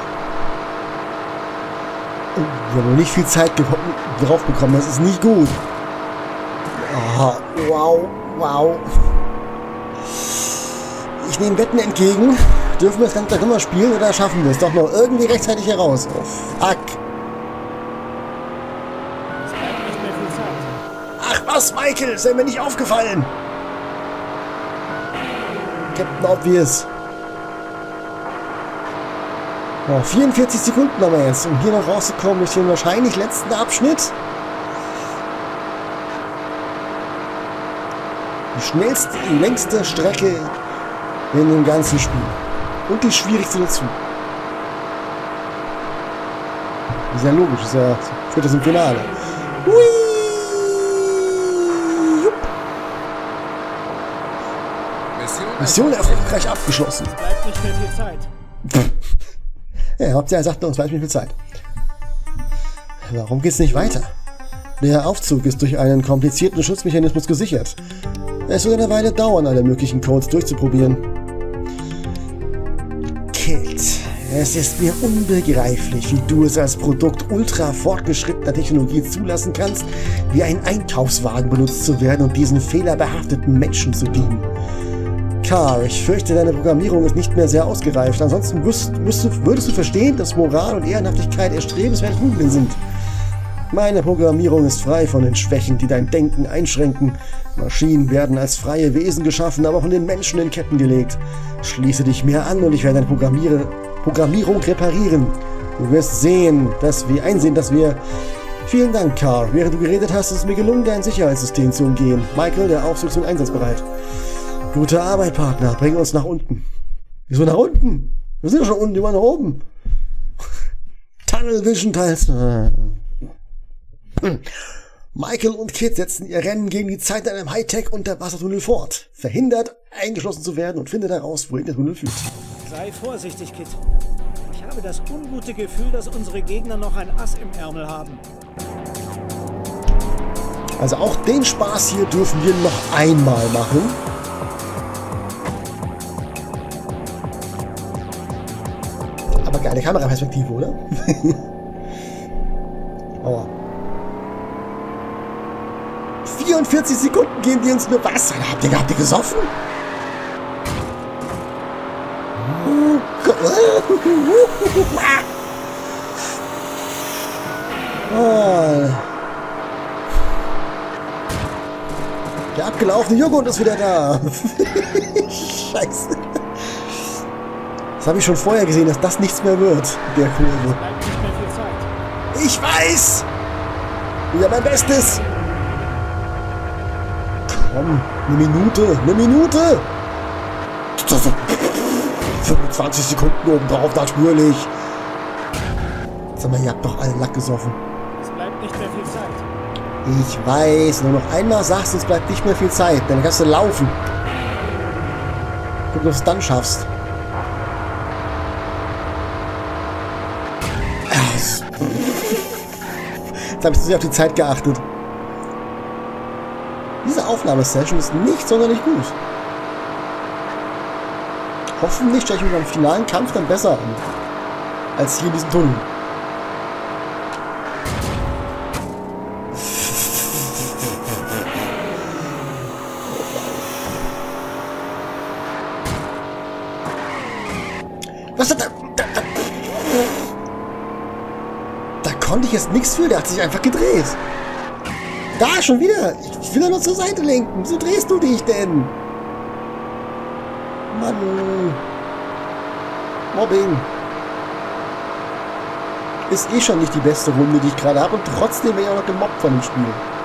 haben noch nicht viel Zeit drauf bekommen, das ist nicht gut. Oh, wow, wow. Ich nehme Wetten entgegen. Dürfen wir das Ganze nochmal spielen oder schaffen wir es doch noch irgendwie rechtzeitig heraus? Oh, fuck. Ach was, Michael, ist mir nicht aufgefallen. Captain Obvious. Oh, 44 Sekunden haben wir jetzt, um hier noch rauszukommen durch den wahrscheinlich letzten Abschnitt. Die schnellste, die längste Strecke in dem ganzen Spiel. Und die schwierigste dazu. Das ist ja logisch, das ist ja, führt das im Finale. Hui! Mission erfolgreich abgeschlossen. Bleibt nicht mehr viel Zeit. Ja, Hauptsache er sagt noch, es bleibt nicht viel Zeit. Warum geht's nicht weiter? Der Aufzug ist durch einen komplizierten Schutzmechanismus gesichert. Es wird eine Weile dauern, alle möglichen Codes durchzuprobieren. Kid, es ist mir unbegreiflich, wie du es als Produkt ultra fortgeschrittener Technologie zulassen kannst, wie ein Einkaufswagen benutzt zu werden und diesen fehlerbehafteten Menschen zu dienen. Car, ich fürchte, deine Programmierung ist nicht mehr sehr ausgereift. Ansonsten würdest du verstehen, dass Moral und Ehrenhaftigkeit erstrebenswerte Tugenden sind. Meine Programmierung ist frei von den Schwächen, die dein Denken einschränken. Maschinen werden als freie Wesen geschaffen, aber von den Menschen in Ketten gelegt. Schließe dich mir an und ich werde deine Programmierung reparieren. Du wirst einsehen, dass wir Vielen Dank, Carl. Während du geredet hast, ist es mir gelungen, dein Sicherheitssystem zu umgehen. Michael, der Aufzug ist einsatzbereit. Gute Arbeit, Partner. Bring uns nach unten. Wieso nach unten? Wir sind doch schon unten, die waren nach oben. Tunnel Vision Teil 2. Michael und Kit setzen ihr Rennen gegen die Zeit in einem Hightech-Unterwassertunnel fort. Verhindert, eingeschlossen zu werden und findet heraus, wohin der Tunnel führt. Sei vorsichtig, Kit. Ich habe das ungute Gefühl, dass unsere Gegner noch ein Ass im Ärmel haben. Also auch den Spaß hier dürfen wir noch einmal machen. Aber geile Kameraperspektive, oder? Aua. 44 Sekunden gehen die uns nur... Was? Habt ihr gesoffen? Oh Gott. Oh. Der abgelaufene Joghurt ist wieder da. Scheiße. Das habe ich schon vorher gesehen, dass das nichts mehr wird. Der Kurve. Ich weiß! Ja, mein Bestes! Komm, eine Minute, eine Minute! 25 Sekunden oben drauf, natürlich. Sag mal, ihr habt doch alle Lack gesoffen. Es bleibt nicht mehr viel Zeit. Ich weiß, nur noch einmal sagst du, es bleibt nicht mehr viel Zeit. Dann kannst du laufen. Guck, ob du es dann schaffst. Jetzt habe ich zu sehr auf die Zeit geachtet. Diese Aufnahmesession ist nicht sonderlich gut. Hoffentlich stelle ich mich beim finalen Kampf dann besser an. Als hier in diesem Tunnel. Was hat da konnte ich jetzt nichts für, der hat sich einfach gedreht. Da, schon wieder. Ich will ja nur zur Seite lenken. Wieso drehst du dich denn? Mann. Mobbing. Ist eh schon nicht die beste Runde, die ich gerade habe. Und trotzdem werde ich auch noch gemobbt von dem Spiel.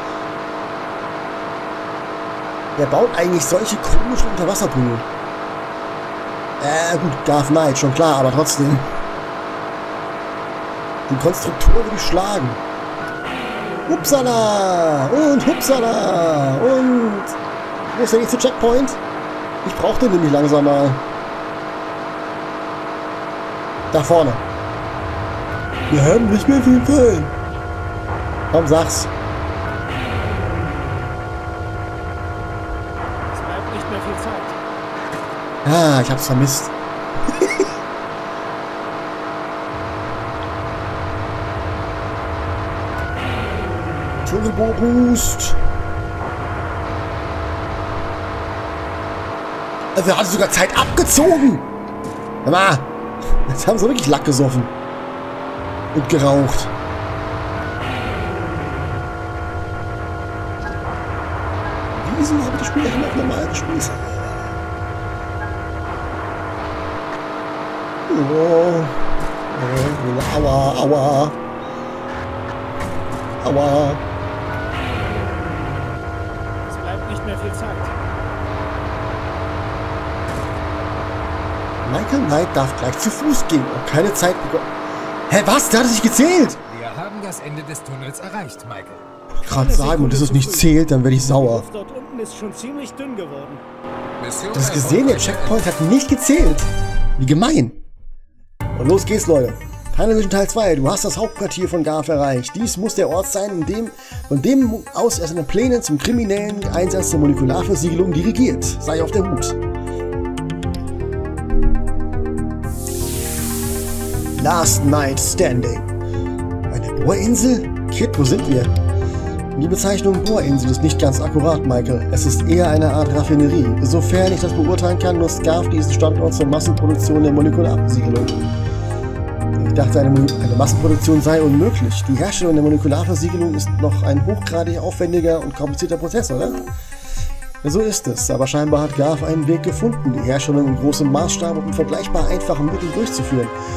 Wer baut eigentlich solche komischen Unterwassertunnel? Gut, Garth Knight, schon klar, aber trotzdem. Den Konstruktor würde ich schlagen. Hupsala! Und hupsala! Und... Wo ist der nächste Checkpoint? Ich brauche den nämlich langsam mal. Da vorne. Wir haben nicht mehr viel Zeit. Komm, sag's. Es bleibt nicht mehr viel Zeit. Ah, ich hab's vermisst. Turbo Boost. Also wir haben sogar Zeit abgezogen. Hör mal. Jetzt haben sie wirklich Lack gesoffen. Und geraucht. Wieso habe ich das Spiel noch normal gespielt? Oh. Aua, aua. Aua. Es bleibt nicht mehr viel Zeit. Michael Knight darf gleich zu Fuß gehen und keine Zeit bekommen. Hä, was? Der hat es nicht gezählt! Wir haben das Ende des Tunnels erreicht, Michael. Ich gerade sagen, und dass es nicht zählt, dann werde ich Die sauer. Luft dort unten ist schon ziemlich dünn geworden. Mission Das gesehen, der Checkpoint hat nicht gezählt. Wie gemein. Und los geht's, Leute. Final Vision Teil 2. Du hast das Hauptquartier von Garth erreicht. Dies muss der Ort sein, von dem aus er seine Pläne zum kriminellen Einsatz der Molekularversiegelung dirigiert. Sei auf der Hut. Last Night Standing. Eine Bohrinsel? Kit, wo sind wir? Die Bezeichnung Bohrinsel ist nicht ganz akkurat, Michael. Es ist eher eine Art Raffinerie. Sofern ich das beurteilen kann, nutzt Garth diesen Standort zur Massenproduktion der Molekularversiegelung. Ich dachte, eine Massenproduktion sei unmöglich. Die Herstellung der Molekularversiegelung ist noch ein hochgradig aufwendiger und komplizierter Prozess, oder? So ist es, aber scheinbar hat Garth einen Weg gefunden, die Herstellung in großem Maßstab und mit vergleichbar einfachen Mitteln durchzuführen.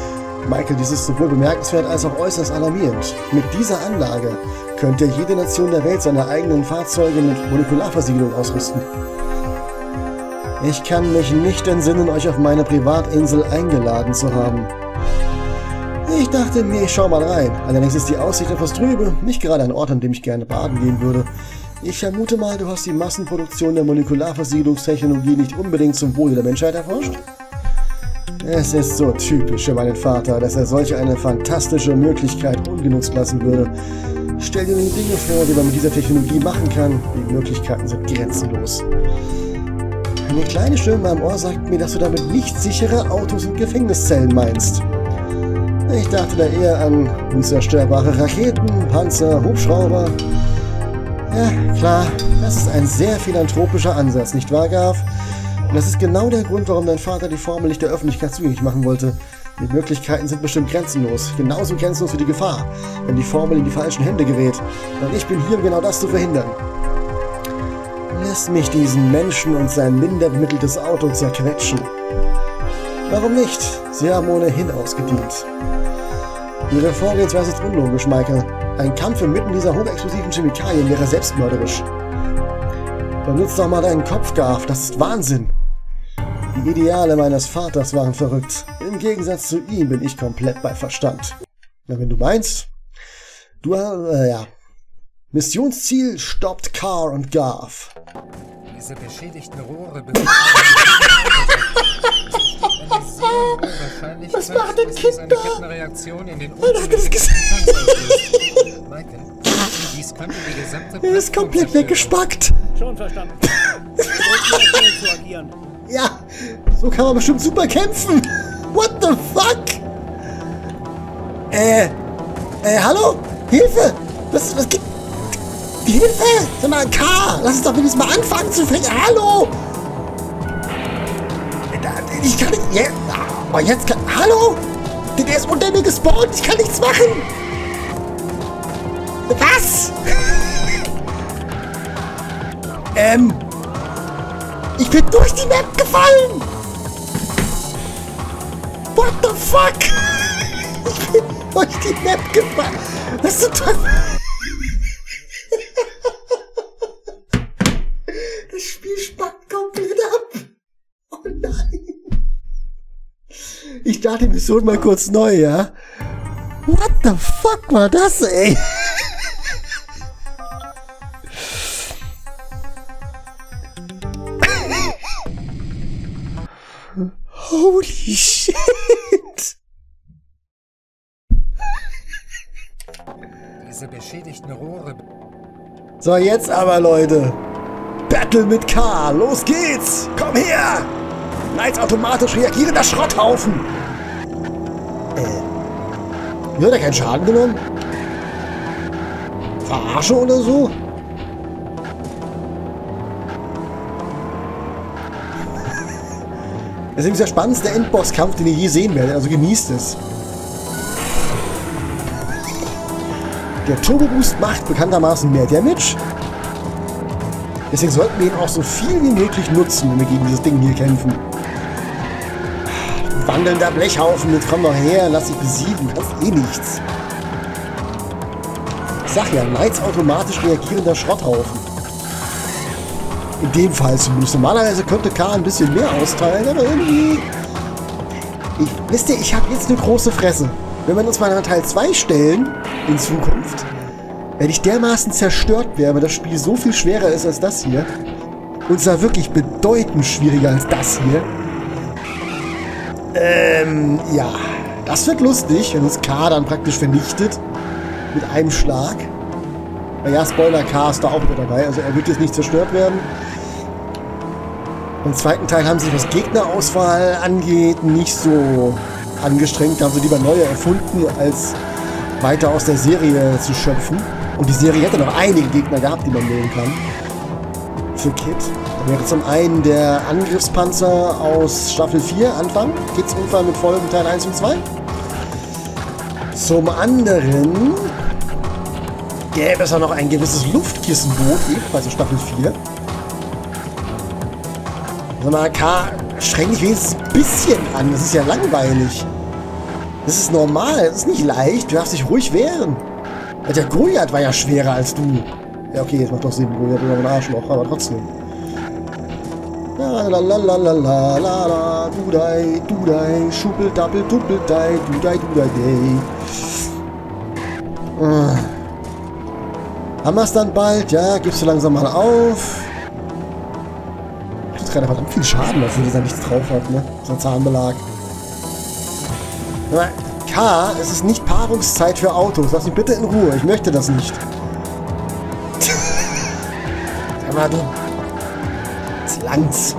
Michael, dies ist sowohl bemerkenswert als auch äußerst alarmierend. Mit dieser Anlage könnte jede Nation der Welt seine eigenen Fahrzeuge mit Molekularversiegelung ausrüsten. Ich kann mich nicht entsinnen, euch auf meine Privatinsel eingeladen zu haben. Ich dachte mir, ich schau mal rein. Allerdings ist die Aussicht etwas trübe, nicht gerade ein Ort, an dem ich gerne baden gehen würde. Ich vermute mal, du hast die Massenproduktion der Molekularversiegelungstechnologie nicht unbedingt zum Wohle der Menschheit erforscht? Es ist so typisch für meinen Vater, dass er solch eine fantastische Möglichkeit ungenutzt lassen würde. Stell dir die Dinge vor, die man mit dieser Technologie machen kann. Die Möglichkeiten sind grenzenlos. Eine kleine Stimme am Ohr sagt mir, dass du damit nicht sichere Autos und Gefängniszellen meinst. Ich dachte da eher an unzerstörbare Raketen, Panzer, Hubschrauber. Ja, klar, das ist ein sehr philanthropischer Ansatz, nicht wahr, Garf? Und das ist genau der Grund, warum dein Vater die Formel nicht der Öffentlichkeit zugänglich machen wollte. Die Möglichkeiten sind bestimmt grenzenlos, genauso grenzenlos wie die Gefahr, wenn die Formel in die falschen Hände gerät. Und ich bin hier, um genau das zu verhindern. Lass mich diesen Menschen und sein minder bemitteltes Auto zerquetschen. Warum nicht? Sie haben ohnehin ausgedient. Ihre Vorgehensweise ist unlogisch, Michael. Ein Kampf inmitten dieser hochexplosiven Chemikalien wäre selbstmörderisch. Benutzt doch mal deinen Kopf, Garf, das ist Wahnsinn. Die Ideale meines Vaters waren verrückt. Im Gegensatz zu ihm bin ich komplett bei Verstand. Na, wenn du meinst. Du, ja. Missionsziel stoppt Carr und Garf. Diese beschädigten Rohre befinden Was macht denn Kind da? Kettenreaktion in den Michael, dies könnte die gesamte Er ist komplett weggespackt. Schon verstanden. Wir brauchen schnell zu agieren. Ja, so kann man bestimmt super kämpfen. What the fuck? Hallo? Hilfe! Was gibt... Hilfe! Sag mal, K! Lass uns doch wenigstens mal anfangen zu fliegen. Hallo! Ich kann nicht... Ja, oh, jetzt kann... Hallo? Der ist unter mir gespawnt. Ich kann nichts machen. Was? Ich bin durch die Map gefallen. What the fuck? Ich bin durch die Map gefallen. Was zum Teufel? Das Spiel spackt komplett ab. Oh nein. Ich starte die Mission mal kurz neu, ja? What the fuck war das, ey? Holy shit! Diese beschädigten Rohre. So, jetzt aber, Leute. Battle mit K. Los geht's! Komm her! Als automatisch reagierender Schrotthaufen! Wie hat er keinen Schaden genommen? Verarsche oder so? Das ist der spannendste Endbosskampf, den ihr je sehen werdet, also genießt es. Der Turbo Boost macht bekanntermaßen mehr Damage. Deswegen sollten wir ihn auch so viel wie möglich nutzen, wenn wir gegen dieses Ding hier kämpfen. Wandelnder Blechhaufen, jetzt komm doch her, lass dich besiegen, du kannst eh nichts. Ich sag ja, Knights automatisch reagierender Schrotthaufen. In dem Fall zumindest. Normalerweise könnte K ein bisschen mehr austeilen, aber irgendwie... Wisst ihr, ich habe jetzt eine große Fresse. Wenn wir uns mal an Teil 2 stellen, in Zukunft, werde ich dermaßen zerstört werden, weil das Spiel so viel schwerer ist als das hier. Und zwar wirklich bedeutend schwieriger als das hier. Ja. Das wird lustig, wenn uns K dann praktisch vernichtet. Mit einem Schlag. Ja, Spoiler, K ist da auch wieder dabei, also er wird jetzt nicht zerstört werden. Im zweiten Teil haben sie, was Gegnerauswahl angeht, nicht so angestrengt. Da haben sie lieber neue erfunden, als weiter aus der Serie zu schöpfen. Und die Serie hätte noch einige Gegner gehabt, die man nehmen kann. Für Kit. Da wäre zum einen der Angriffspanzer aus Staffel 4, Anfang. Kits Unfall mit Folgen Teil 1 und 2. Zum anderen gäbe es auch noch ein gewisses Luftkissenboot, ebenfalls in Staffel 4. Sag mal, K, streng dich wenigstens ein bisschen an, das ist ja langweilig. Das ist normal, das ist nicht leicht. Du darfst dich ruhig wehren. Der Goliath war ja schwerer als du. Ja, okay, jetzt macht doch Sinn. Goliath ist ein Arschloch, aber trotzdem. La la la la la la la la, du-dei, schuppel-dappel, duppel-dei, du-dei, du-dei, haben wir es dann bald? Ja, gibst du langsam mal auf. Das gerade verdammt viel Schaden, obwohl dieser nichts drauf hat, ne? So ein Zahnbelag. K, es ist nicht Paarungszeit für Autos. Lass mich bitte in Ruhe. Ich möchte das nicht. Sag mal, du. Jetzt langt's.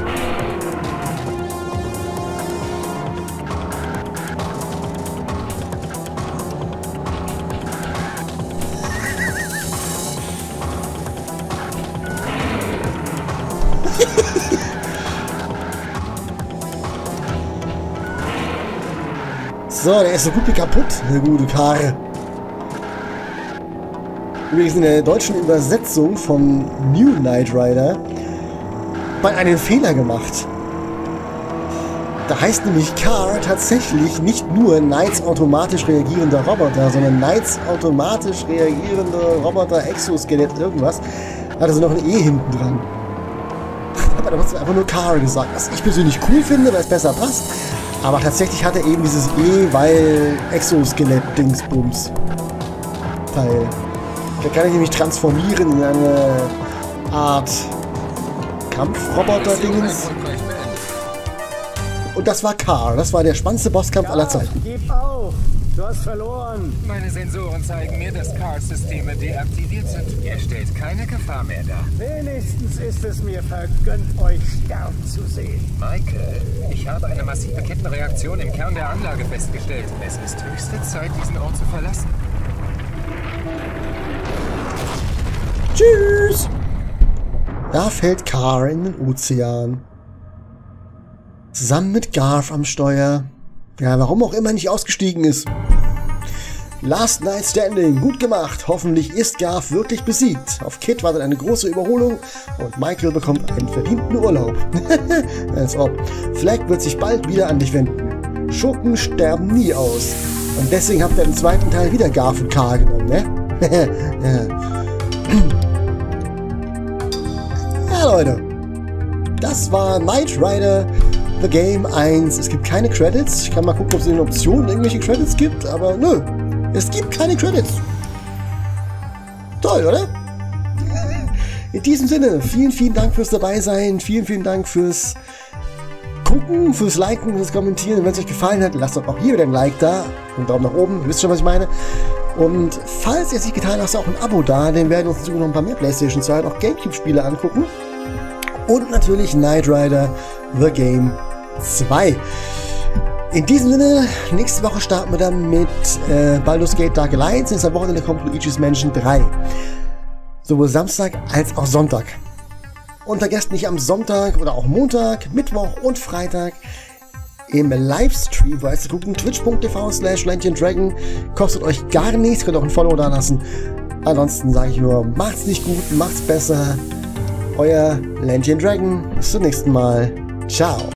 So, der ist so gut wie kaputt, der gute Karre. Übrigens in der deutschen Übersetzung von New Knight Rider hat einen Fehler gemacht. Da heißt nämlich Car tatsächlich nicht nur Knights automatisch reagierender Roboter, sondern Knights automatisch reagierende Roboter, Exoskelett, irgendwas. Hat also noch ein E hinten dran. Hat aber einfach nur Car gesagt, was ich persönlich cool finde, weil es besser passt. Aber tatsächlich hat er eben dieses E, weil Exoskelett-Dingsbums Teil. Da kann ich nämlich transformieren in eine Art Kampfroboter-Dingens. Und das war Car. Das war der spannendste Bosskampf aller Zeiten. Gib auf! Du hast verloren! Meine Sensoren zeigen mir, dass Car-Systeme deaktiviert sind. Er stellt keine Gefahr mehr dar. Wenigstens ist es mir vergönnt, euch sterben zu sehen. Michael, ich habe eine massive Kettenreaktion im Kern der Anlage festgestellt. Es ist höchste Zeit, diesen Ort zu verlassen. Tschüss! Da fällt Car in den Ozean. Zusammen mit Garth am Steuer. Ja, warum auch immer nicht ausgestiegen ist. Last Night Standing, gut gemacht. Hoffentlich ist Garth wirklich besiegt. Auf Kit wartet eine große Überholung und Michael bekommt einen verdienten Urlaub. Als ob. Flag wird sich bald wieder an dich wenden. Schurken sterben nie aus. Und deswegen habt ihr im zweiten Teil wieder Garth und Car genommen, ne? Ja, Leute. Das war Knight Rider The Game 1. Es gibt keine Credits. Ich kann mal gucken, ob es in den Optionen irgendwelche Credits gibt, aber nö. Es gibt keine Credits. Toll, oder? In diesem Sinne, vielen, vielen Dank fürs Dabeisein. Vielen, vielen Dank fürs Gucken, fürs Liken, fürs Kommentieren. Wenn es euch gefallen hat, lasst doch auch hier wieder ein Like da. Und einen Daumen nach oben. Ihr wisst schon, was ich meine. Und falls ihr es nicht getan habt, lasst auch ein Abo da. Dann werden wir uns noch ein paar mehr PlayStation 2 und auch Gamecube-Spiele angucken. Und natürlich Knight Rider The Game 2. In diesem Sinne, nächste Woche starten wir dann mit Baldur's Gate Dark Alliance. Nächste Wochenende kommt Luigi's Mansion 3. Sowohl Samstag als auch Sonntag. Und vergesst nicht am Sonntag oder auch Montag, Mittwoch und Freitag im Livestream zu gucken. Twitch.tv/LandGenDragon. Kostet euch gar nichts, könnt auch ein Follow da lassen. Ansonsten sage ich nur, macht's nicht gut, macht's besser. Euer LandGenDragon. Bis zum nächsten Mal. Ciao.